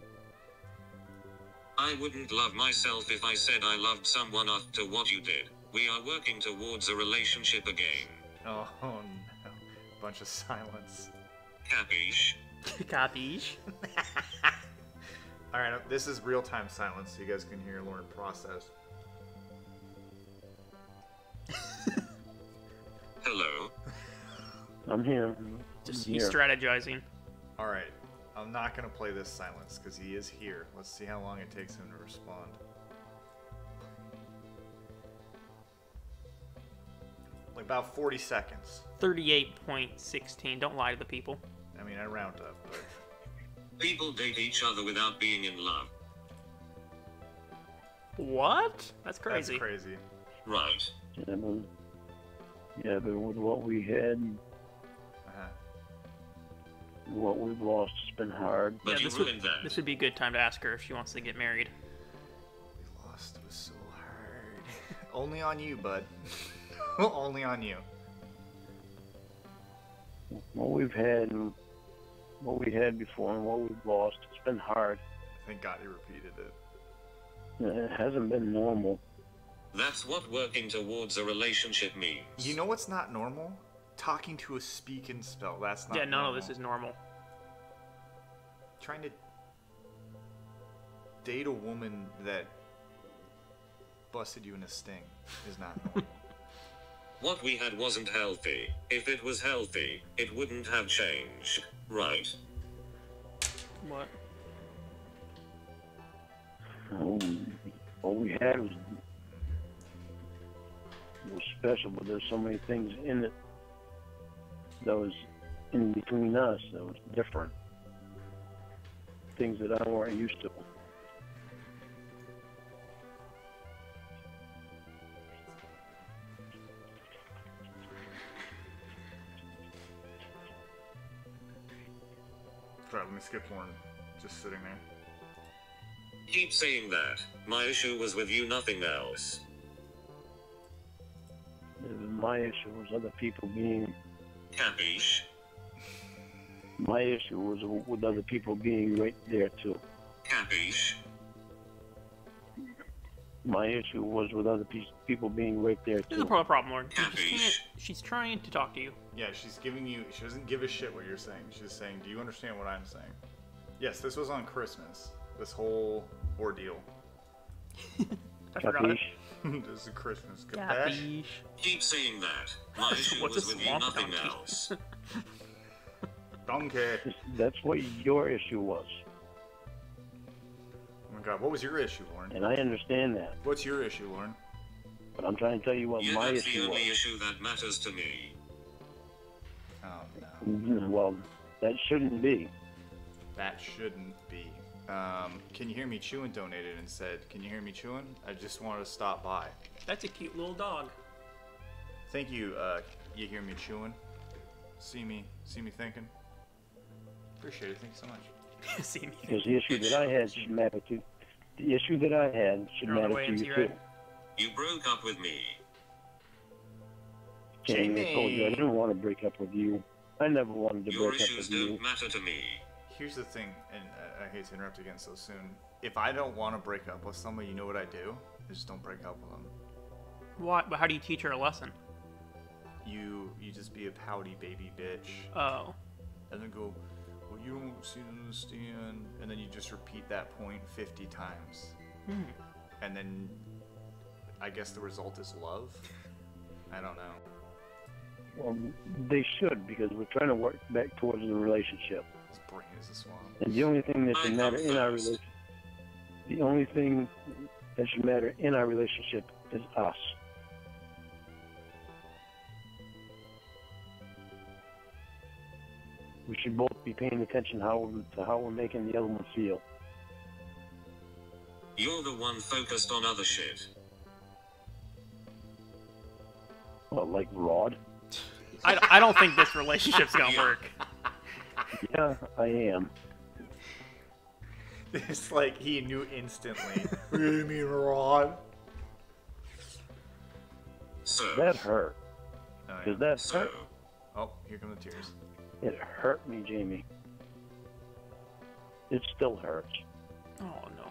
I wouldn't love myself if I said I loved someone after what you did. We are working towards a relationship again. Oh no. Bunch of silence. Capiche? Capiche? Alright, this is real-time silence so you guys can hear Lauren process. Hello? I'm here. Just I'm he's here. strategizing. Alright, I'm not gonna play this silence because he is here. Let's see how long it takes him to respond. Like about 40 seconds. 38.16. Don't lie to the people. I mean, I round up, but... People date each other without being in love. What? That's crazy. That's crazy. Right. Yeah, but with what we had, Uh-huh. what we've lost, it's been hard. But Yeah, you this would, ruined that. this would be a good time to ask her if she wants to get married. We lost. It was so hard. Only on you, bud. Only on you. What we've had, and what we had before, and what we've lost, it's been hard. Thank God he repeated it. It hasn't been normal. That's what working towards a relationship means. You know what's not normal? Talking to a speak and spell. That's not Yeah, none normal. of this is normal. Trying to date a woman that busted you in a sting is not normal. What we had wasn't healthy. If it was healthy, it wouldn't have changed. Right. What? What we had was special, but there's so many things in it that was in between us that was different. Things that I weren't used to. Right, let me skip Lauren. Just sitting there. Keep saying that. My issue was with you, nothing else. My issue was other people being. Capiche? My issue was with other people being right there too. Capiche? My issue was with other people being right there There's a too. problem, Lauren. You just Capiche? can't- She's trying to talk to you. Yeah, she's giving you. She doesn't give a shit what you're saying. She's saying, "Do you understand what I'm saying?" Yes, this was on Christmas. This whole ordeal. I forgot it. Capiche? This is Christmas. Capiche? Capiche. Keep saying that. My issue What's was a with you, swamp nothing donkey? else. Donkey. That's what your issue was, Oh my God, what was your issue, Lauren? and I understand that. What's your issue, Lauren? But I'm trying to tell you what Yeah, my that's the issue only was. issue that matters to me. Oh no, Well, that shouldn't be. that shouldn't be. Can you hear me chewing? Donated and said, "Can you hear me chewing? I just wanted to stop by." That's a cute little dog. Thank you. You hear me chewing? See me thinking. Appreciate it. Thank you so much. See me. Because the issue that I had should matter to. The issue that I had should You're on the matter way, to MC, you right? too. You broke up with me. Jamie, I told you I didn't want to break up with you. I never wanted to Your break up issues with you. don't matter to me. Here's the thing, and I hate to interrupt again so soon. If I don't want to break up with somebody, you know what I do? I just don't break up with them. What? But how do you teach her a lesson? You just be a pouty baby bitch, Oh. and then go, well, you don't seem to understand, and then you just repeat that point 50 times, and then I guess the result is love. I don't know. Well, they should, because we're trying to work back towards the relationship. His brain is a swamp. And the only thing that should I matter come in our first. relationship, the only thing that should matter in our relationship is us. We should both be paying attention to how we're making the other one feel. You're the one focused on other shit. Well, like Rod. I don't think this relationship's gonna work. Yeah, I am. It's like he knew instantly. What do you mean, Rod? So, That hurt. Oh, yeah. Does that so, hurt? Oh, here come the tears. It hurt me, Jamie. It still hurts. Oh no.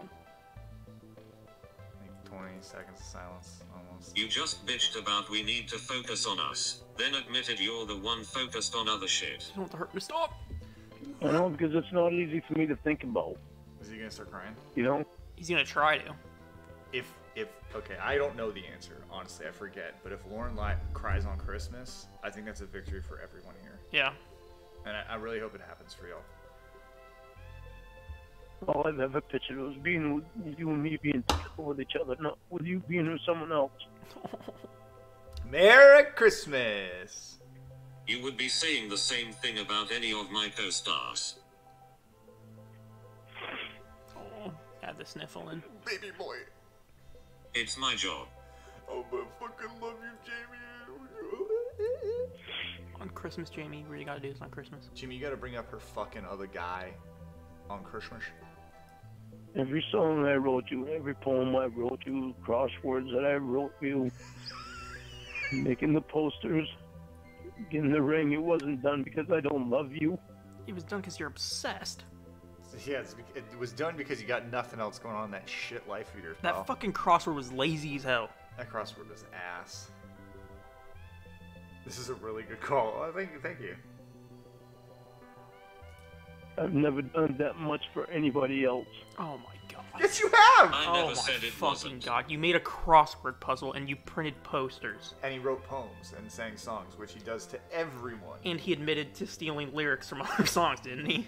Like 20 seconds of silence, almost. you just bitched about we need to focus on us, then admitted you're the one focused on other shit. You don't want to hurt me. Stop. I know, because it's not easy for me to think about. Is he gonna start crying? You know? He's gonna try to. If okay, I don't know the answer. Honestly, I forget. But if Lauren cries on Christmas, I think that's a victory for everyone here, Yeah. and I really hope it happens for y'all. All I've ever pictured was being with you and me being together with each other, not with you being with someone else. Merry Christmas. You would be saying the same thing about any of my co-stars. Oh, add the sniffle in. Baby boy. It's my job. Oh, but I fucking love you, Jamie. On Christmas, Jamie, what you gotta do is on Christmas. Jimmy, you gotta bring up her fucking other guy on Christmas. Every song I wrote you, every poem I wrote you, crosswords that I wrote you, making the posters, getting the ring, it wasn't done because I don't love you. It was done because you're obsessed. Yeah, it was done because you got nothing else going on in that shit life of yours, That pal. fucking crossword was lazy as hell. That crossword was ass. This is a really good call. Oh, thank you. I've never done that much for anybody else. Oh my god. Yes, you have! I Oh never my said it fucking wasn't. god. You made a crossword puzzle and you printed posters. And he wrote poems and sang songs, which he does to everyone. And he admitted to stealing lyrics from other songs, didn't he?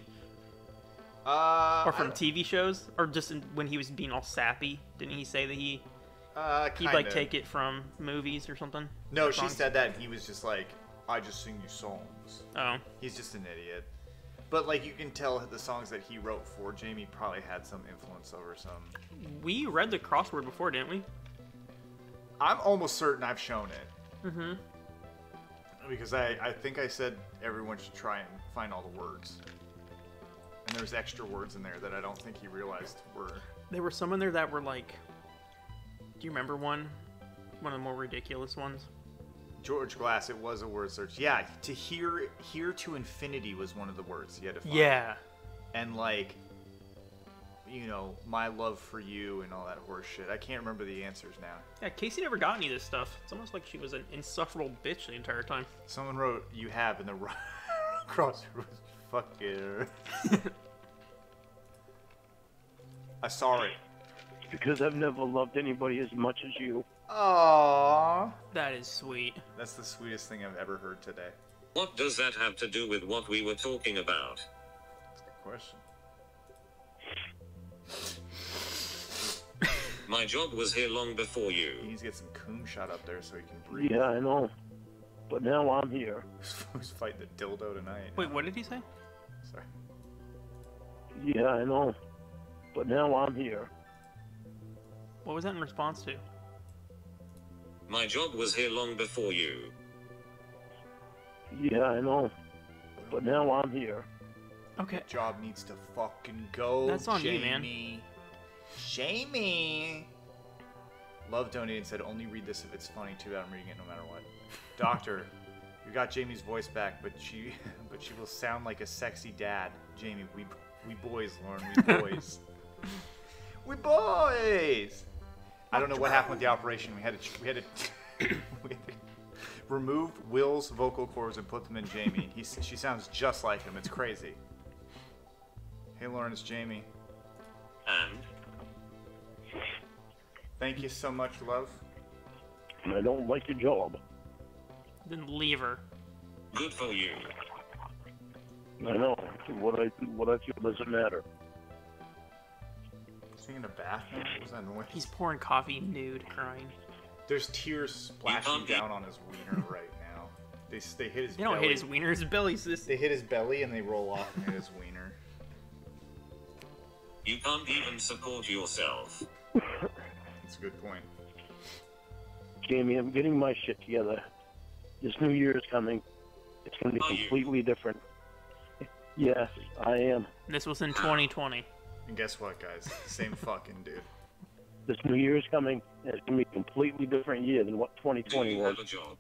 Or from I- TV shows? Or just when he was being all sappy? Didn't he say that he'd kinda. like take it from movies or something? No, Or she songs? said that and he was just like, I just sing you songs. Oh. He's just an idiot. But like you can tell the songs that he wrote for Jamie probably had some influence over some. We read the crossword before, didn't we? I'm almost certain I've shown it. Mm-hmm. Because I think I said everyone should try and find all the words. And there's extra words in there that I don't think he realized were. There were some in there that were like... Do you remember one? One of the more ridiculous ones? George Glass, it was a word search. Yeah, to hear to infinity was one of the words he had to find. Yeah. And like, you know, my love for you and all that horse shit. I can't remember the answers now. Yeah, Casey never got any of this stuff. It's almost like she was an insufferable bitch the entire time. Someone wrote, you have, in the crossword. Fuck you. I saw it. Because I've never loved anybody as much as you. Aww. That is sweet. That's the sweetest thing I've ever heard today. What does that have to do with what we were talking about? That's a good question. My job was here long before He you. needs to get some coon shot up there so he can breathe. Yeah, I know. But now I'm here. Who's fighting the dildo tonight? Wait, what did he say? Sorry. Yeah, I know. But now I'm here. What was that in response to? My job was here long before you. Yeah, I know. But now I'm here. Okay. Job needs to fucking go. That's on you, man. Jamie. Love donated said only read this if it's funny. Too bad I'm reading it no matter what. Doctor, you got Jamie's voice back, but she will sound like a sexy dad. Jamie, we boys, Lauren, we boys. We boys. I don't know what happened with the operation. We had to remove Will's vocal cords and put them in Jamie. She sounds just like him. It's crazy. Hey, Lauren, it's Jamie. And Thank you so much, love. And I don't like your job. Then leave her. good for you. I know. What I feel doesn't matter. Is he in a bathroom? What was that noise? He's pouring coffee, nude, crying. There's tears splashing down on his wiener right now. They hit his They don't belly. hit his wiener, his belly's this. They hit his belly and they roll off and hit his wiener. You can't even support yourself. That's a good point. Jamie, I'm getting my shit together. This new year is coming. It's going to be Are you? completely different. Yes, I am. This was in 2020. And guess what, guys? Same fucking dude. This new year is coming. And it's going to be completely different year than what Do 2020 you was. have a job?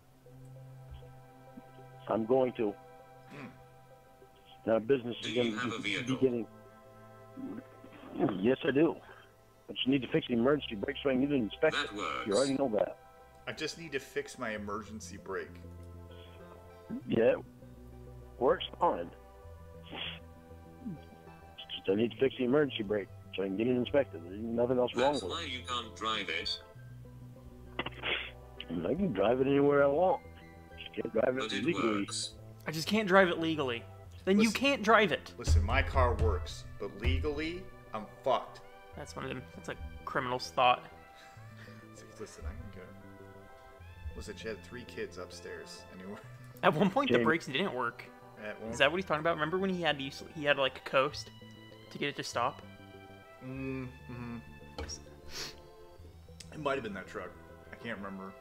I'm going to. Now, business Do is you going have a to vehicle? be getting. Yes, I do. But you need to fix the emergency brake so I can get it inspected. That works. You already know that. I just need to fix my emergency brake. Yeah, works fine. Just I need to fix the emergency brake so I can get it inspected. There's nothing else wrong That's with why you can't drive it. it. And I can drive it anywhere I want. Just can't drive But it it legally. works. I just can't drive it legally. Then you Listen. can't drive it. Listen, my car works, but legally, I'm fucked. That's one of them. That's a criminal's thought. It's like, listen, I can go. Listen, she had 3 kids upstairs. Anyway, At one point, the Jamie. brakes didn't work. at one, Is that what he's talking about? Remember when he had to use, he had to like coast to get it to stop? Mm-hmm. It might have been that truck. I can't remember.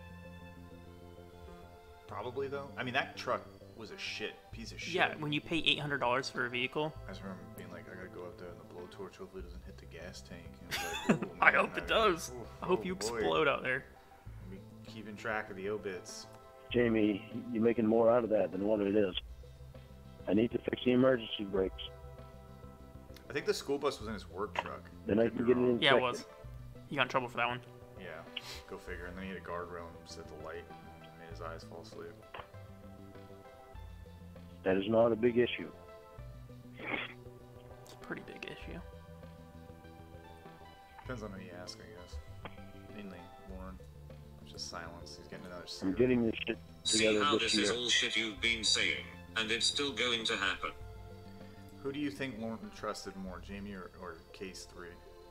Probably though. I mean, that truck was a piece of shit. Yeah, when you pay $800 for a vehicle. I just remember being like, I gotta go up there and the blowtorch hopefully doesn't hit the gas tank. And it's like, ooh, I man, hope it does. ooh, I hope oh, you boy. explode out there. Be keeping track of the obits. Jamie, you're making more out of that than what it is. I need to fix the emergency brakes. I think the school bus was in his work truck. Then I Could can be get it wrong. inspected. Yeah, it was. He got in trouble for that one. Yeah, go figure. And then he had a guardrail and set the light and made his eyes fall asleep. That is not a big issue. It's a pretty big issue. Depends on who you ask, I guess. Mainly Warren. Just silence. He's getting another I'm cigarette. getting this shit See together how this this is year. all shit you've been saying, and it's still going to happen. Who do you think Lauren trusted more, Jamie or Case 3?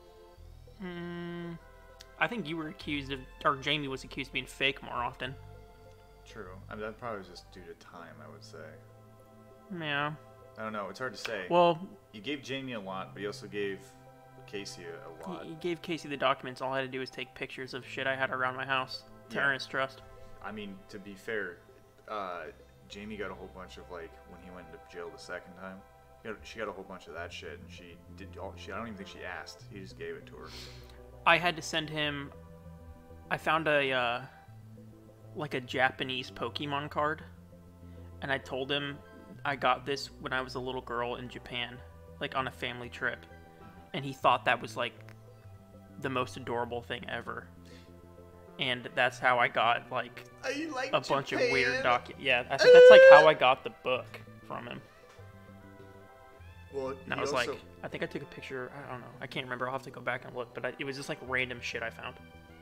I think you were accused of, or Jamie was accused of being fake more often. True. I mean, that probably was just due to time, I would say. Yeah. I don't know. It's hard to say. Well, You gave Jamie a lot, but you also gave Casey a lot. he gave Casey the documents. All I had to do was take pictures of shit I had around my house to Yeah. earn his trust. I mean, to be fair, Jamie got a whole bunch of, like, when he went to jail the second time, she got a whole bunch of that shit, and she did all, I don't even think she asked. He just gave it to her. I had to send him. I found a like a Japanese Pokemon card, and I told him I got this when I was a little girl in Japan, like on a family trip, and he thought that was like the most adorable thing ever. And that's how I got like I like a bunch of weird Yeah, I think that's like how I got the book from him. Well, And I was like, I think I took a picture. I don't know. I can't remember. I'll have to go back and look. But it was just like random shit I found.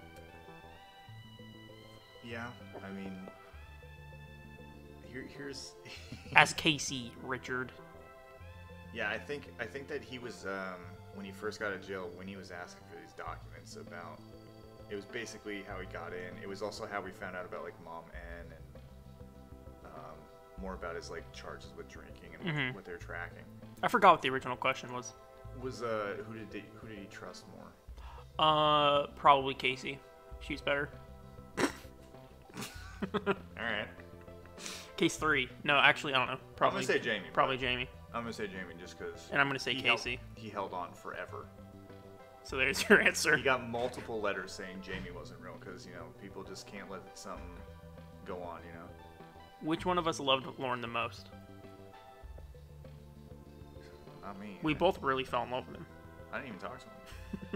yeah, I mean, here's. As Casey, Richard. Yeah, I think that he was when he first got out of jail, when he was asking for these documents about. It was basically how he got in. It was also how we found out about like Mom N and more about his like charges with drinking and what they're tracking. I forgot what the original question was. Was who did he trust more? Probably Casey. She's better. All right, Case 3. No, actually, I don't know. Probably. I'm gonna say Jamie. Probably but Jamie. I'm gonna say Jamie just because. And I'm gonna say Casey. He held on forever. So there's your answer. He got multiple letters saying Jamie wasn't real because people just can't let something go on. Which one of us loved Lauren the most? Not me. We both really fell in love with him. I didn't even talk to him.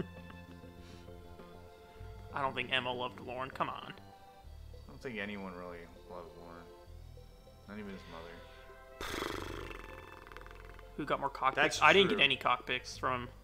I don't think Emma loved Lauren. Come on. I don't think anyone really loved Lauren. Not even his mother. Who got more cockpits? That's I didn't true. get any cockpits from him.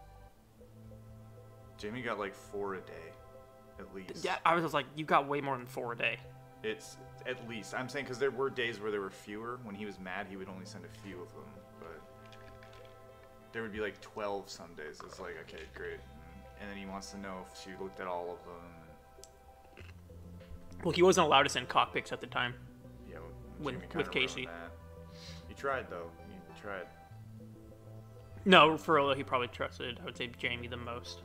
Jamie got like 4 a day, at least. Yeah, I was like, you got way more than 4 a day. It's at least. I'm saying because there were days where there were fewer. When he was mad, he would only send a few of them. But there would be like 12 some days. It's like, okay, great. And then he wants to know if she looked at all of them. Well, he wasn't allowed to send cockpits at the time. Yeah, With- Jamie with kinda ruined Casey. that. He tried though. He tried. No, for real, he probably trusted, I would say, Jamie the most.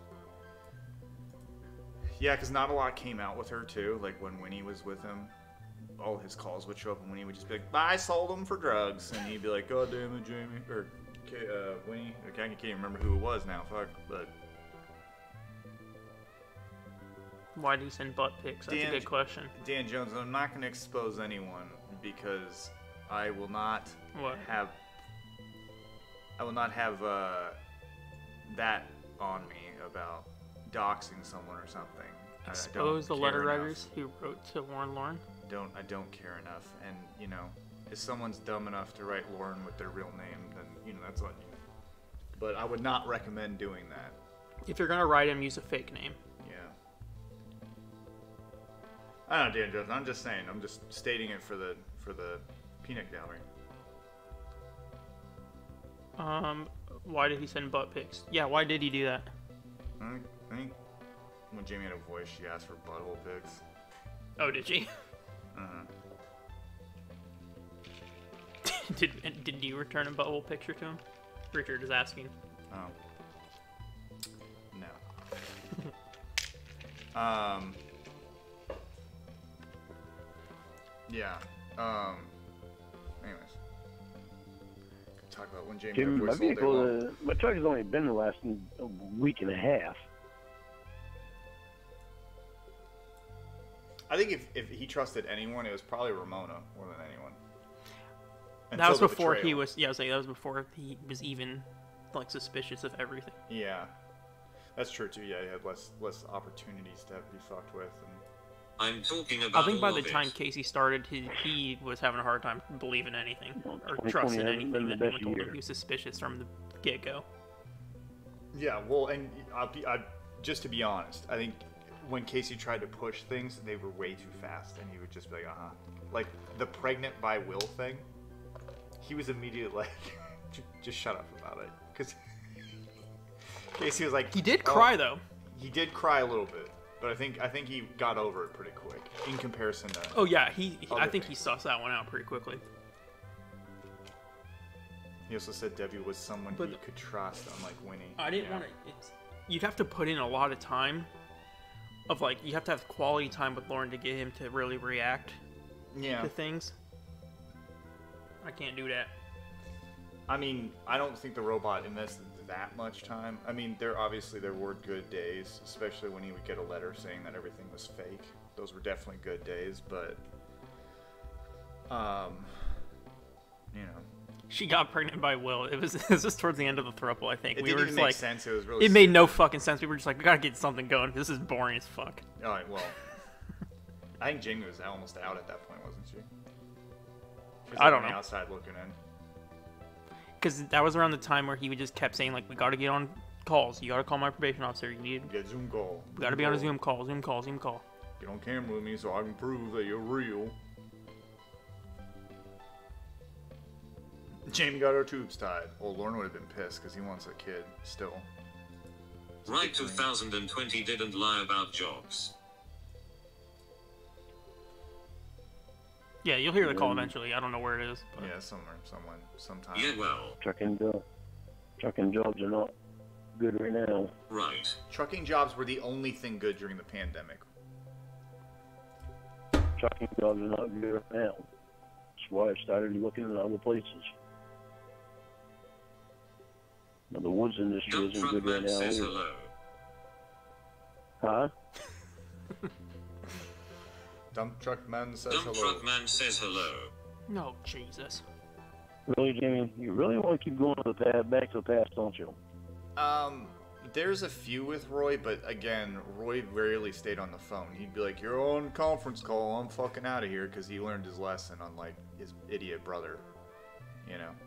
Yeah, because not a lot came out with her too. Like when Winnie was with him, all his calls would show up, and Winnie would just be like, "I sold him for drugs," and he'd be like, "God damn it, Jamie," or Winnie. I can't even remember who it was now. Fuck, but Why do you send butt pics? That's a good question. Dan Jones, I'm not going to expose anyone because I will not What? have that on me about doxing someone or something. Expose the care letter enough. writers who wrote to Warren Lauren. I don't care enough, and if someone's dumb enough to write Lauren with their real name, then that's on you. But I would not recommend doing that. If you're gonna write him, use a fake name. Yeah. I don't know, Dan Jones. I'm just saying. I'm just stating it for the peanut gallery. Why did he send butt pics? Yeah, why did he do that? I think when Jamie had a voice, she asked for butthole pics. Oh, did she? Did you return a butthole picture to him? Richard is asking. Oh. No. Yeah. Anyways. Could talk about when Jamie had a Jim, my voice all day vehicle, long. my truck has only been the last week and a half. I think if he trusted anyone, it was probably Ramona more than anyone. That was Until the before he betrayal. was. Yeah, I was like, that was before he was even like suspicious of everything. Yeah, that's true too. Yeah, he had less opportunities to be fucked with. And I'm talking about I think by all the of time it. Casey started, he was having a hard time believing anything Well, or 2020 trusting hasn't anything been that the anyone best told him. year. He was suspicious from the get-go. yeah, well, and just to be honest, I think when Casey tried to push things, they were way too fast, and he would just be like, like the pregnant by will thing. He was immediately like, just shut up about it, because Casey was like, He did "Oh." cry though. He did cry a little bit, but I think he got over it pretty quick in comparison to. Oh yeah, I Other think he things. sussed that one out pretty quickly. He also said Debbie was someone But- he could trust, unlike Winnie. I didn't want to. You'd have to put in a lot of time. Of like, you have to have quality time with Lauren to get him to really react Yeah. to things. I can't do that. I mean, I don't think the robot invested that much time. I mean, there were good days, especially when he would get a letter saying that everything was fake. Those were definitely good days, but She got pregnant by Will. It was just towards the end of the throuple, I think. it We didn't were even just make like, sense. It was really it made no fucking sense. We were just like, we gotta get something going. This is boring as fuck. All right, well, I think Jamie was almost out at that point, wasn't she? She was I don't on the know. outside looking in. Because that was around the time where he would just kept saying like, we gotta get on calls. You gotta call my probation officer. You need, Get Zoom call. we gotta be on a Zoom call. Zoom call. Zoom call. Get on camera with me so I can prove that you're real. Jamie got her tubes tied. Well, Lauren would have been pissed because he wants a kid still. Right 2020 didn't lie about jobs. Yeah, you'll hear the call eventually. I don't know where it is. But Yeah, somewhere, sometime. Yeah, well, Trucking jobs are not good right now. right. Trucking jobs were the only thing good during the pandemic. Trucking jobs are not good right now. That's why I started looking at other places. Now, the woods industry Dump isn't truck good right man now. says either. hello. Huh? Dump truck man says Dump hello. truck man says hello. no, Jesus. Really, Jamie? You really want to keep going to the past, back to the past, don't you? There's a few with Roy, but again, Roy rarely stayed on the phone. He'd be like, "You're on conference call. I'm fucking out of here," because he learned his lesson, unlike his idiot brother. You know.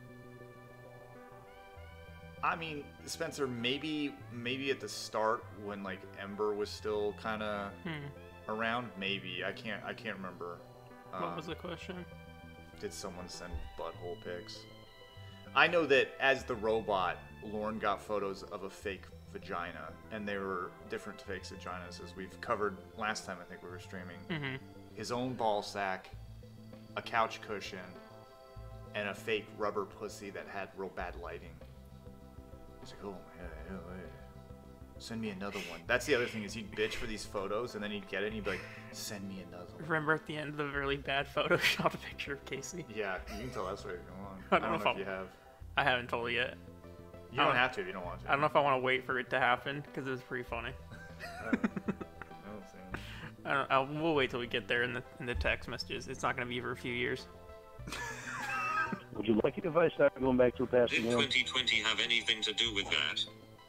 I mean, Spencer, maybe at the start when like Ember was still kind of around. Maybe I can't remember. What was the question? Did someone send butthole pics? I know that as the robot, Lauren got photos of a fake vagina, and they were different fake vaginas, as we've covered last time I think we were streaming. Mm-hmm. His own ball sack, a couch cushion, and a fake rubber pussy that had real bad lighting. He's like, oh, yeah, send me another one. That's the other thing, is he'd bitch for these photos, and then he'd get it, and he'd be like, send me another one. Remember at the end of the really bad Photoshop picture of Casey? Yeah, you can tell that's where you're going. I don't know if if you have. I haven't told you yet. You don't have to if you don't want to. I don't know if I want to wait for it to happen because it was pretty funny. I don't see. We'll wait till we get there in the text messages. It's not going to be for a few years. Would you like it if I started going back to the past Did again? 2020 have anything to do with that?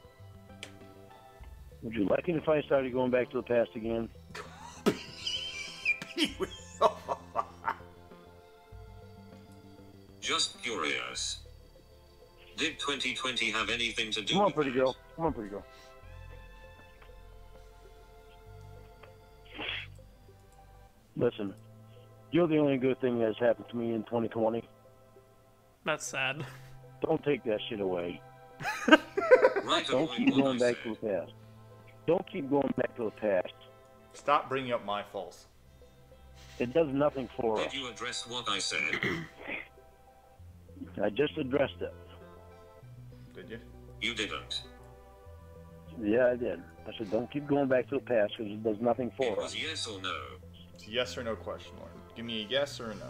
Would you like it if I started going back to the past again? Just curious. Did 2020 have anything to do Come on, with pretty that? girl. Come on, pretty girl. Listen, you're the only good thing that's happened to me in 2020. That's sad. Don't take that shit away. Right, Don't avoid keep what going I back to said. the past. Don't keep going back to the past. Stop bringing up my faults. It does nothing for us. Did you address what I said? I just addressed it. Did you? You didn't. Yeah, I did. I said, don't keep going back to the past because it does nothing It for was us. yes or no. It's a yes or no question, Lauren. Give me a yes or a no.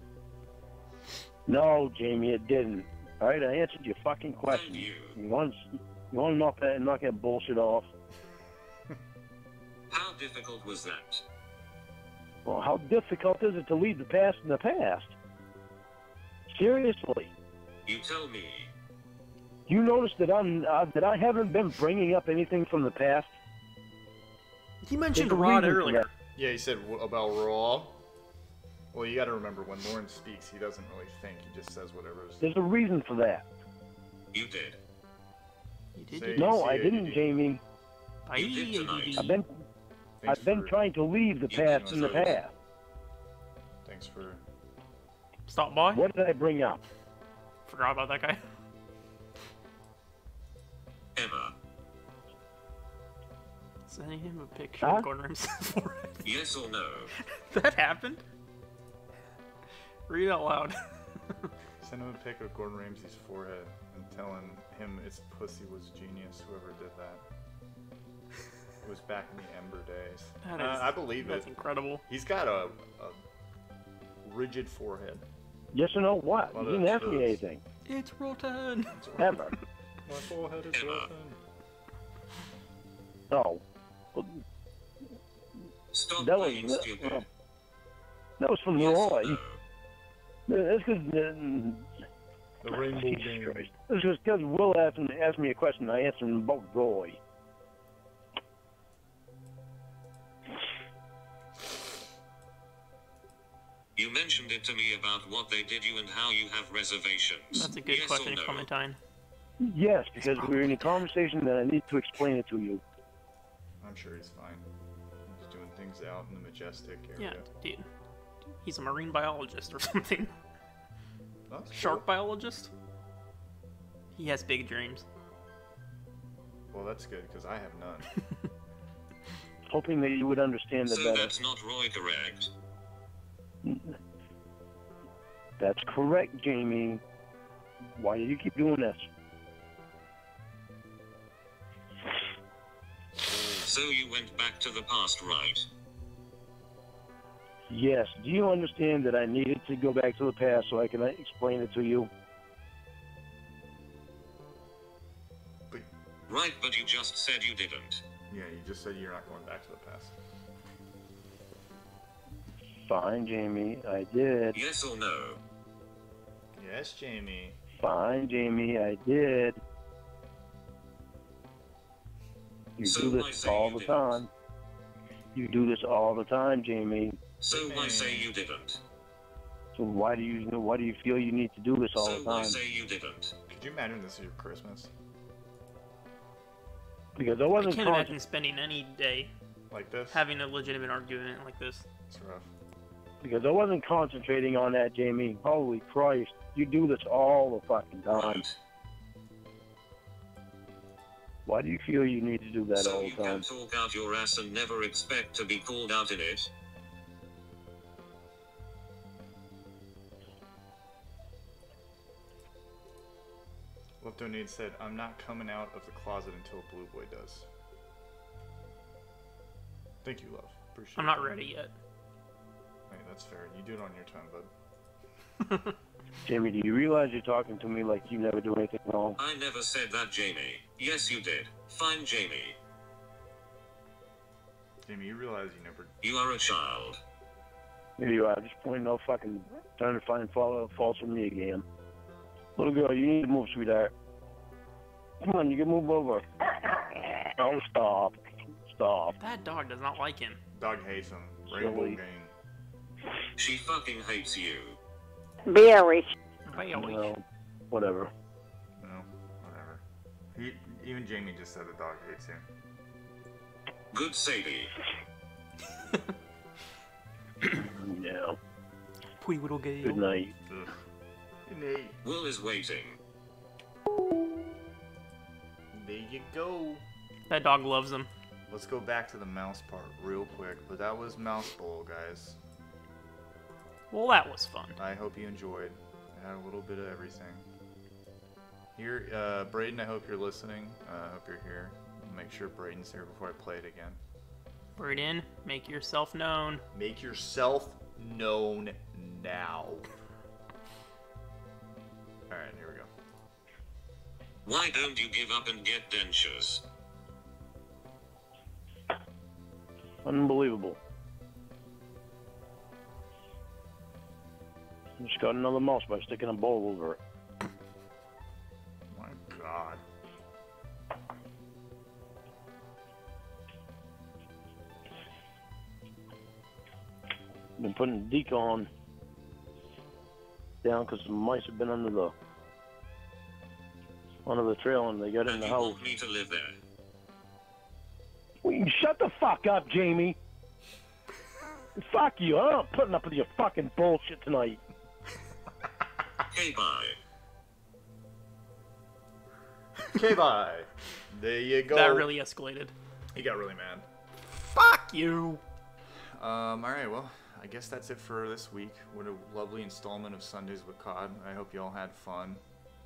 No, Jamie, it didn't. All right, I answered your fucking question. Thank you. You want to knock that bullshit off? How difficult was that? Well, how difficult is it to leave the past in the past? Seriously, You tell me. you notice that I haven't been bringing up anything from the past. He mentioned There's a Rod reason for earlier. that. Yeah, he said about Raw. Well, you got to remember when Lauren speaks, he doesn't really think. He just says whatever's. There's a reason for that. You did. You did. Say- No, see I it, didn't, you- Jamie. Bye, You did tonight. ADD. I've been for- trying to leave the You past did in the tonight. past. Thanks for. Stop by. What did I bring up? Forgot about that guy. Emma. Sending him a picture Huh? of Gordon Ramsay's forehead. Yes or no? That happened? Read it out loud. Send him a pic of Gordon Ramsay's forehead and telling him its pussy was genius, whoever did that. It was back in the Ember days. That is, I believe That's it. incredible. He's got a rigid forehead. Yes or no? What? Well, You didn't that's ask me his. anything. It's rotten. Ever. My forehead is Emma. rotten. No. Stop That was playing stupid. That was from Yes or Roy. no? That's because The rainbow Jesus game. Christ. This was because Will asked me a question. I answered him about Roy. You mentioned it to me about what they did you and how you have reservations. That's a good yes question, or no? Clementine. Yes, because we're in a conversation that I need to explain it to you. I'm sure he's fine. He's doing things out in the majestic Yeah, area. dude. He's a marine biologist or something. That's cool. Shark biologist? He has big dreams. Well, that's good because I have none. Hoping that you would understand it So better. that's not Roy, correct? That's correct, Jamie. Why do you keep doing this? So you went back to the past, right? Yes. Do you understand that I needed to go back to the past so I can explain it to you? But Right, but you just said you didn't. yeah, you just said you're not going back to the past. Fine, Jamie. I did. Yes or no? Yes, Jamie. Fine, Jamie. I did. You So do why this say all you the didn't? time. You do this all the time, Jamie. So why say you didn't? So why do you feel you need to do this all So the why time? say you didn't? Could you imagine this is your Christmas? Because I I wasn't can't conscious. imagine spending any day Like this? having a legitimate argument like this. It's rough. Because I wasn't concentrating on that, Jamie. Holy Christ. You do this all the fucking time. Right. Why do you feel you need to do that So all you the time? can talk out your ass and never expect to be called out in it? Love Donate said, I'm not coming out of the closet until Blue Boy does. Thank you, love. Appreciate I'm it. not ready yet. Hey, that's fair. You do it on your time, bud. Jamie, do you realize you're talking to me like you never do anything wrong? I never said that, Jamie. Yes, you did. Fine, Jamie. Jimmy, you realize you never. You are a child. Here you are, just pointing out fucking trying to find faults with me again. Little girl, you need to move, sweetheart. Come on, you can move over. Oh, stop. Stop. That dog does not like him. Dog hates him. Rainbow Silly. Gang. She fucking hates you. Very. Bailey. Well, whatever. No, whatever. Even Jamie just said the dog hates you. Good Sadie. Yeah. Pwee little gay. Good night. Ugh. Nate. Will is waiting. There you go. That dog loves him. Let's go back to the mouse part real quick. But that was Mouse Bowl, guys. Well, that was fun. I hope you enjoyed. I had a little bit of everything. Here, Braden, I hope you're listening. I hope you're here. Make sure Braden's here before I play it again. Braden, make yourself known. Make yourself known now. Alright, here we go. Why don't you give up and get dentures? Unbelievable. Just got another mouse by sticking a bowl over it. My God. Been putting decon down because some mice have been under the trail and they got in And the you house. want me to live there? Will you shut the fuck up, Jamie? Fuck you. I'm not putting up with your fucking bullshit tonight. Hey, bye. Okay, bye. There you go. That really escalated. He got really mad. Fuck you. Alright, well, I guess that's it for this week. What a lovely installment of Sundays with Cod. I hope you all had fun.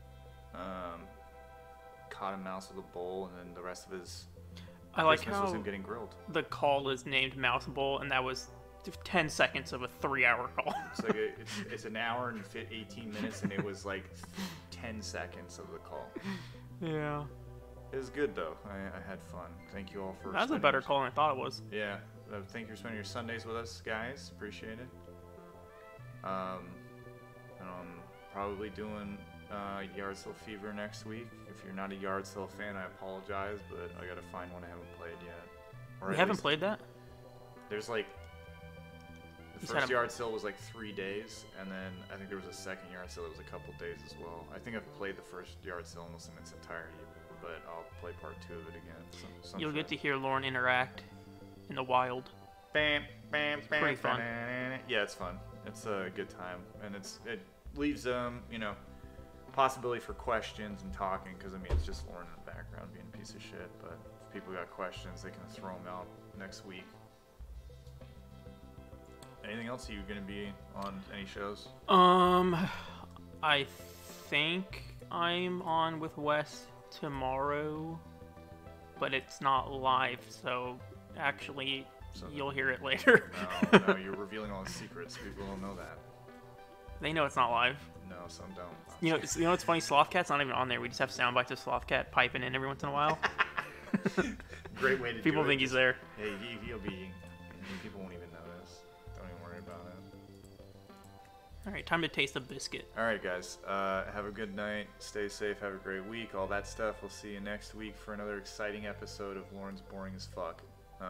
Caught a mouse with a bowl, and then the rest of his I like Christmas was how him getting grilled. the call is named Mouse Bowl, and that was 10 seconds of a 3-hour call. It's like it's an hour and 18 minutes, and it was like 10 seconds of the call. Yeah. It was good though. I had fun. Thank you all for. That was a spending better your- call than I thought it was. Yeah. Thank you for spending your Sundays with us, guys. Appreciate it. And I'm probably doing Yard Sale Fever next week. If you're not a Yard Sale fan, I apologize, but I gotta find one I haven't played yet. Or We at haven't least- played that? There's like the You said first I'm- Yard Sale was like 3 days, and then I think there was a second Yard Sale that was a couple days as well. I think I've played the first Yard Sale almost in its entirety, but I'll play part 2 of it again. You'll get to hear Lauren interact in the wild. Bam, bam, bam, pretty fun. Yeah, it's fun. It's a good time, and it leaves possibility for questions and talking, because I mean it's just Lauren in the background being a piece of shit. But if people got questions, they can throw them out next week. Anything else? Are you gonna be on any shows? I think I'm on with Wes tomorrow, but it's not live, so actually you'll hear it later. No, you're revealing all the secrets. People don't know that. They know it's not live. No, some don't. You know what's funny? Slothcat's not even on there. We just have sound bites of Slothcat piping in every once in a while. Great way to People do it. think he's there. Hey, he'll be. People won't even notice. Don't even worry about it. All right, time to taste a biscuit. All right, guys. Have a good night. Stay safe. Have a great week. All that stuff. We'll see you next week for another exciting episode of Lauren's Boring as Fuck.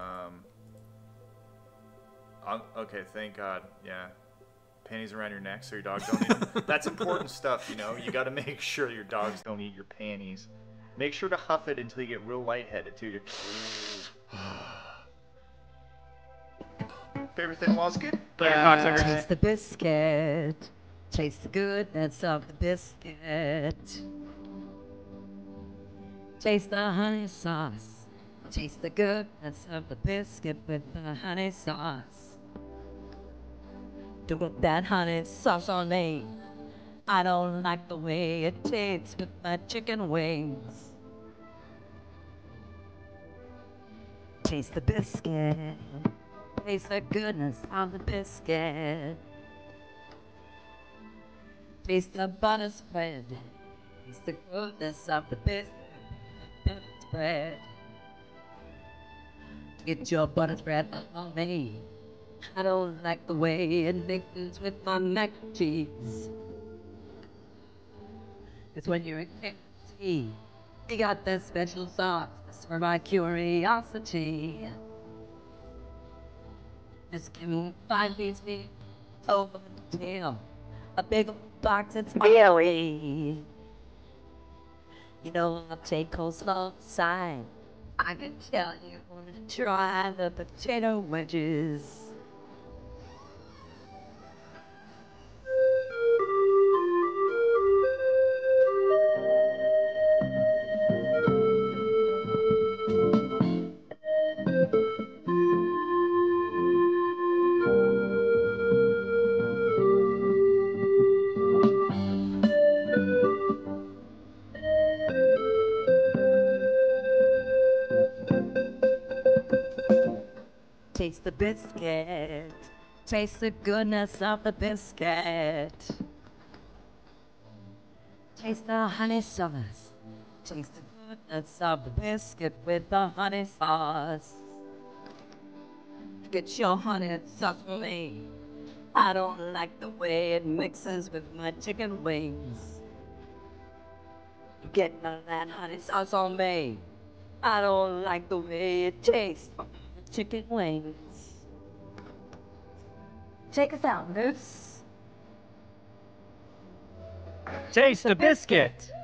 Okay, thank God. Yeah. Panties around your neck so your dog don't eat them. That's important stuff, you know. You got to make sure your dogs don't eat your panties. Make sure to huff it until you get real lightheaded, too. Favorite thing was good? Taste the biscuit. Taste the goodness of the biscuit. Taste the honey sauce. Taste the goodness of the biscuit with the honey sauce. To put that honey sauce on me. I don't like the way it tastes with my chicken wings. Taste the biscuit. Taste the goodness of the biscuit. Taste the butter spread. Taste the goodness of the biscuit spread. Get your butter spread on me. I don't like the way it mixes with my mac and cheese. It's when you're in KFC. You got that special sauce for my curiosity. Just give me 5 pieces over the tail. A big box, it's really. You know, I'll take coleslaw aside. I can tell you want to try the potato wedges. Taste the biscuit. Taste the goodness of the biscuit. Taste the honey sauce. Taste the goodness of the biscuit with the honey sauce. Get your honey sauce for me. I don't like the way it mixes with my chicken wings. Get none of that honey sauce on me. I don't like the way it tastes. Chicken wings. Take us out, Moose. Taste the biscuit.